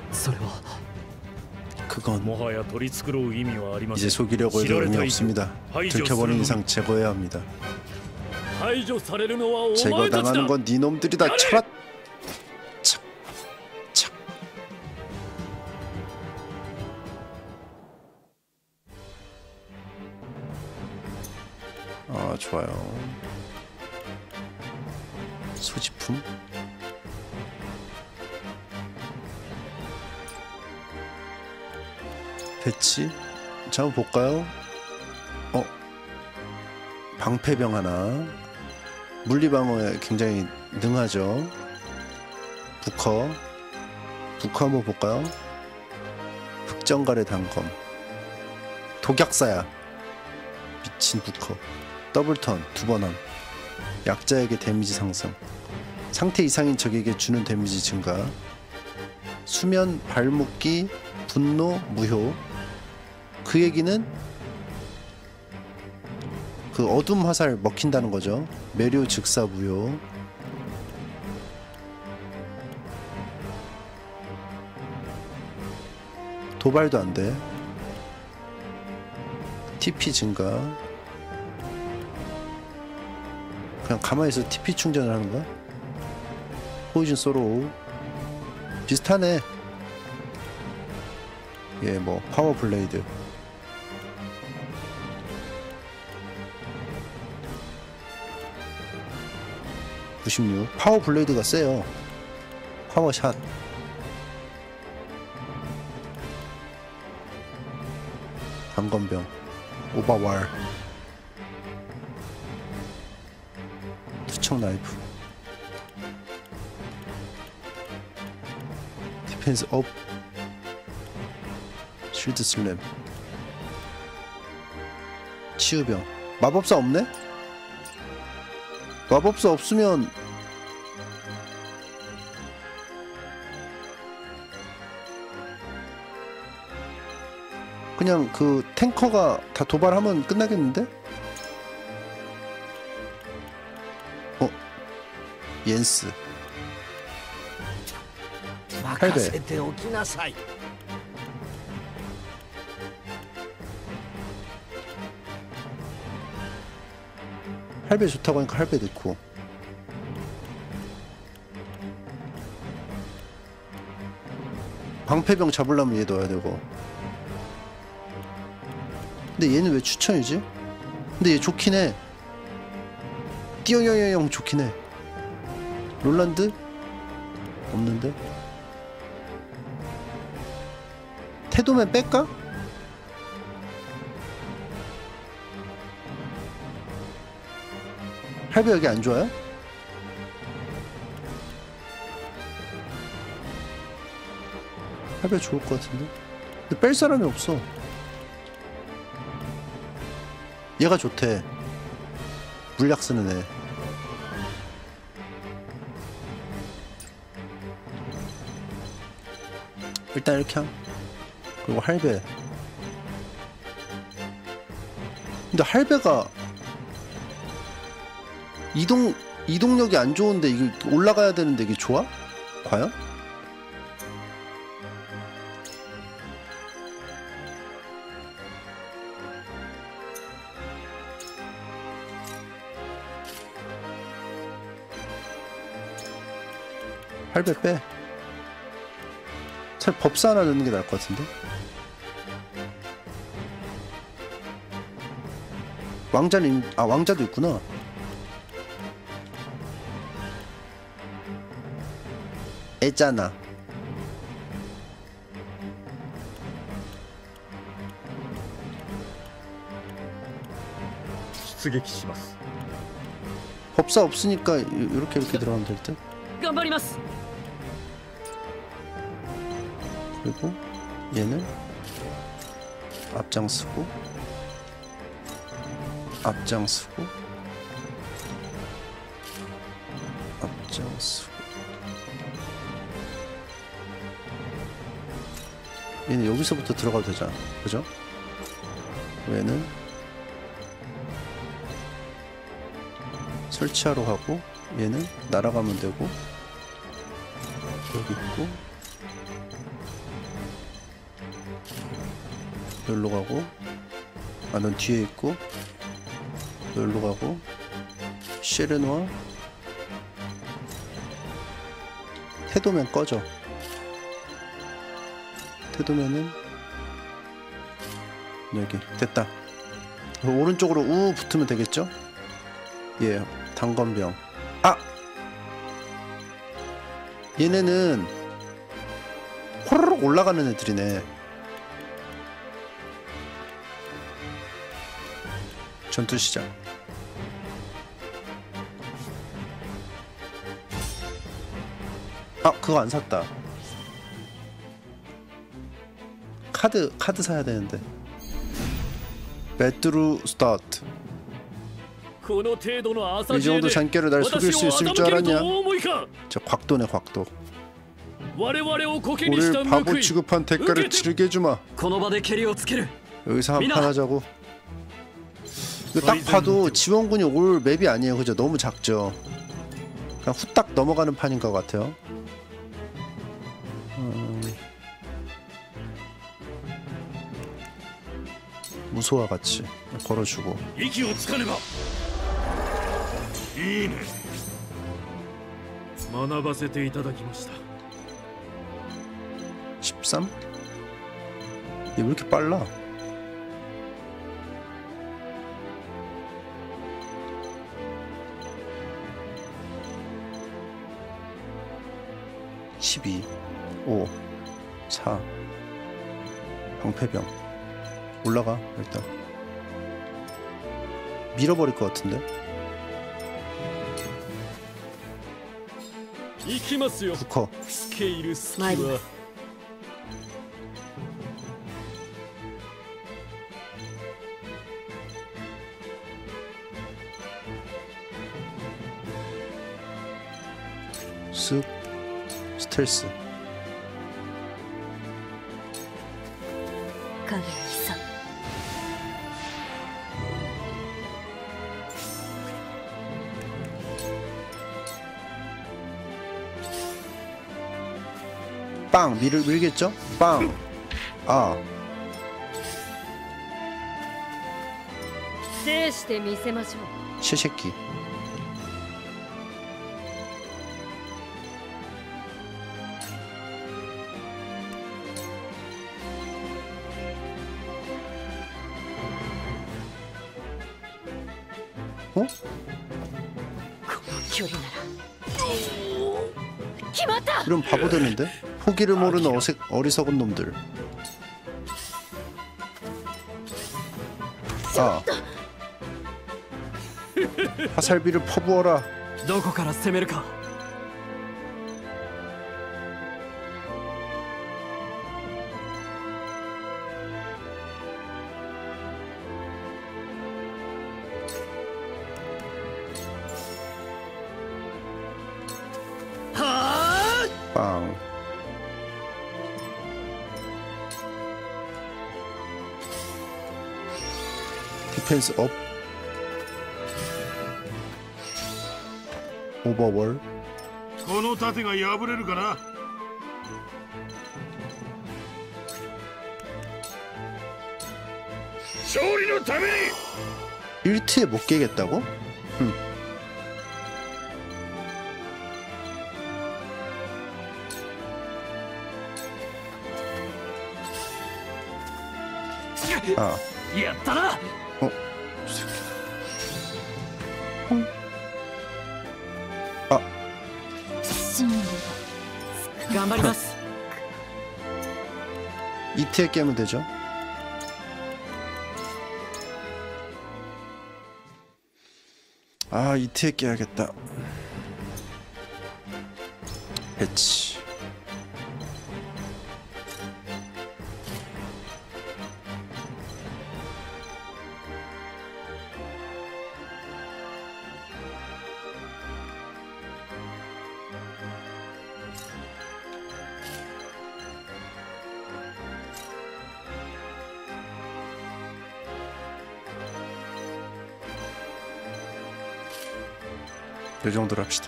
그건 이제 속이려고 해도 의미 없습니다. 들켜버린 이상 제거해야 합니다. 제거당하는 건 네 놈들이다. 차라. 아 좋아요. 소지품. 배치. 자 한번 볼까요? 방패병 하나. 물리방어에 굉장히 능하죠. 부커 한번 볼까요? 흑정갈의 단검. 독약사야. 미친 부커. 더블턴 2번 함. 약자에게 데미지 상승. 상태 이상인 적에게 주는 데미지 증가. 수면 발묶기 분노 무효. 그 얘기는 그 어둠 화살 먹힌다는 거죠. 매료 즉사 무효. 도발도 안 돼. TP 증가. 그냥 가만히 있어서 TP 충전을 하는 거야? 포이즌 소로. 비슷하네. 예, 뭐 파워 블레이드. 파워 블레이드가 세요. 파워샷. 단검병. 오버왈. 투척 나이프. 디펜스 업. 쉴드 슬램. 치유병. 마법사 없네? 마법사 없으면 그냥 그 탱커가 다 도발하면 끝나겠는데? 옌스. 할배. 할배 좋다고 하니까 할배 넣고. 방패병 잡으려면 얘 넣어야 되고. 근데 얘는 왜 추천이지? 근데 얘 좋긴 해. 띠용용용 좋긴 해. 롤란드? 없는데? 태도맨 뺄까? 할배 여기 안 좋아요? 할배 좋을 것 같은데? 근데 뺄 사람이 없어. 얘가 좋대. 물약 쓰는 애. 일단 이렇게 함. 그리고 할배. 근데 할배가 이동력이 안 좋은데 이게 올라가야 되는데 이게 좋아? 과연? 할배 빼. 차라리 법사 하나 넣는 게 나을 것 같은데? 왕자는 왕자도 있구나. 애잖아. 법사 없으니까 이렇게 들어가면 될 듯. 頑張ります 그리고 얘는 앞장서고 앞장서고 얘는 여기서부터 들어가도 되잖아. 그죠? 얘는 설치하러 가고 얘는 날아가면 되고 여기 있고 여기로 가고 넌 뒤에 있고 여기로 가고 쉐르노아 태도면 꺼져. 태도면은 여기 됐다. 오른쪽으로 우 붙으면 되겠죠? 예, 단검병. 아! 얘네는 호로록 올라가는 애들이네. 전투 시작. 아, 그거 안 샀다. 카드 사야 되는데. 배트루 스타트. 이 정도 잔깨로 날 속일 수 있을 줄 알았냐? 저 곽도네, 곽도. 우릴 바보 취급한 대가를 치르게 해주마. 여기서 한판 하자고. 이거 딱 봐도 지원군이 올 맵이 아니에요. 그죠? 너무 작죠? 그냥 후딱 넘어가는 판인 것 같아요. 무소와 같이 걸어주고. 13? 얘 왜 이렇게 빨라? (12) 5 4 방패병 올라가. 일단 밀어버릴 것 같은데. 부커 쓱 스텔스. 빵 밀겠죠? 빵. 아. 새새끼. 어? 이런 바보 되는데? 포기를 모르는 어리석은 놈들. 아. 화살비를 퍼부어라. 빵. 디펜스 업. 오버월. この盾が破れるかな。勝利のために 1트에 못 깨겠다고? 아. やったな。 아. シングル頑張ります 2트에 깨면 되죠. 아, 2트에 깨야겠다. 배치. 이 정도로 합시다.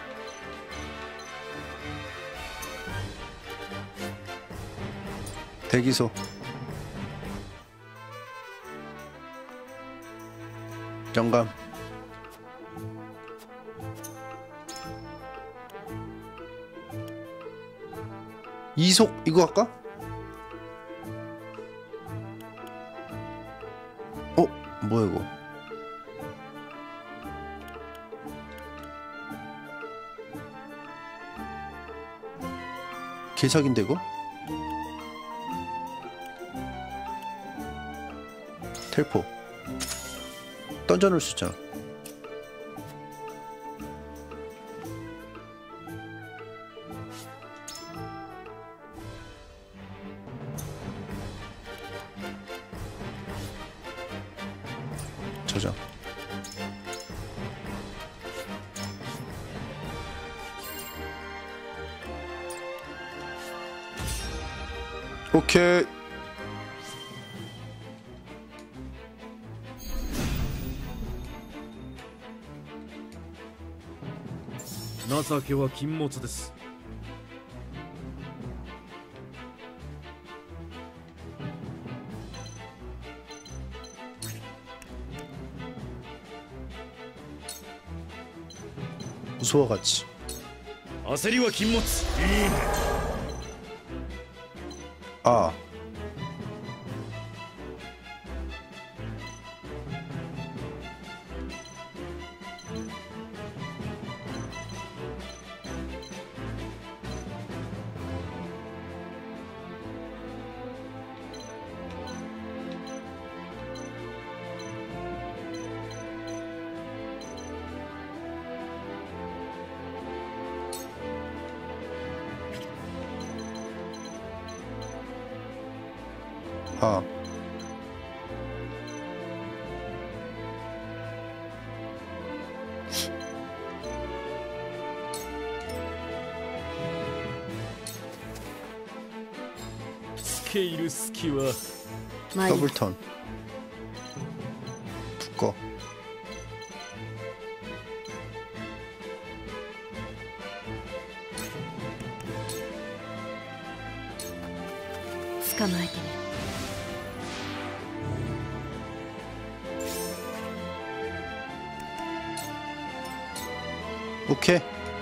대기소. 영감. 이속 이거 할까? 뭐야 이거? 개사기인데 이거? 텔포 던져놓을 수 있잖아. 저장. 오케이. 나사케와禁物です 무서워같이. 焦りは禁物。いいね。 아. 아. 스케일 스키와 더블턴. 묶어. 오케이.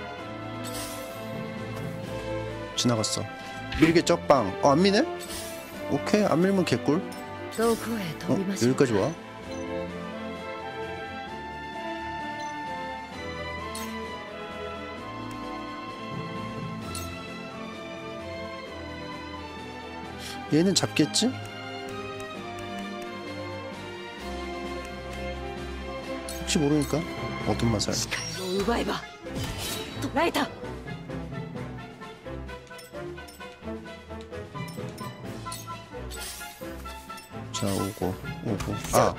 지나갔어. 밀게 쩍빵. 안 미네? 오케이. 안 밀면 개꿀. 여기까지 와. 얘는 잡겠지? 혹시 모르니까 어둠 마살. 자, 오고. 아.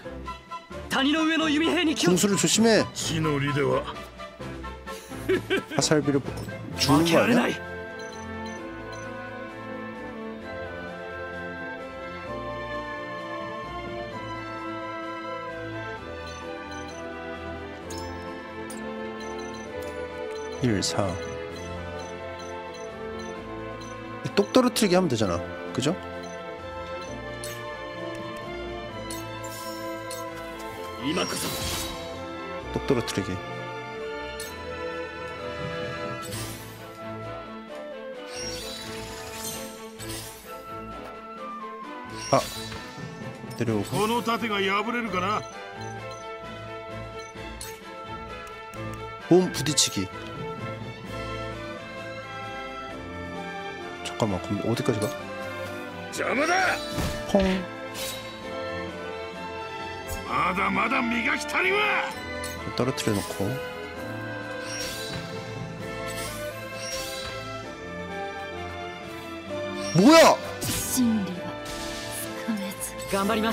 궁수를 조심해. 시노리では 화살비를 죽는 거 아니야? 1, 4. 똑 떨어뜨리게 하면 되잖아. 그죠? 똑 떨어뜨리기. 아, 내려오고. この盾が破れるかな 몸 부딪히기. 잠깐만, 그럼 어디까지 가? 邪魔だ 펑. まだまだ磨き足りは 떨어뜨려 놓고. 뭐야? 真理はつかめず。 頑張ります。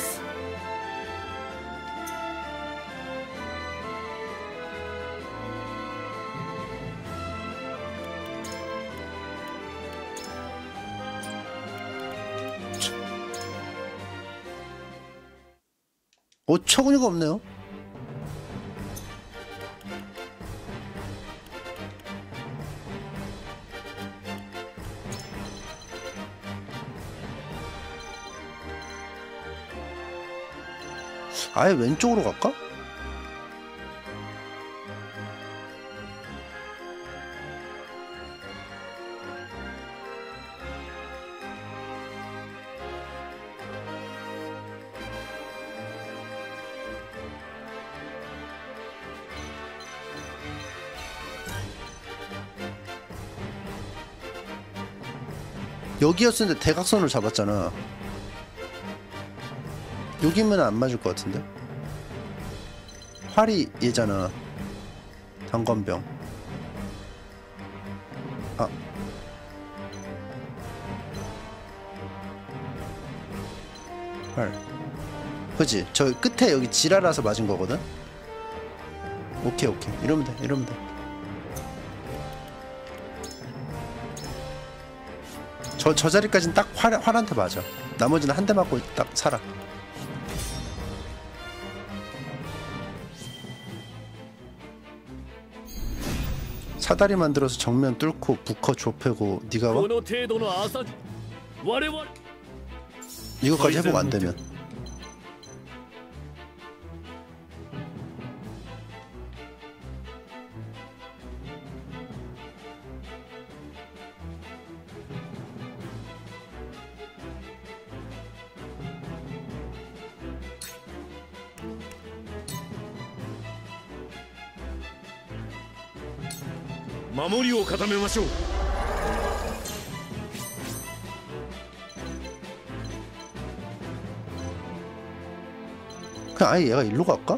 어처구니가 없네요. 아예 왼쪽으로 갈까? 여기였는데 대각선을 잡았잖아. 여기면 안 맞을 것 같은데? 활이 얘잖아. 단검병. 아. 활. 그치? 저 끝에 여기 지랄라서 맞은 거거든? 오케이 오케이. 이러면 돼. 이러면 돼. 저 자리까지는 딱 활한테 맞아. 나머지는 한 대 맞고 딱 살아. 사다리 만들어서 정면 뚫고 부커 좁히고 네가 와? 이거까지 회복 안 되면. 마무리を固めましょう. 그냥 아예 얘가 일로 갈까?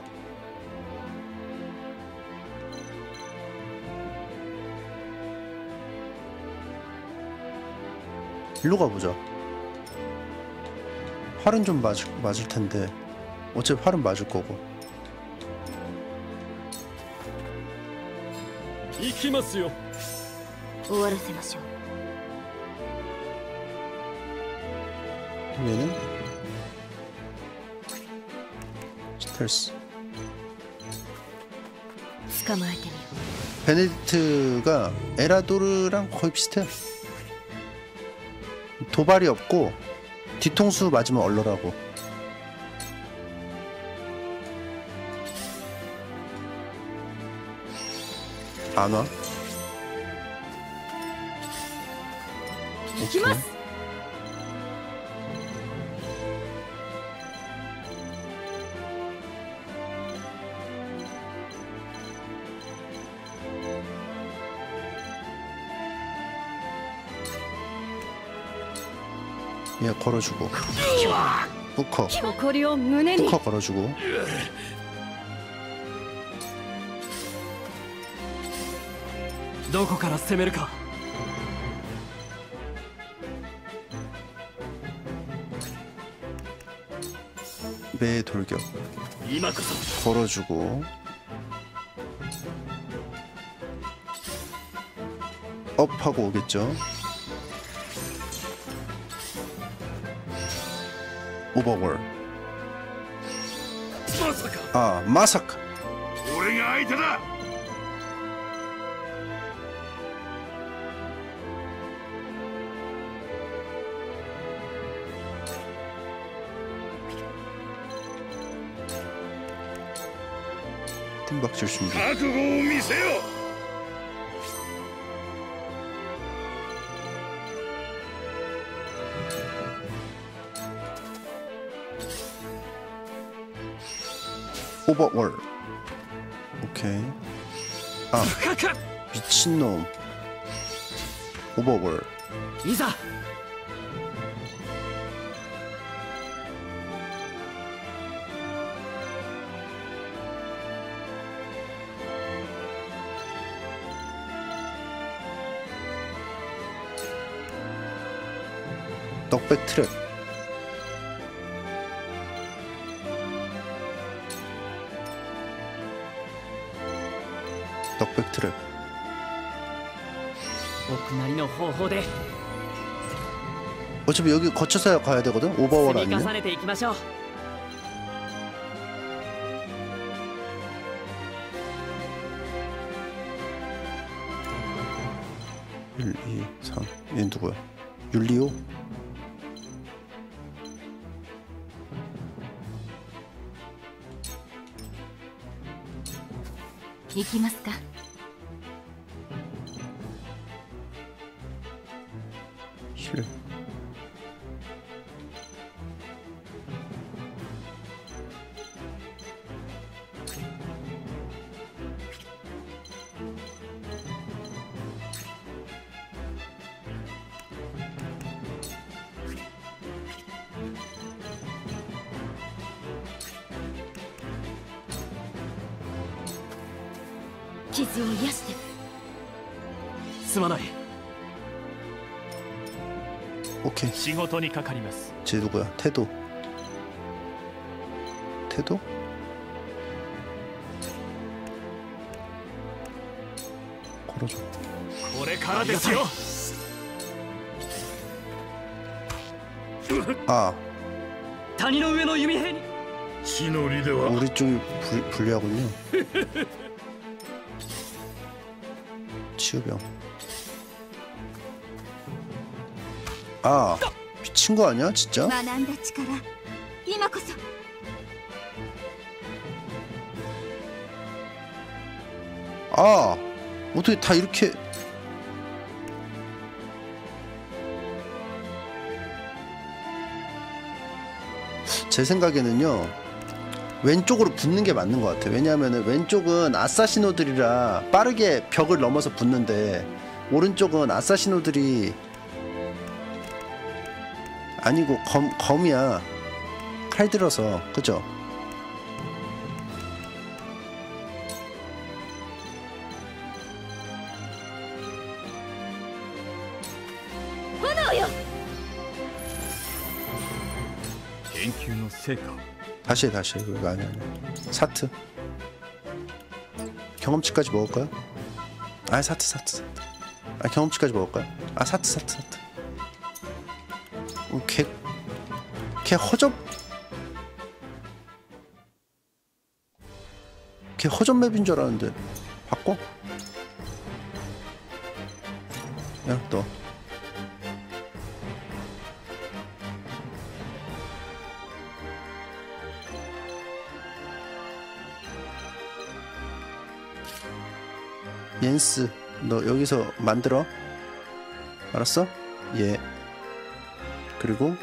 일로 가보자. 활은 좀 맞을 텐데 어차피 활은 맞을 거고. 行きますよ. 終わらせましょう. 얘는 스텔스. 捕まえてみよ 베네딕트가 에라도르랑 거의 비슷해. 도발이 없고 뒤통수 맞으면 얼얼하고. 안 와? 오케이. 얘 걸어주고. 부커. 誇りを胸に 부커 걸어주고. 매 돌격. 걸어주고. 업하고 오겠죠. 오버월. 아, 마사카. 띵박질 준비. 覚悟を見せよ。 오버월. 오케이. 아 미친놈. 오버월. いざ 넉백 트랩. 넉백 트랩. 僕なりの方法で 어차피 여기 거쳐서 가야 되거든. 오버월 積み重 아니면. ねていきましょう。 1, 2, 3. 얘 누구야? 율리오? 行きますか。 힐. 傷を癒して。 すまない。 오케이. 仕事にかかります。 쟤 누구야? 태도. 태도? 걸어줘. これからですよ。 아 谷の上の弓兵に。 血のりでは 우리 쪽이 불리하군요. 치유병. 아 미친 거 아니야 진짜? 学んだ力、今こそ。 아 어떻게 다 이렇게. 제 생각에는요 왼쪽으로 붙는 게 맞는 것 같아요. 왜냐하면 왼쪽은 아사시노들이라 빠르게 벽을 넘어서 붙는데 오른쪽은 아사시노들이 아니고 검이야. 칼 들어서. 그죠? 다시 이거 아니야. 사트 경험치까지 먹을까요? 아 사트 아 경험치까지 먹을까요? 아 사트 걔 허접 맵인 줄 알았는데 바꿔? 야 너 옌스 너 여기서 만들어. 알았어? 예. 그리고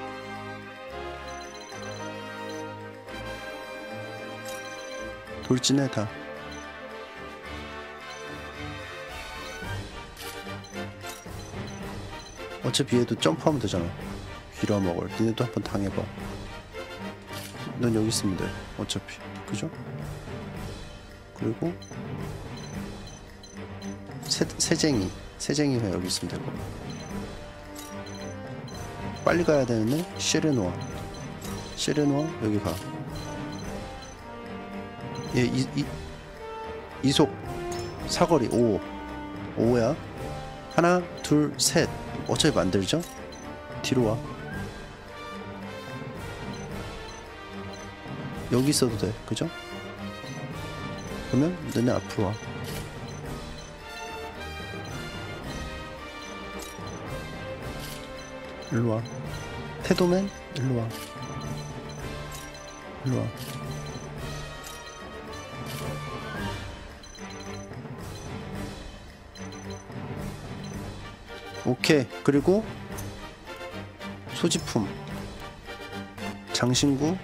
돌진해 다. 어차피 얘도 점프하면 되잖아. 빌어먹을. 니네도 한번 당해봐. 넌 여기 있으면 돼. 어차피. 그죠? 그리고 새쟁이가 여기 있으면 되고. 빨리 가야 되는데 시레노아 여기 가. 얘 이속 사거리 5야. 하나 둘 셋. 어차피 만들죠? 뒤로 와. 여기 있어도 돼. 그죠? 그러면 너네 앞으로 와. 일로 와. 태도맨 일로 와. 오케이. 그리고 소지품 장신구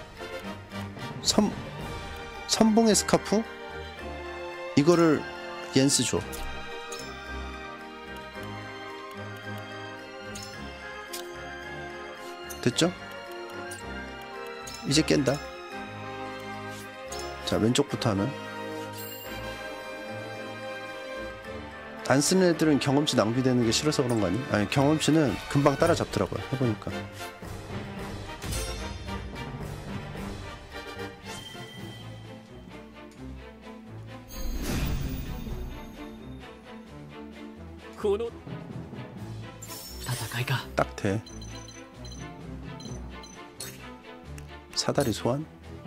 선봉의 스카프 이거를 옌스 줘. 됐죠? 이제 깬다. 자, 왼쪽부터 하면 안 쓰는 애들은 경험치 낭비되는 게 싫어서 그런 거 아니? 아니, 경험치는 금방 따라잡더라고요. 해보니까. 딱 돼. 사다리 소환?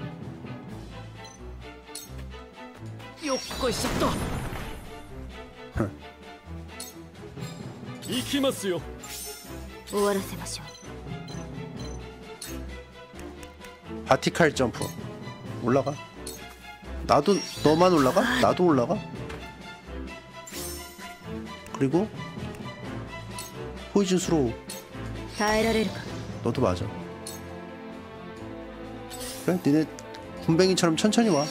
よっこいしょっと行きますよ。 終わらせましょう。 바티칼 점프. 올라가. 나도 너만 올라가? 나도 올라가? 그리고 포이즌 스로우. 耐えられるか。 너도 맞아. 그래, 니네 군뱅이처럼 천천히 와.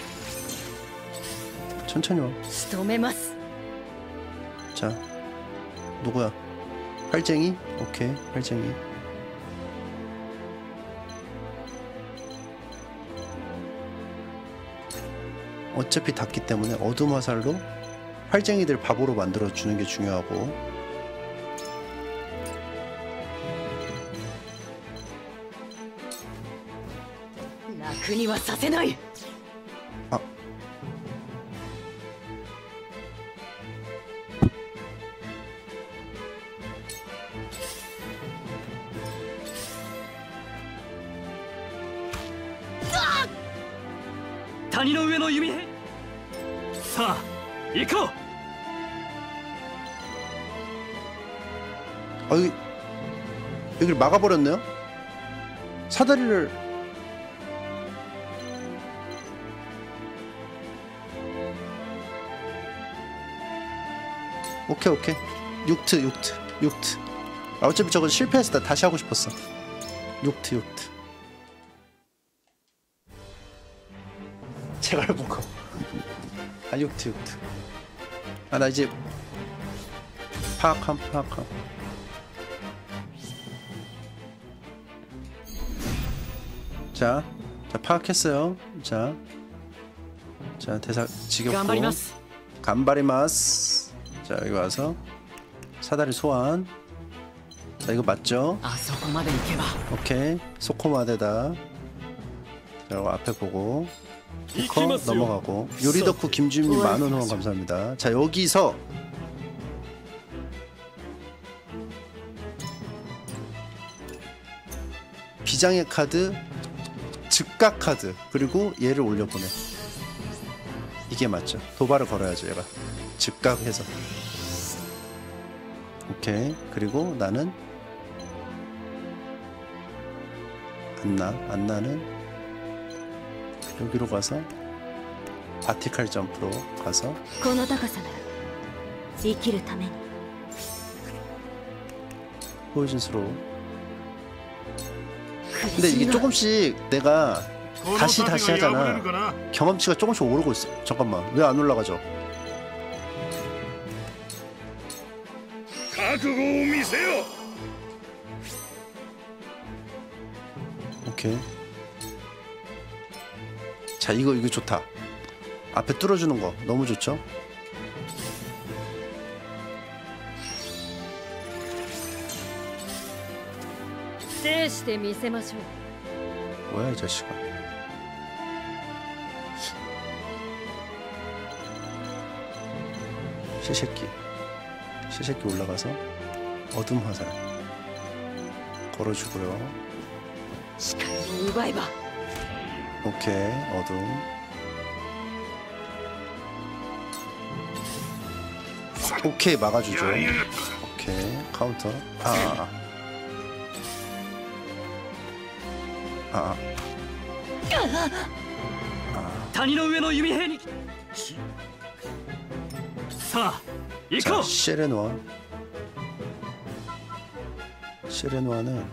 천천히 와. 仕留めます。 자, 누구야? 팔쟁이? 오케이, 팔쟁이. 어차피 닿기 때문에 어둠 화살로 팔쟁이들 바보로 만들어 주는 게 중요하고. 아. 谷の上の弓兵さあ行こう。 여기를 막아버렸네요. 사다리를. 오케이. 육트. 아, 어차피 저거 실패했어. 나 다시 하고 싶었어. 육트. 제가 해본 거. 아, 육트. 아, 나 이제 파악함. 자, 파악했어요. 자, 대사 지겹고. 간바리마스. 자, 여기 와서 사다리 소환. 자, 이거 맞죠? 오케이. 소코마데다. 자, 이거 앞에 보고 이커 넘어가고. 요리덕후 김주임님 만원 후원 감사합니다. 자, 여기서 비장의 카드, 즉각 카드, 그리고 얘를 올려보내. 이게 맞죠? 도발을 걸어야죠, 얘가. 즉각해서. 오케이. 그리고 나는 안나는 여기로 가서 바티칼 점프로 가서. この高さなら生きるために。 포이즌 스로우. 근데 이게 조금씩 내가 다시 하잖아. 경험치가 조금씩 오르고 있어. 잠깐만, 왜 안 올라가죠? 오케이. 자, 이거 좋다. 앞에 뚫어주는 거 너무 좋죠? 뭐야 이 자식아. 시새끼 올라가서 어둠 화살 걸어주고요. 오케이. 어둠. 오케이, 막아주죠. 오케이. 카운터. 谷の上の弓兵にさあ行こう。 자, 쉐레노아. 시레노아는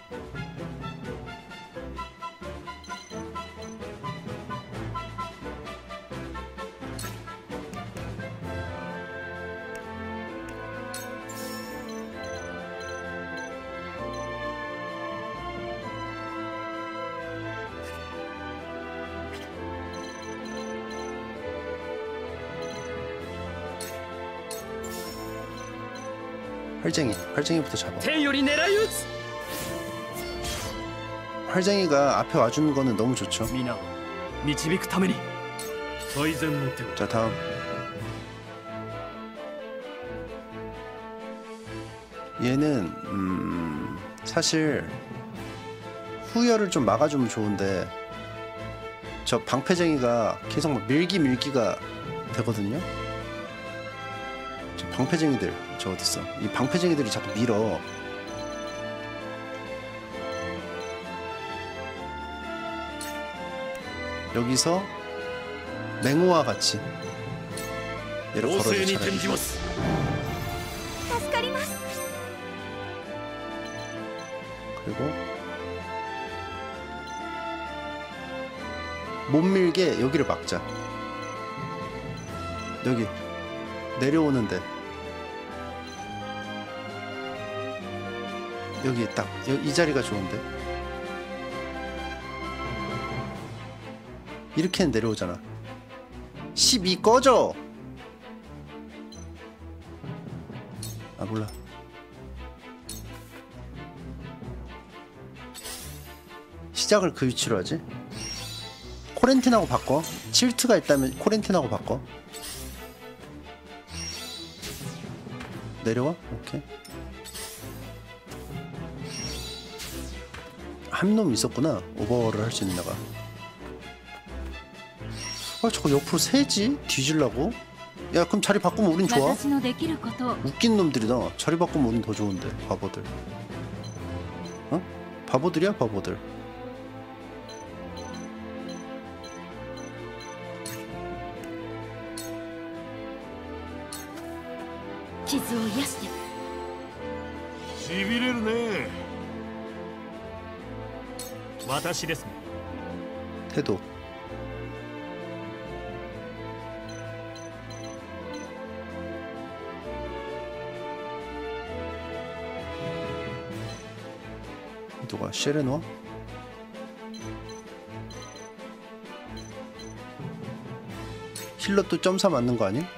활쟁이부터 잡아. 활쟁이가 앞에 와주는 거는 너무 좋죠. 자, 다음. 얘는 사실 후열을 좀 막아주면 좋은데 저 방패쟁이가 계속 막 밀기가 되거든요. 저 방패쟁이들 저 어딨어? 이 방패쟁이들이 자꾸 밀어. 여기서 맹호와 같이 얘를 걸어줘. 그리고 못 밀게 여기를 막자. 여기 내려오는데 여기 딱 이 자리가 좋은데 이렇게는 내려오잖아. 12 꺼져. 아 몰라. 시작을 그 위치로 하지. 코렌틴하고 바꿔. 칠트가 있다면 코렌틴하고 바꿔. 내려와? 오케이. 한 놈 있었구나. 오버를 할 수 있는 애가. 아 저거 옆으로 세지? 뒤질라고? 야 그럼 자리 바꾸면 우린 좋아? 웃긴 놈들이다. 자리 바꾸면 우린 더 좋은데. 바보들. 어? 바보들이야 바보들. 시비레르네. 태도. 누가 시레노아? 힐러 또 점사 맞는 거 아니?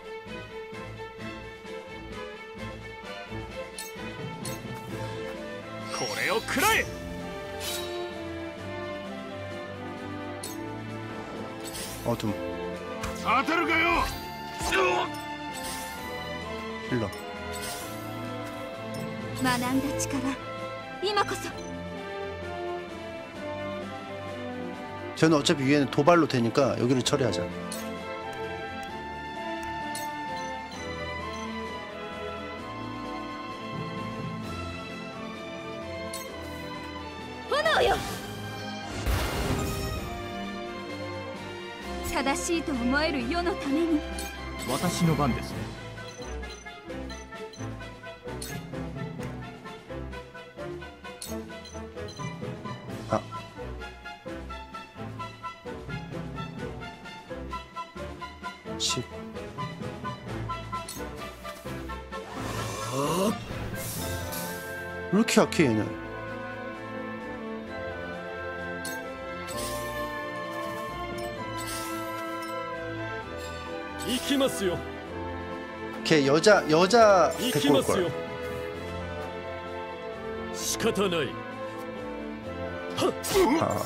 어둠. 사태를가요. 힐러. 저는 어차피 위에는 도발로 되니까 여기를 처리하자. 아. 왜 이렇게 약해 얘는? 걔 여자 데리고 올걸. 아.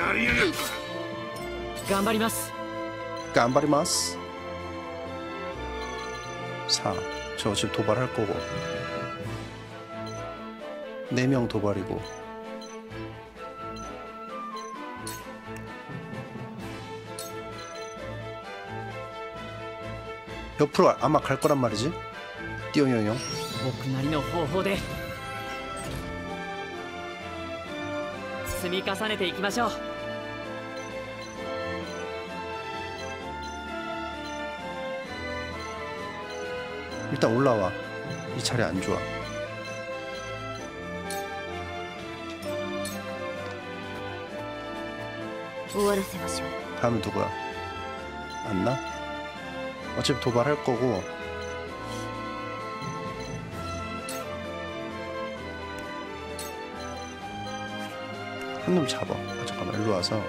깜바리마스. 4. 저 지금 도발할 거고 4명 도발이고 옆으로 아마 갈 거란 말이지. 띠용용용. 일단 올라와. 이 자리 안 좋아. 終わらせましょう。 다음은 누구야? 안나? 어차피 도발할 거고. 한 놈 잡아. 아, 잠깐만 일로 와서.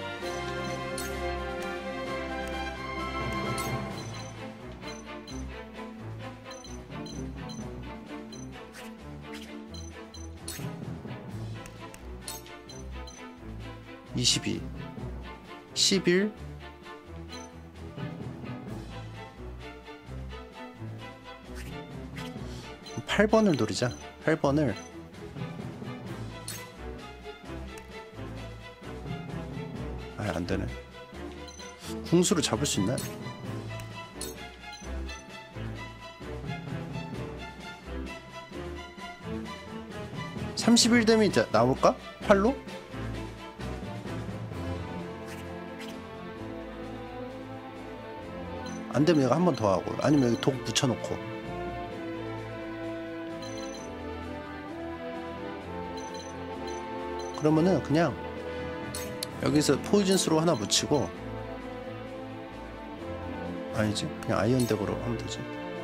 (22) 11 8번을 노리자. 8번을 아, 안되네. 궁수로 잡을 수 있나? (31) 되면 이제 나올까? 활로? 안되면 이거 한 번 더 하고, 아니면 여기 독 붙여놓고. 그러면은 그냥 여기서 포이즌스로 하나 붙이고, 아니지, 그냥 아이언 덱으로 하면 되지.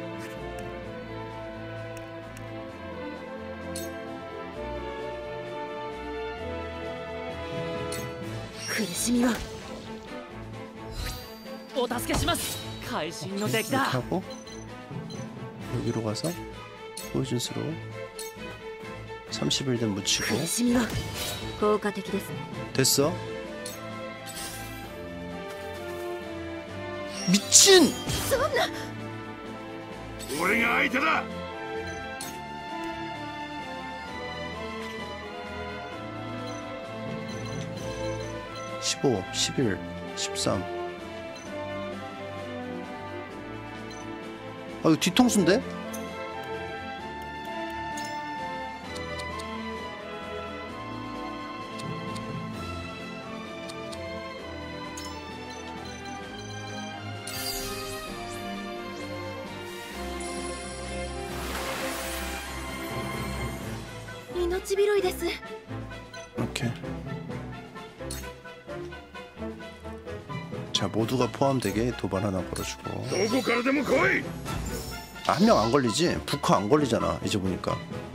이렇게 하고 여기로 가서 포이즌스로 31대 묻히고. 됐어. 미친! 俺が相手だ。 15, 11, 13. 아, 이거 뒤통수인데? 오케이. 자, 모두가 포함되게 도발 하나 걸어주고. 아, 한 명 안 걸리지? 부커 안 걸리잖아, 이제 보니까.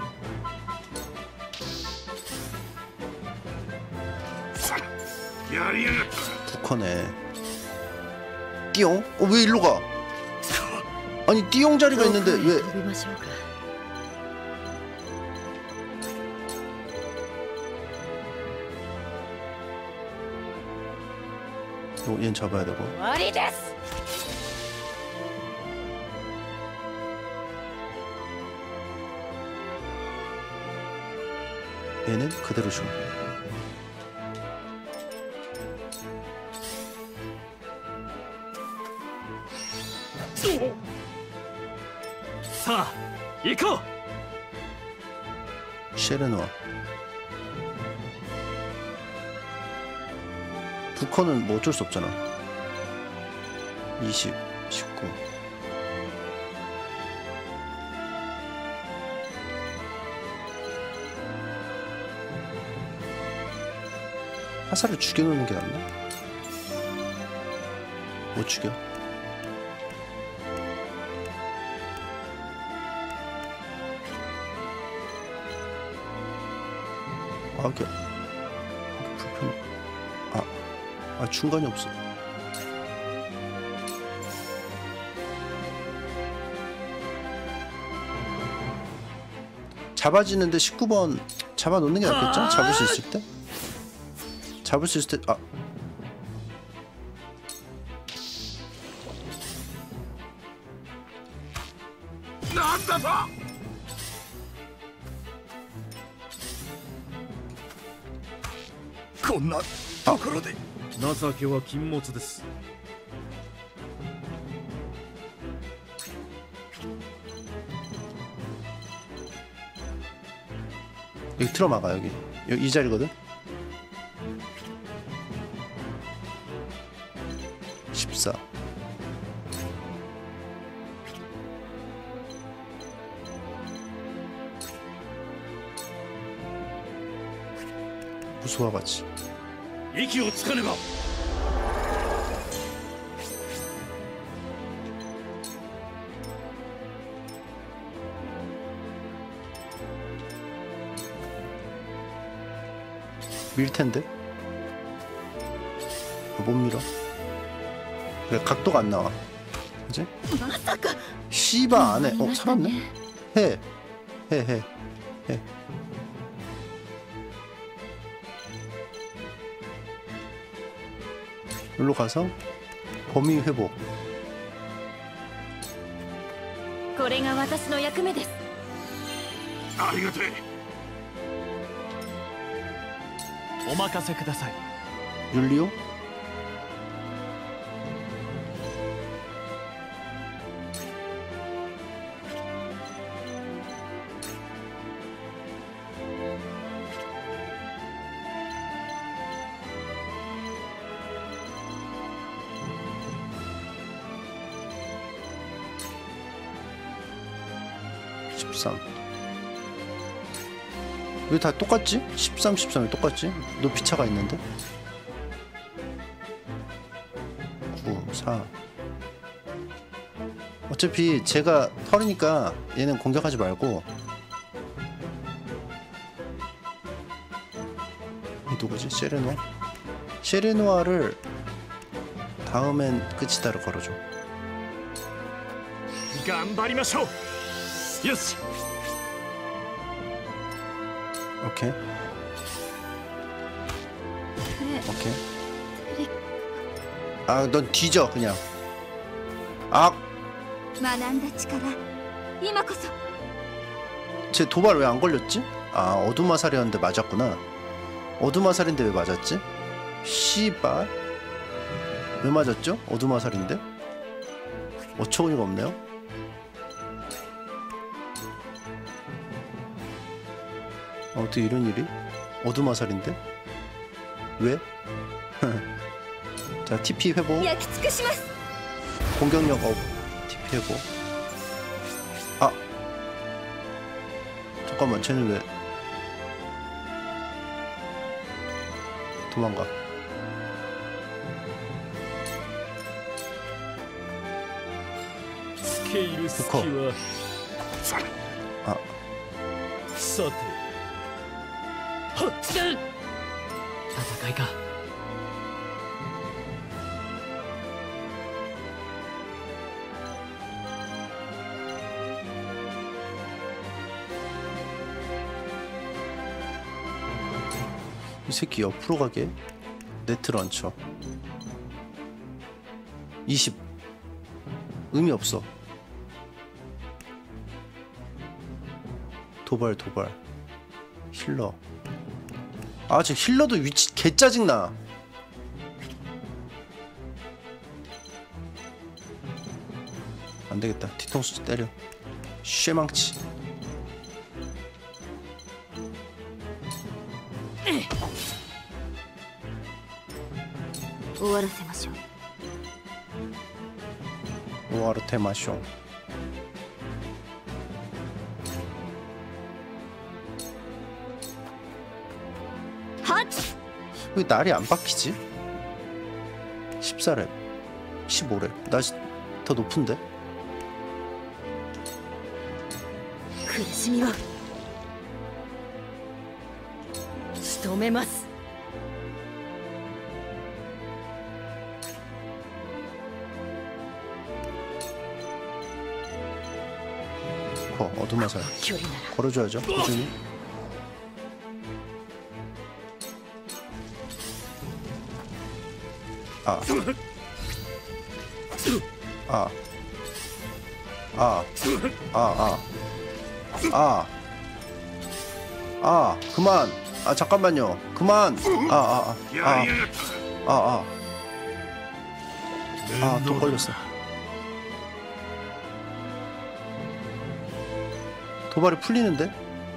부커네. 띠용? 왜 일로 가? 아니, 띠용 자리가 있는데 왜? 얘는 잡아야 되고. 얘는 그대로 줘. 자, 이코. 쉐르노아. 부커는 뭐 어쩔 수 없잖아. 20, 19. 화살을 죽여놓는 게 낫나? 못 죽여. 아, 이게 불편. 아, 중간이 없어. 잡아지는데 19번 잡아놓는 게 낫겠죠? 잡을 수 있을 때? 잡을 수 있을 때. 아, 情けは禁物です。 여기 틀어막아. 여기 이 자리거든. 14. 무수와 같이. 息をつかねば。 밀 텐데. 못 밀어. 그래, 각도가 안 나와. 그지? 씨바 안 해. 살았네. 해. 여기로 가서 범위 회복. これが私の役目です。 ありがてえ。 お任せください。 율리오? 왜 다 똑같지? 13, 13이 똑같지? 높이 차가 있는데? 9, 4 어차피 제가 털이니까 얘는 공격하지 말고. 누구지? 셰레노아? 셰레노아를 다음엔 끝이다를 걸어줘. 頑張りましょう。よし。 오케이. 오케이. 아, 넌 뒤져 그냥. 아. 쟤 도발 왜 안 걸렸지? 아, 어둠화살이었는데 맞았구나. 어둠화살인데 왜 맞았지? 씨발. 왜 맞았죠? 어둠화살인데? 어처구니가 없네요. 어떻게 이런 일이? 어둠화살인데? 왜? 자, TP 회복. 공격력 업. TP 회복. 아, 잠깐만, 쟤는 왜 도망가? 스케일스키와 아, さて。 戦いか。 이 새끼 옆으로 가게. 네트 런처 20 의미 없어. 도발 힐러. 아, 저 힐러도 위치 개 짜증나. 안 되겠다. 뒤통수 때려. 쉐망치. 오아르테마쇼. 왜 날이 안 바뀌지? 14렙 15렙 나 더 높은데? 苦しみは仕留めます。 어둠화살 걸어줘야죠. 꾸준히. 그만. 아, 잠깐만요. 그만. 또 걸렸어. 도발이 풀리는데?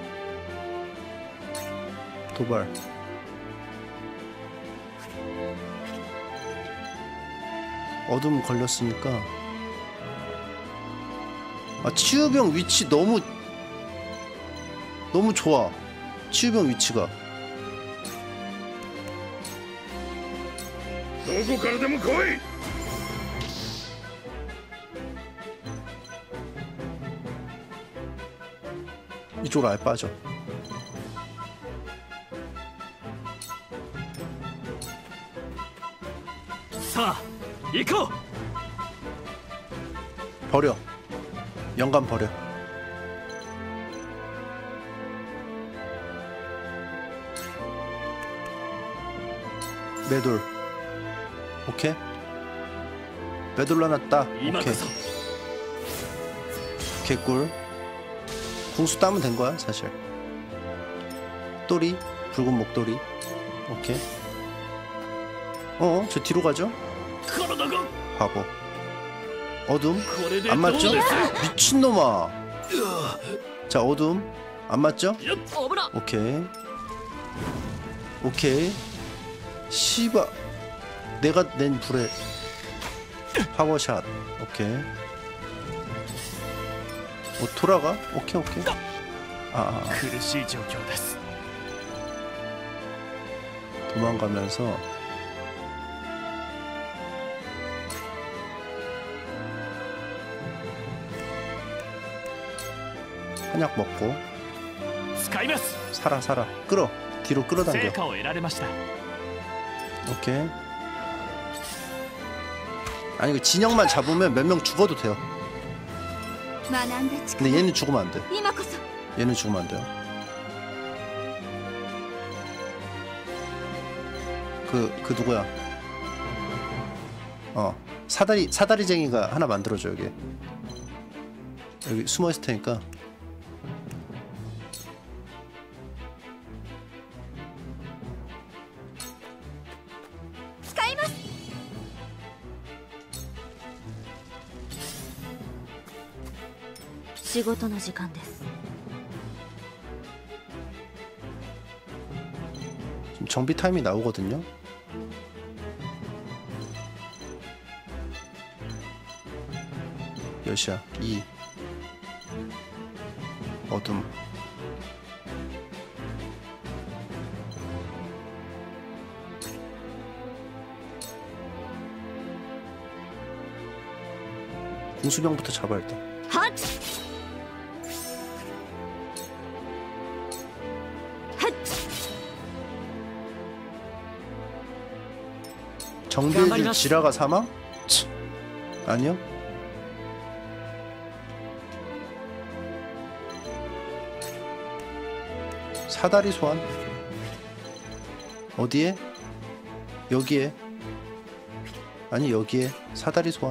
도발. 어둠 걸렸으니까. 아, 치유병 위치 너무 좋아. 치유병 위치가. どこからでも来い。 이쪽으로 아예 빠져. 버려. 영감 버려. 매돌. 오케이. 매돌 넣어놨다. 오케이. 개꿀. 궁수 따면 된 거야 사실. 또리. 붉은 목도리. 오케이. 저 뒤로 가죠? 바보. 어둠. 안 맞죠? 미친놈아. 자 어둠. 안 맞죠? 오케이. 오케이. 씨바. 내가 낸 불에 파워샷. 오케이. 돌아가? 오케이. 도망가면서 한약 먹고 살아 끌어 뒤로 끌어당겨. 오케이. 아니 그 진영만 잡으면 몇 명 죽어도 돼요. 근데 얘는 죽으면 안 돼. 얘는 죽으면 안 돼요. 그 누구야? 사다리쟁이가 하나 만들어줘. 여기 숨어 있을 테니까. 지금 정비 타임이 나오거든요. 몇이야? 2. 어둠. 궁수병부터 잡아 일단. 정비해줄 지라가 사망? 아니요. 사다리 소환. 어디에? 여기에. 아니 여기에 사다리 소환.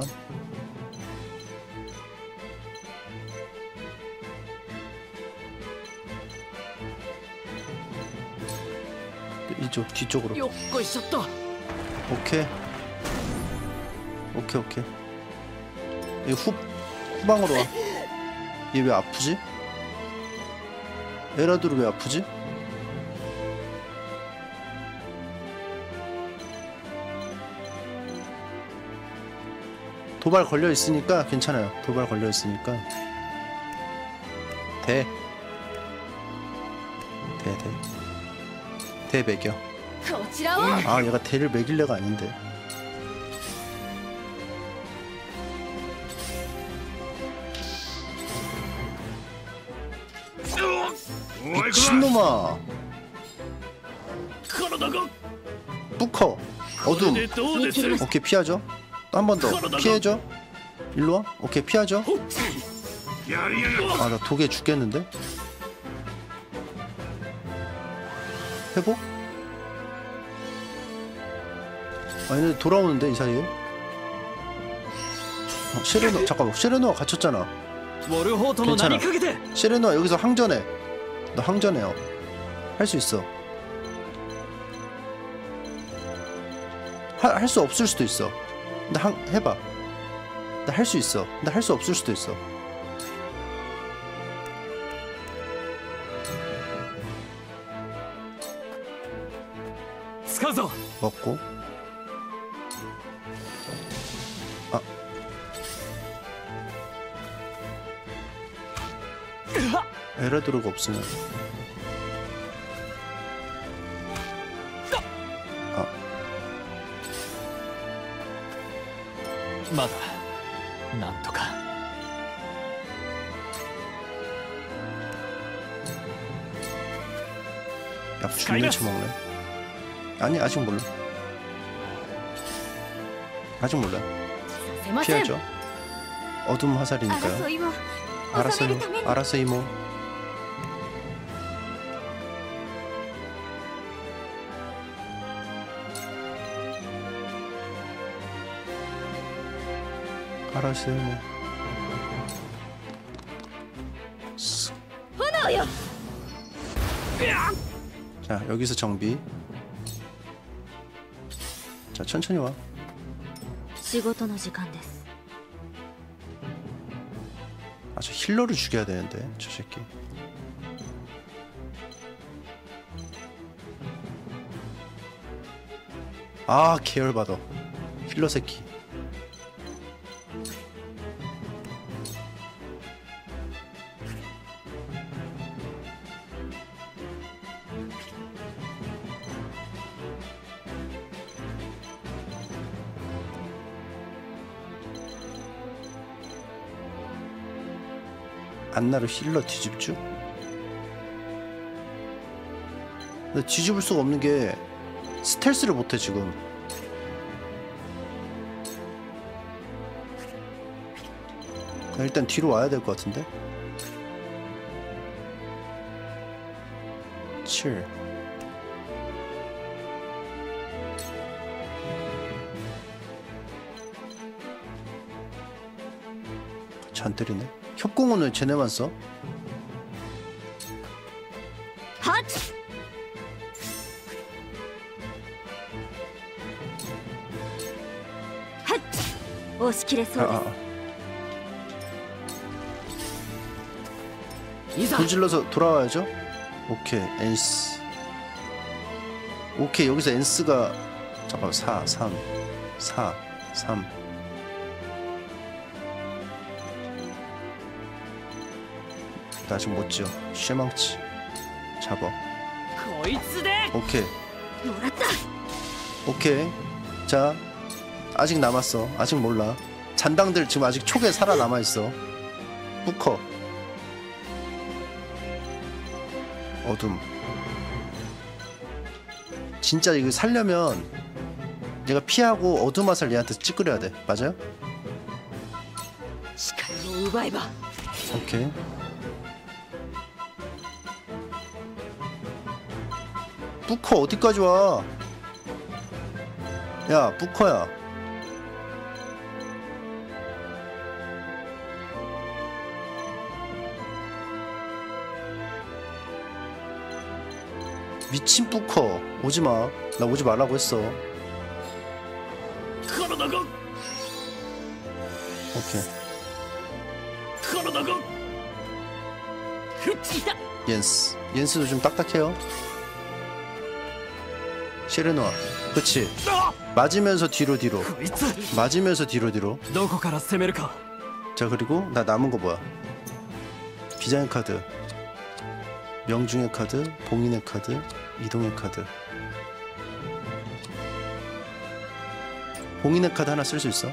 이쪽 뒤쪽으로. 오케이. 이 후방으로 와. 얘 왜 아프지? 에라드로 왜 아프지? 도발 걸려 있으니까 괜찮아요. 도발 걸려 있으니까 대 매겨. 아 얘가 대를 매길 애가 아닌데. 미친놈아. 부커. 어둠. 오케이 피하죠. 또 한 번 더 피해줘. 일로와. 오케이 피하죠. 아 나 독에 죽겠는데. 회복? 얘네 돌아오는데 이 사이에. 시레노 잠깐만. 시레노가 갇혔잖아. 괜찮아. 시레노가 여기서 항전해. 너 항전해요. 할 수 있어. 할 수 없을 수도 있어. 근데 해봐. 나 할 수 있어. 근데 할 수 없을 수도 있어. 먹고. 에라드로가 없으면 まだなんとか。 약 죽는 처먹네. 아니 아직 몰라. 아직 몰라. 피하죠. 어둠 화살이니까요. 알았어요. 알았어 이모. 알았어요 이모. 자 여기서 정비. 자 천천히 와. 仕事の時間です。 아 저 힐러를 죽여야 되는데 저 새끼. 아 계열받아 힐러 새끼. 안나를 힐러 뒤집죠? 근데 뒤집을 수가 없는 게 스텔스를 못해 지금. 그냥 일단 뒤로 와야 될 것 같은데? 7 같이 안 때리네? 협공은 왜 쟤네만 써? 핫! 핫! 押し切れそうです。 불 질러서 돌아와야죠? 오케이 엔스. 오케이 여기서 엔스가 잠깐만 4 3 4 3 나 아직 못 지어. 쉐망치 잡아. 오케이 오케이. 자 아직 남았어. 아직 몰라. 잔당들 지금 아직 촉에 살아남아있어. 부커 어둠. 진짜 이거 살려면 얘가 피하고 어둠 화살 얘한테 찌끄려야 돼. 맞아요? 오케이. 부커 어디까지 와? 야 부커야. 미친 부커 오지마. 나 오지 말라고 했어. 오케이. 옌스도 좀 딱딱해요. 시르노아 그치. 맞으면서 뒤로 맞으면서 뒤로. 자 그리고 나 남은 거 뭐야? 비장의 카드, 명중의 카드, 봉인의 카드, 이동의 카드. 봉인의 카드 하나 쓸 수 있어.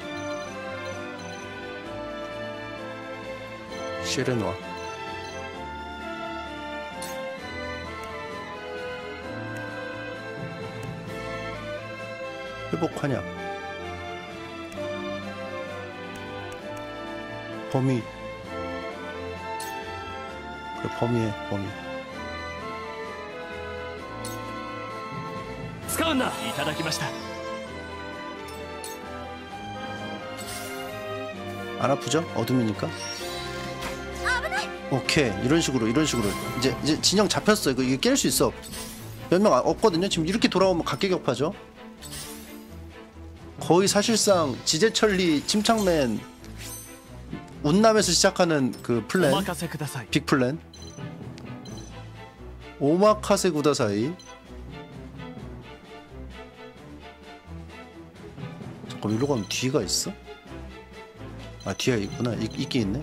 시르노아 회복하냐? 범위. 그래 범위해 범위. 使うんだ。いただきました。 안 아프죠? 어둠이니까. 오케이 이런 식으로 이제 진영 잡혔어. 이거 깰 수 있어. 몇 명 없거든요. 지금 이렇게 돌아오면 각계격파죠. 거의 사실상 지제철리 침착맨 운남에서 시작하는 그 플랜, 빅 플랜. 오마카세 구다사이. 잠깐 이리로 가면 뒤가 있어? 아 뒤가 있구나. 있긴 있네.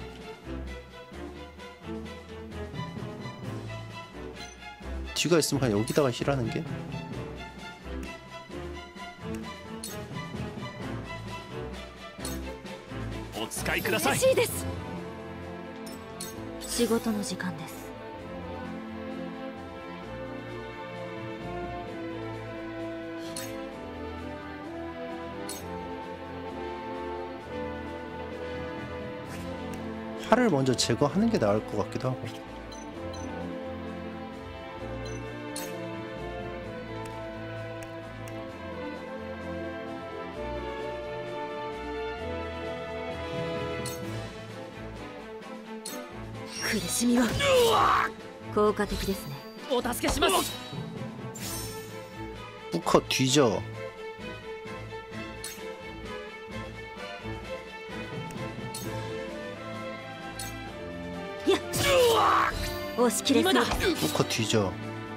뒤가 있으면 그냥 여기다가 힐하는 게. お使いください。 嬉しいです。仕事の時間です。 활을 먼저 제거하는 게 나을 것 같기도 하고. 뿌커 뒤져. 뿌커 뒤져.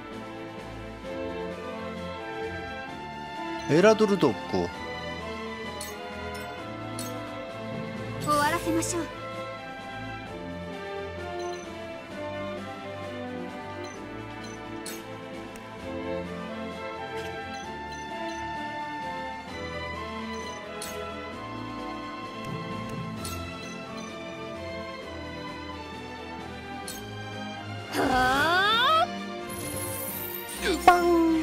에라도르도 없고. 終わらせましょう。 빵.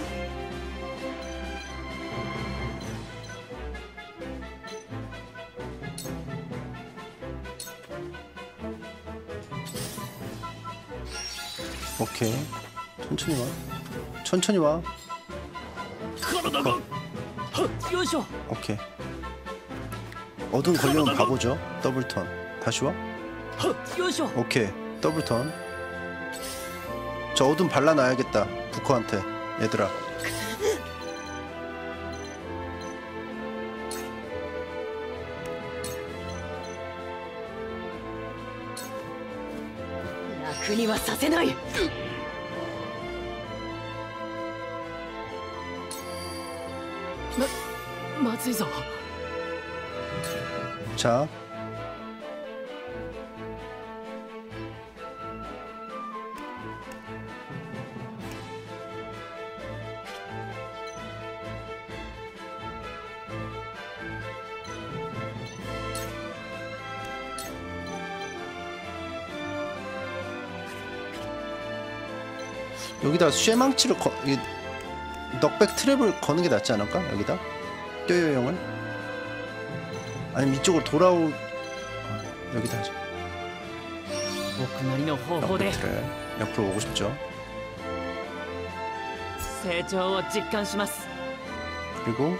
오케이. 천천히 와. 천천히 와. 오케이. 어둠 걸리면 바보죠. 더블턴. 다시 와. 오케이. 더블턴. 저 어둠 발라놔야겠다. 부커한테. 얘들아. 자. 여기다 쇠망치를 이 넉백 트랩을 거는 게 낫지 않을까? 여기다 뼈요형을 아니면 이쪽으로 돌아올 여기다 하자. 넉백 트랩 옆으로 오고 싶죠. 그리고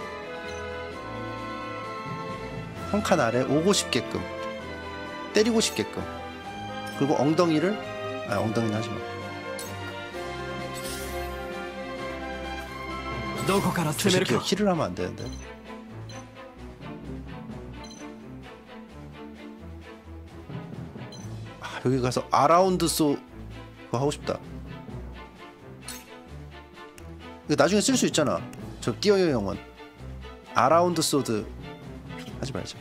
한 칸 아래 오고 싶게끔 때리고 싶게끔 그리고 엉덩이를 엉덩이는 하지 마. 저 새끼 힐을 하면 안 되는데. 여기 가서 아라운드 소 그거 하고 싶다. 이거 나중에 쓸 수 있잖아. 저 뛰어요 영원. 아라운드 소드 하지 말자.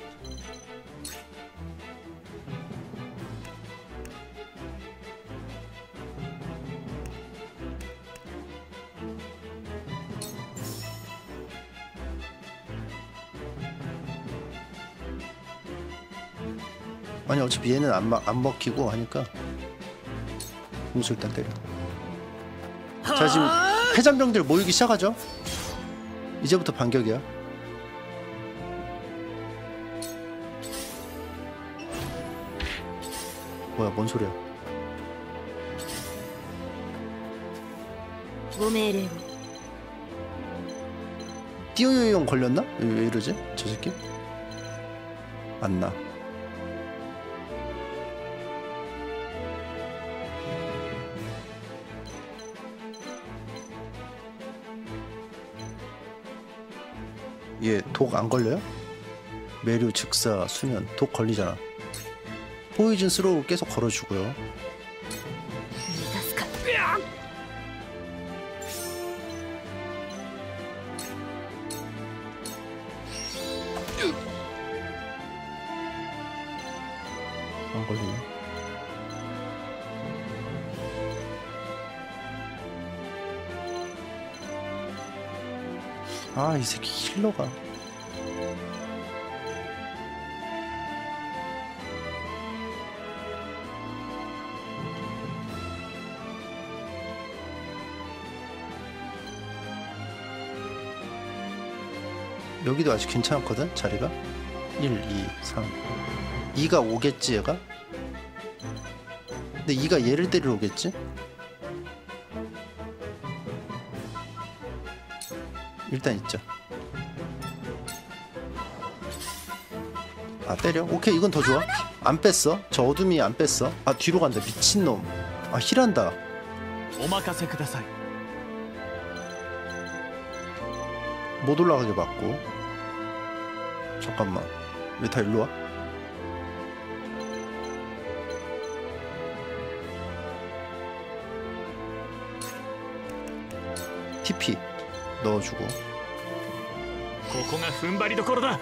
아니 어차피 얘는 안 먹히고 하니까 공수 일단 때려. 자 지금 패잔병들 모이기 시작하죠? 이제부터 반격이야. 뭐야 뭔 소리야. 띠오요용 걸렸나? 왜 이러지? 저 새끼? 안 나. 얘 독 안 걸려요? 매류, 즉사, 수면 독 걸리잖아. 포이즌 스로우 계속 걸어주고요. 안 걸리네. 아, 이 새끼 힐러가. 여기도 아직 괜찮거든 자리가. 1, 2, 3 2가 오겠지 얘가? 근데 2가 얘를 때리러 오겠지? 일단 있죠. 아 때려? 오케이 이건 더 좋아. 안 뺐어. 저 어둠이 안 뺐어. 아 뒤로 간다 미친놈. 아 힐한다. 오마카세 쿠다사이. 못 올라가게 맞고. 잠깐만 왜 다 일로 와? TP 넣어주고. ここが踏ん張りどころだ。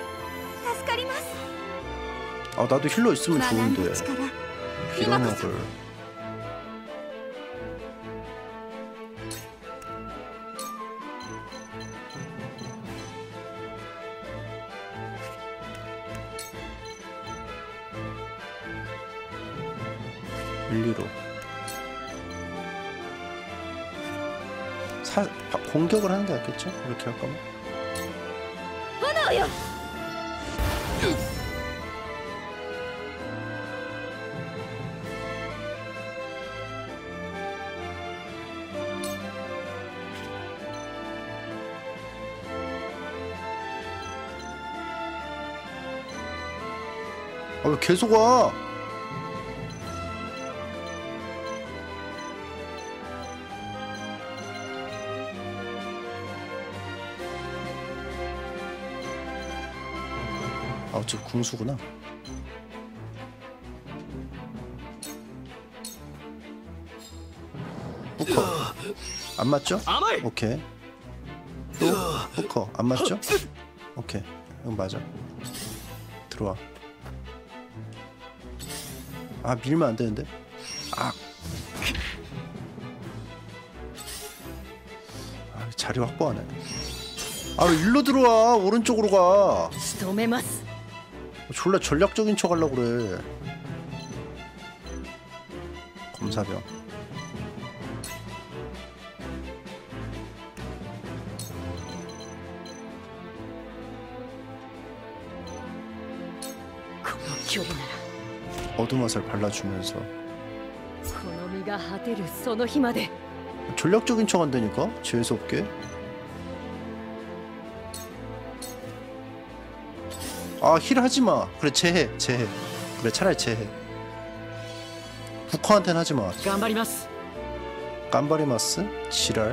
아 나도 힐러 있으면 좋은데. 빌어먹을. 일리로 공격을 하는 게 낫겠죠? 이렇게 할 거면. 아 왜 계속 와? 아 어차피 궁수구나. 후커 안 맞죠? 오케이. 또 후커 안 맞죠? 오케이 이건 맞아. 들어와. 아 밀면 안 되는데. 아 자리 확보하네. 아 왜 일로 들어와? 오른쪽으로 가. 졸라 전략적인 척 하려고 그래. 검사병. 어둠 화살 발라주면서 전략적인 척 한다니까? 재수없게. 아 힐 하지마. 그래 제해. 그래 차라리 제해. 부커한테는 하지마. 깜바리마스 지랄.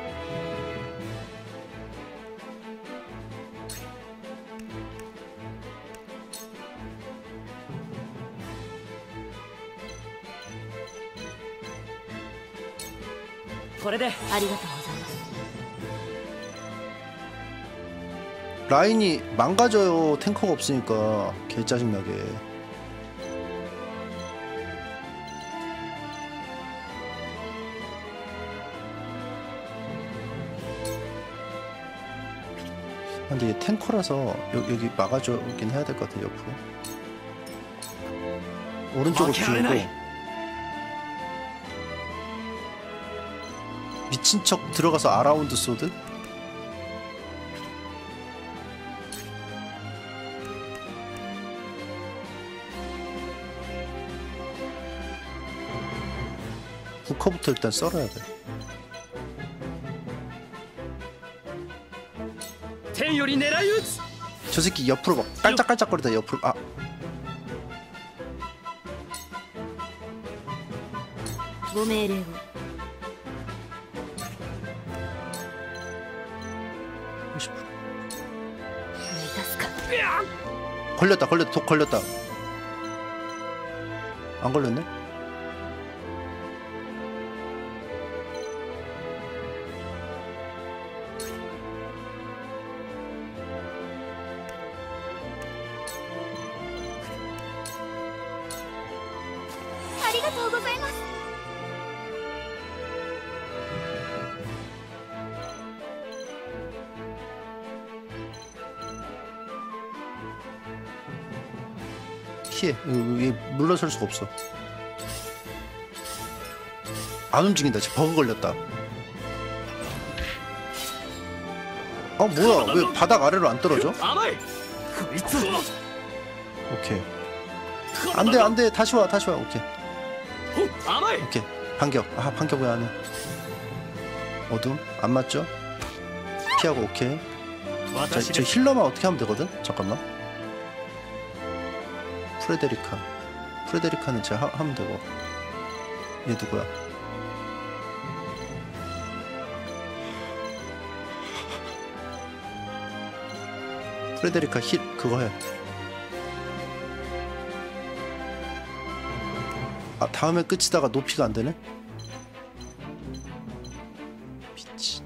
라인이 망가져요. 탱커가 없으니까 개 짜증나게. 근데 얘 탱커라서 여기 막아주긴 해야 될 것 같아. 옆으로 오른쪽을 비우고 미친 척 들어가서 아라운드 소드. 부커부터 일단 썰어야 돼. 저 새끼 옆으로 막 깔짝깔짝거리다 옆으로. 아 걸렸다 독 걸렸다. 안 걸렸네? 피해. 여기 물러설 수가 없어. 안 움직인다. 지금 버그 걸렸다. 뭐야 왜 바닥 아래로 안 떨어져? 오케이. 안돼 다시 와 오케이. 오케이 반격. 반격 왜 안 해? 어둠 안 맞죠? 피하고 오케이. 저 힐러만 어떻게 하면 되거든? 잠깐만. 프레데리카는 제가 하면 되고. 얘 누구야? 프레데리카 힐 그거 해. 다음에 끝이다가 높이가 안 되네. 미친.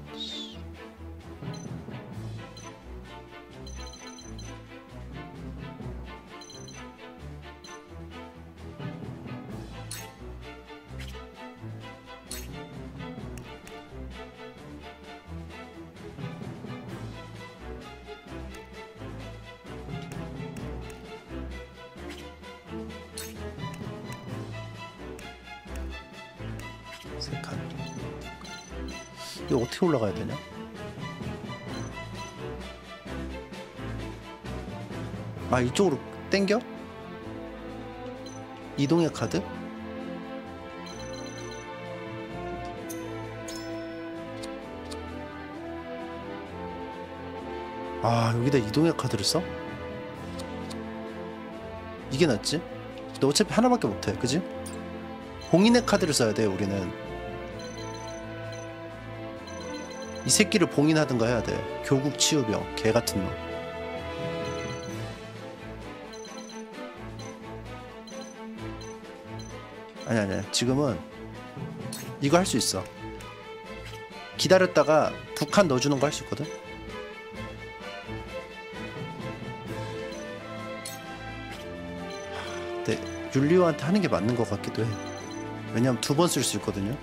세 칸. 이거 어떻게 올라가야 되냐? 이쪽으로 땡겨? 이동의 카드? 여기다 이동의 카드를 써? 이게 낫지? 근데 어차피 하나밖에 못해, 그지? 봉인의 카드를 써야 돼, 우리는. 이 새끼를 봉인하든가 해야 돼. 교국 치유병, 개 같은 놈. 아니야. 지금은 이거 할 수 있어. 기다렸다가 2칸 넣어주는 거 할 수 있거든. 근데 율리오한테 하는 게 맞는 것 같기도 해. 왜냐면 2번 쓸 수 있거든요.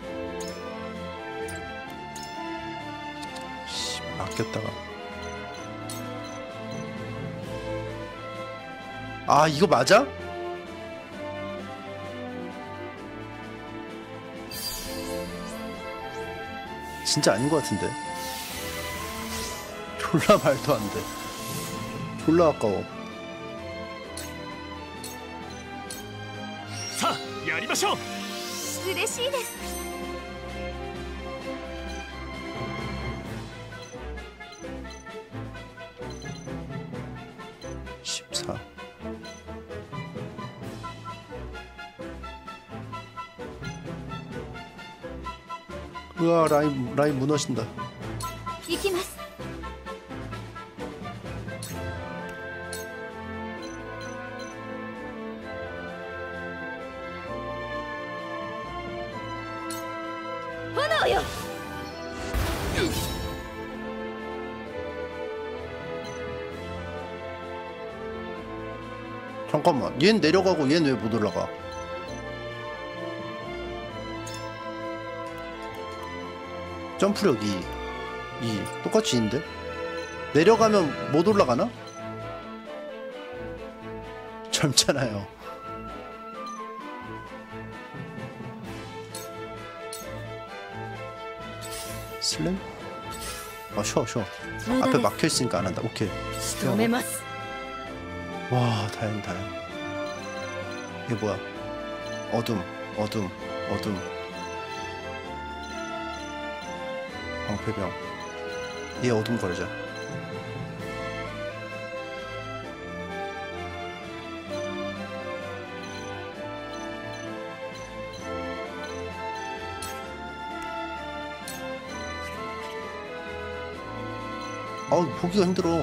아꼈다가. 이거 맞아? 진짜 아닌 것 같은데. 졸라 말도 안 돼. 졸라 아까워. さあやりましょう。 嬉しいです。 14. 우와, 라인 무너진다. 行きます。 炎よ。 잠깐만, 얘는 내려가고 얘는 왜 못 올라가? 점프력 2 똑같이 2인데? 내려가면 못 올라가나? 젊잖아요. 슬램? 쉬워. 앞에 막혀있으니까 안 한다. 오케이. 와, 다행이다. 이게 뭐야? 어둠. 방패병. 얘 어둠 걸자. 보기가 힘들어.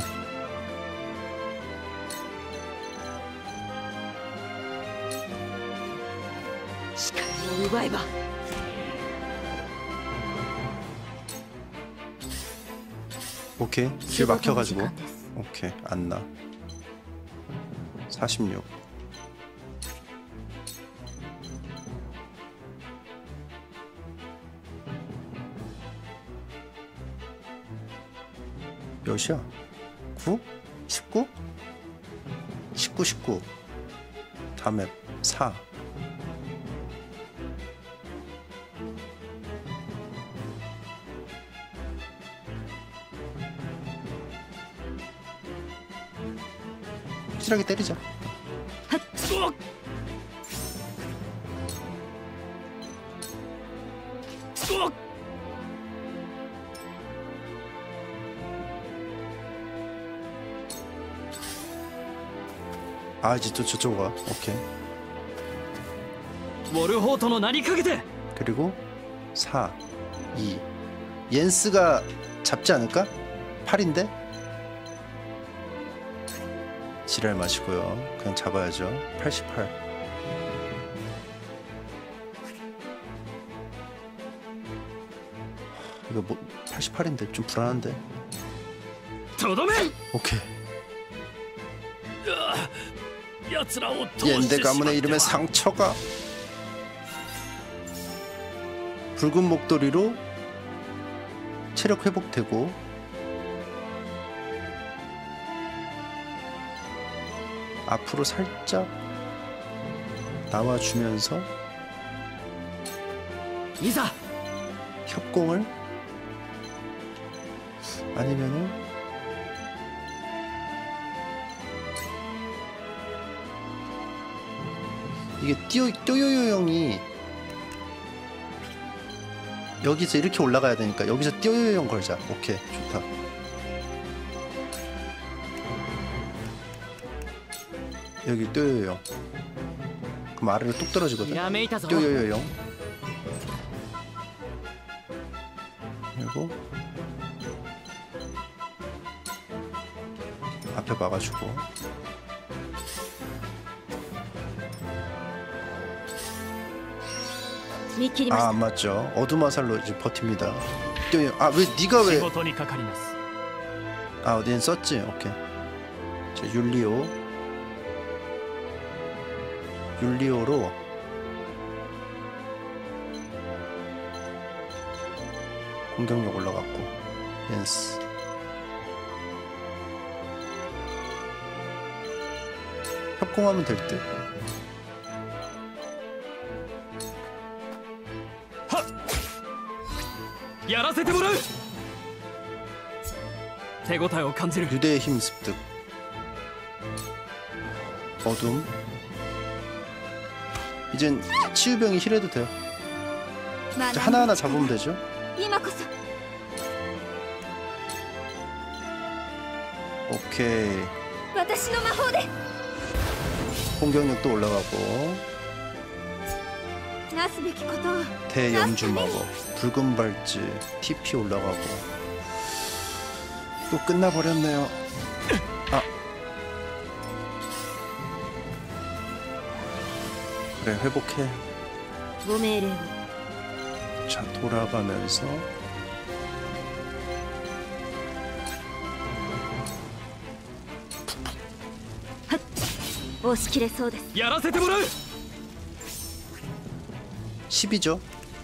오케이, 길 막혀가지고. 오케이, 안 나. 46. 몇이야? 9? 19? 19. 다음에 4. 확실하게 때리자. 아 이제 또 저쪽으로 가. 오케이. ウォルホートの名にかけて 그리고 4 2 옌스가 잡지 않을까? 8인데? 지랄 마시고요. 그냥 잡아야죠. 88. 이거 뭐 88인데 좀 불안한데. とどめ 오케이. 奴らを通して 옌데 しまっ 가문의 て 이름에 は 상처가 붉은 목도리로 체력 회복되고 앞으로 살짝 나와주면서 いざ 협공을 아니면은 이게 띠요요 형이 여기서 이렇게 올라가야 되니까 여기서 띠요요 형 걸자. 오케이 좋다. 여기 띠요요 형. 그럼 아래로 뚝 떨어지거든. やめいたぞ 띠요요 형. 그리고 앞에 막아주고 아 안 맞죠. 어둠 화살로 이제 버팁니다. 아 왜 네가 왜 仕事にかかります 아 어디엔 썼지? 오케이. 자 율리오로 공격력 올라갔고 옌스 협공하면 될 듯. やらせてもらう手応えを感じる 유대의 힘 습득. 어둠. 이젠 치유병이 힐해도 돼요. 이제 하나하나 잡으면 되죠. 오케이. 공격력도 올라가고 대염주 마법, 붉은 발찌, TP 올라가고 또 끝나버렸네요. 아 그래 회복해. 자 돌아가면서 やらせてもらう 10이죠.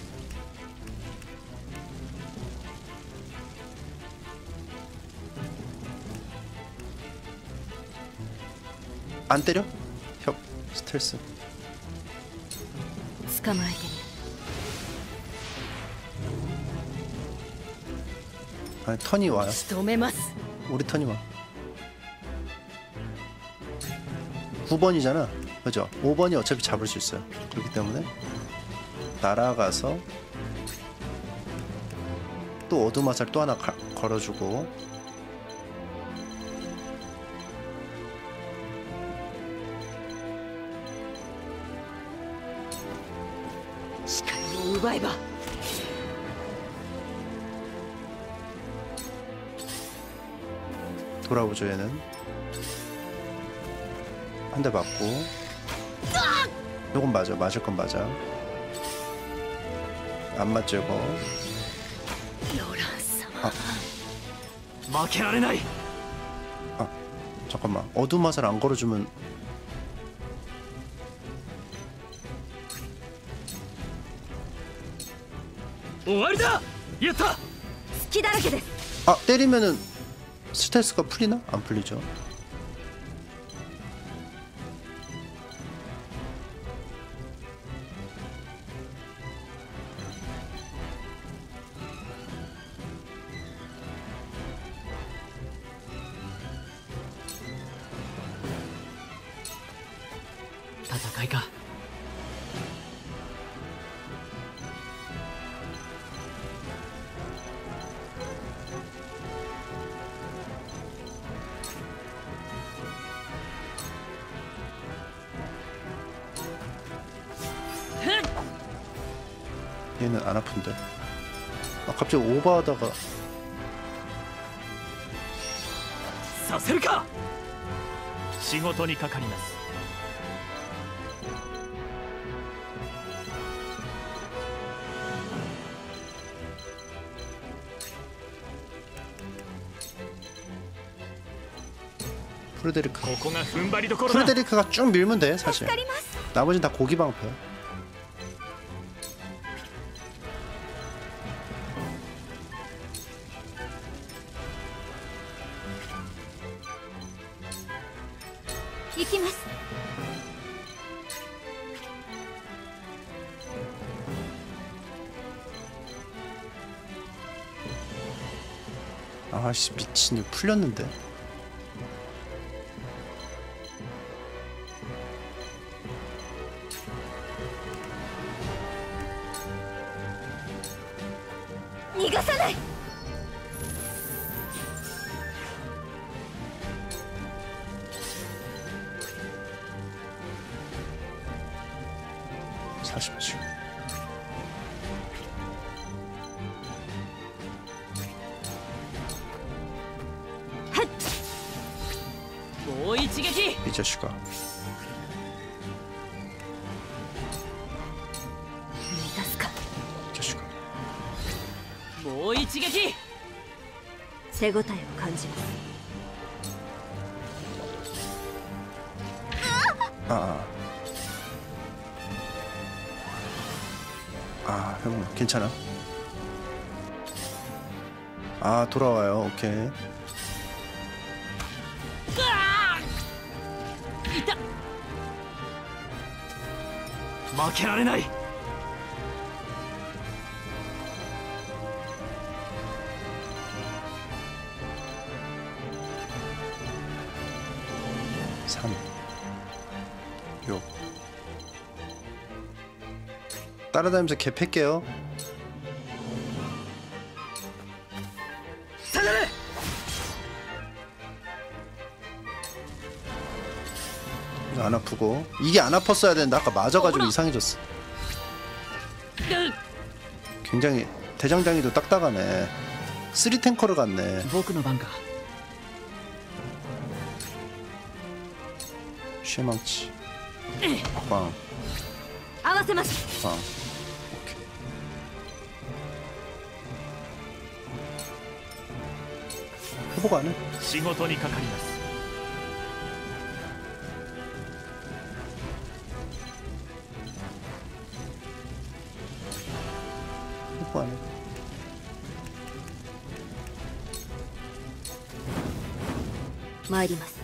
안 때려? 협 스텔스. 아니 턴이 와요. 우리 턴이 와. 9번이잖아. 그죠? 5번이 어차피 잡을 수 있어요. 그렇기 때문에 날아가서 또 어둠 화살 또 하나 걸어주고 돌아오죠. 얘는 한 대 맞고 요건 맞아. 맞을 건 맞아. 안 맞죠 이거. 아. 아 잠깐만 어둠 화살 안 걸어주면 아 때리면은 스텔스가 풀리나? 안 풀리죠. 戦いか。 얘는 안 아픈데. 아 갑자기 오버하다가. させるか。仕事にかかります。 프레데리크. ここが踏ん張りどころだ。 프레데리크가 쭉 밀면 돼 사실. 나머지는 다 고기 방패야. 아씨 미친 이거 풀렸는데. 니가사나이. 사십칠. 이 자식아. 이 자식아. もう一撃。手応えを感じます。 형 괜찮아? 아 돌아와요. 오케이. 負けられない。 3 6 따라다니면서 개 팰게요. 이거 안 아프고. 이게 안 아팠어야 되는데 아까 맞아가지고 이상해졌어. 굉장히 대장장이도 딱딱하네. 3탱커를 갔네. 僕の番か。 쉐망치. 빵. 合わせます。 빵. 오케이. 회복 안 해? 仕事にかかります。 회복 안 해. 마이리마스.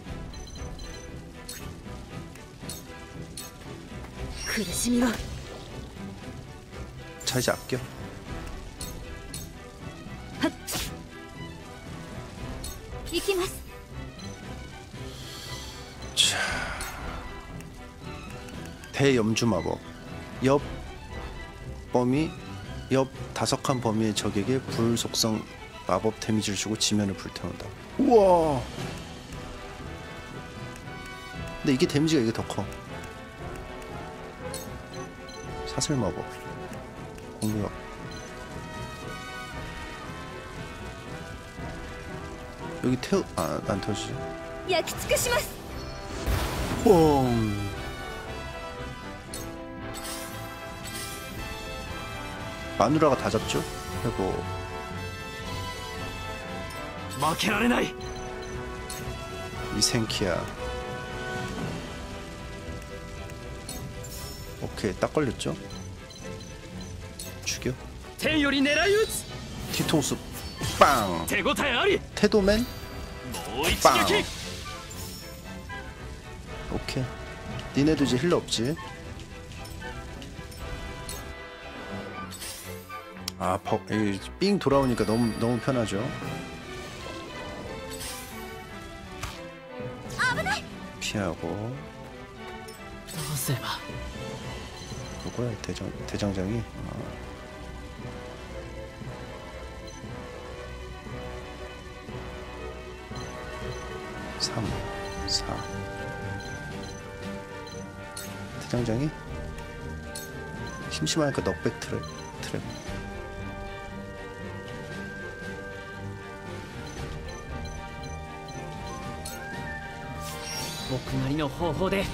苦しみは 자 이제 아껴. 이키마스. 자 대염주 마법. 옆 범위 옆 5칸 범위의 적에게 불 속성 마법 데미지를 주고 지면을 불태운다. 우와. 근데 이게 데미지가 이게 더 커. 사슬 마법. 공격. 여기 태우 안 터지지. 야키츠쿠시마스. 뽕. 마누라가 다 잡죠? 회복. 負けられない。 이센키야. 오케이 딱 걸렸죠? 죽여. 天より狙い撃つ。 뒤통수 빵. 手応えあり。 태도맨 もう一 빵. 撃。 오케이. 니네도 이제 힐러 없지? 아, 삥 돌아오니까 너무 편하죠. 피하고 どうすれば。 뭐야 대장장이? 3, 4 대장장이? 심심하니까 넉백 트랩 僕なりの方法で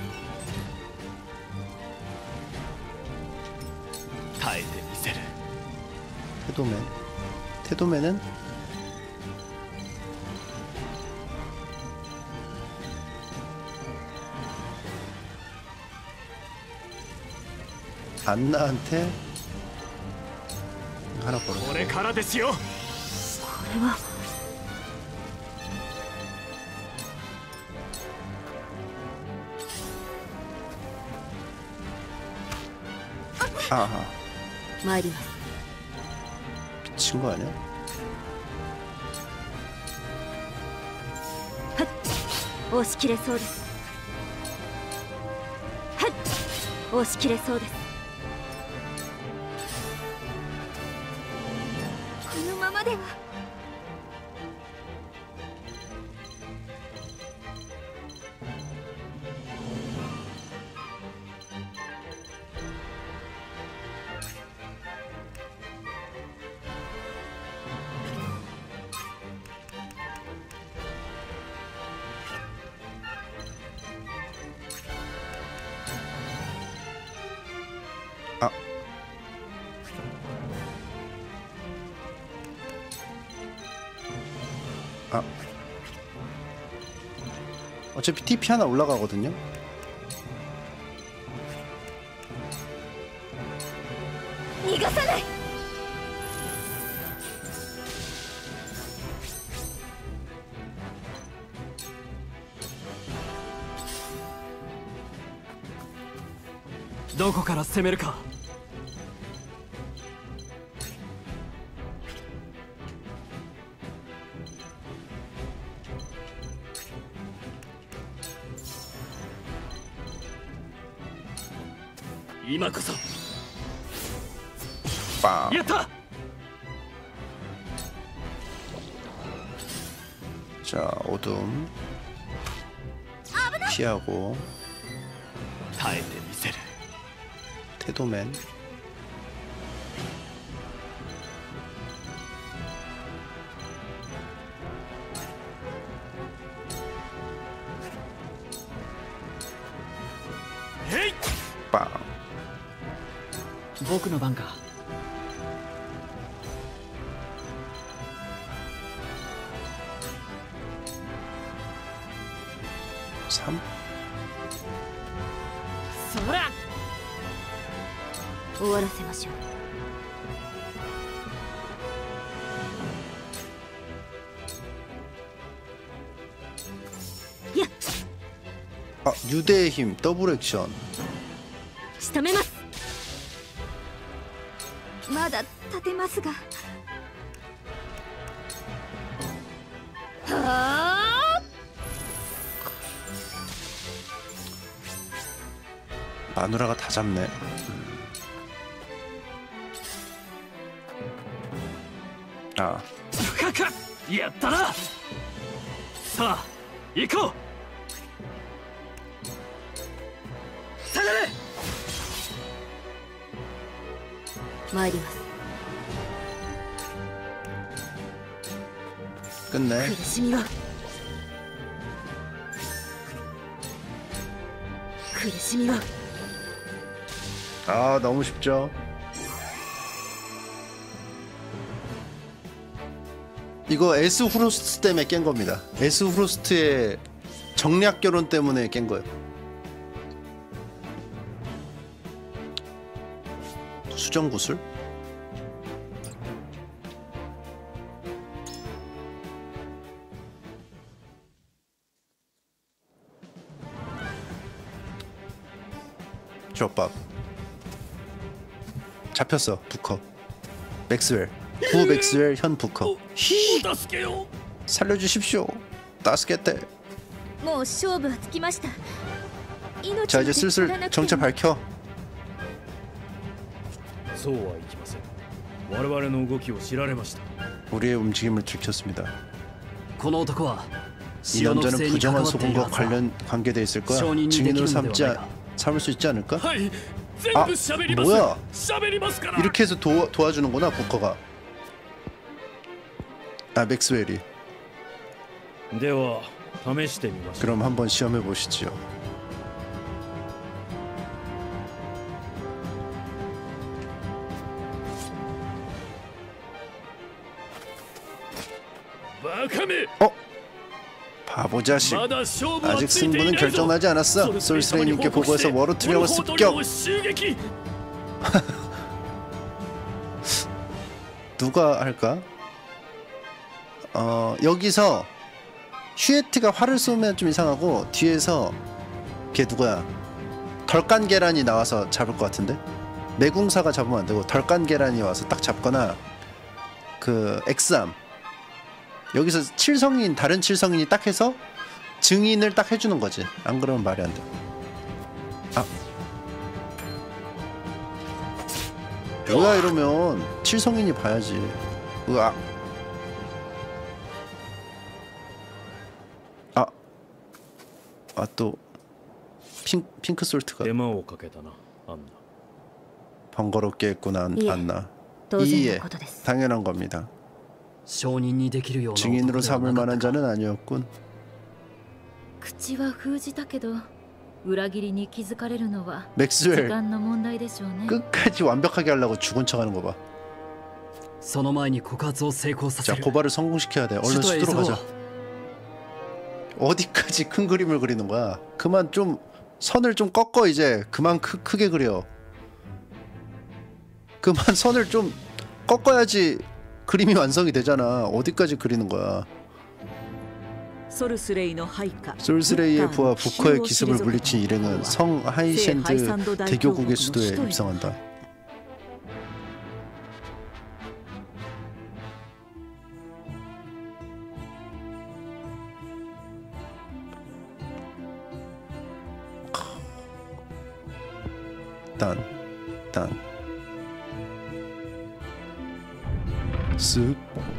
耐えてみせる。 태도맨은 안나한테 하나 걸어. これからですよ。 これは 아하. 参ります。 미친 거 아니야? 押し切れそうです。はい、押し切れそうです。このままでは。 어차피 TP 하나 올라가거든요. 니가사나이. どこから攻めるか。今こそ。 빵. やった。 자, 어둠 피하고 耐えてみせる。 태도맨 빵. 僕の番か。 3. そら。 終わらせましょう。やっ。 아, 유대의 힘 더블 액션. 仕留めます。まだ立てますが。はあ。 마누라가 다 잡네. 아. やったな。さあ、行こう。下がれ。 参ります。 끝내. 苦しみは。苦しみは。 아, 너무 쉽죠. 이거 에스 후로스트 때문에 깬 겁니다. 에스 후로스트의 정략 결혼 때문에 깬 거예요. 수정 구슬? 드롭밥. 잡혔어. 부커. 맥스웰. 구 맥스웰 현 부커. 히. 살려주십시오. 따스겠대. もう勝負はつきました。 자 이제 슬슬 정체 밝혀. そうはいきません。我々の動きを知られました。 우리의 움직임을 들켰습니다. この男は 이 남자는 부정한 소금과 관계돼 있을 거야. 증인으로 삼을 수 있지 않을까? 아 뭐야? 이렇게 해서 도와주는구나 부커가. 아 맥스웰이. 그럼 한번 시험해 보시지요. 어? 바보 자식. 아직 승부는 결정나지 않았어. 솔스레이님께 보고해서 워로트령을 습격. 누가 할까? 여기서 슈에트가 활을 쏘면 좀 이상하고 뒤에서 걔 누구야? 덜깐 계란이 나와서 잡을 것 같은데? 매궁사가 잡으면 안 되고 덜깐 계란이 와서 딱 잡거나 그 엑스암 여기서 칠성인 다른 칠성인이 딱 해서 증인을 딱 해주는 거지. 안 그러면 말이 안 돼. 아 뭐야 이러면 칠성인이 봐야지. 으악. 또 핑크 솔트가 번거롭게 했구나 안나. 이해 당연한 겁니다. 증인으로 삼을 만한 자는 아니었군. 맥스웰 끝까지 완벽하게 하려고 죽은 척하는 거 봐. 자 고발을 성공시켜야 돼. 얼른 수도로 가자. 어디까지 큰 그림을 그리는 거야? 그만 좀 선을 좀 꺾어. 이제 그만 크게 그려. 그만 선을 좀 꺾어야지 그림이 완성이 되잖아. 어디까지 그리는 거야? 솔스레이의 부하 부커의 기습을 물리친 일행은 성 하이셴드 대교국의 수도에 입성한다. 딴 쓱.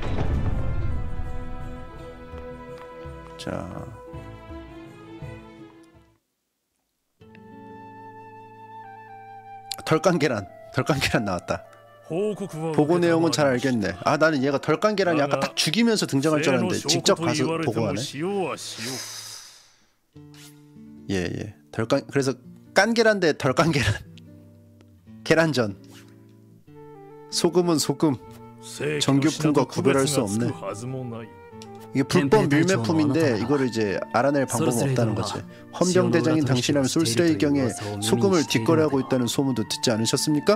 자 덜깐 계란 나왔다. 보고 내용은 잘 알겠네. 아 나는 얘가 덜깐 계란이 아까 딱 죽이면서 등장할 줄 알았는데 직접 가서 보고하네. 예. 덜깐 그래서 깐 계란 대 덜깐 계란. 계란전. 소금은 소금. 정규품과 구별할 수 없네. 이게 불법 밀매품인데 이거를 이제 알아낼 방법은 없다는 거지. 헌병대장인 당신이라면 솔스레이 경에 소금을 뒷거래하고 있다는 소문도 듣지 않으셨습니까?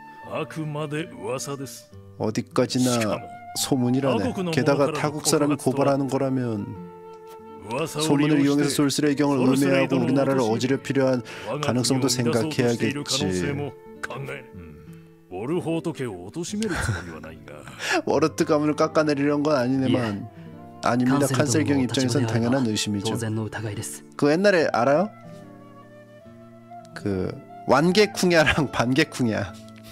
어디까지나 소문이라네. 게다가 타국 사람이 고발하는 거라면 소문을 이용해서 솔스레이 경을 음해하고 우리나라를 어지럽히려 한 가능성도 생각해야겠지. 워르트 가문을 깎아내리려는 건 아니네만. 아닙니다. 칸셀경 입장에선 당연한 의심이죠. 그 옛날에 알아요? 그 완개쿵야랑 반개쿵야.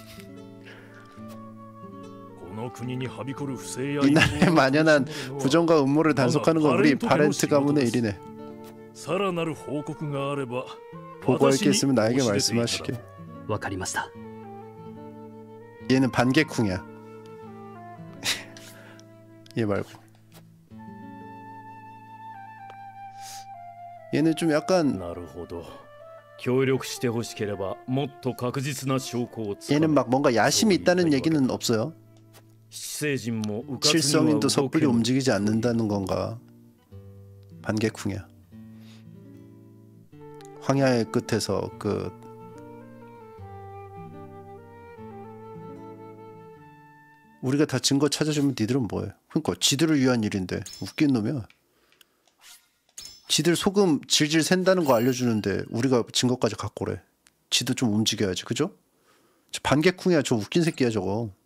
이날에 만연한 부정과 음모를 단속하는 건 우리 바렌트 가문의 일이네. 보고할 게 있으면 나에게 말씀하시게. 얘는 반개쿵야. 얘 말고. 얘는 좀 약간 얘는 막 뭔가 야심이 있다는 얘기는 없어요. 칠성인도 섣불리 움직이지 않는다는 건가. 반개쿵야. 황야의 끝에서 그 우리가 다 증거 찾아주면 니들은 뭐해. 그러니까 지들을 위한 일인데 웃긴 놈이야. 지들 소금 질질 샌다는 거 알려주는데 우리가 증거까지 갖고 오래. 지도 좀 움직여야지. 그죠? 반개쿵이야. 저 웃긴 새끼야 저거.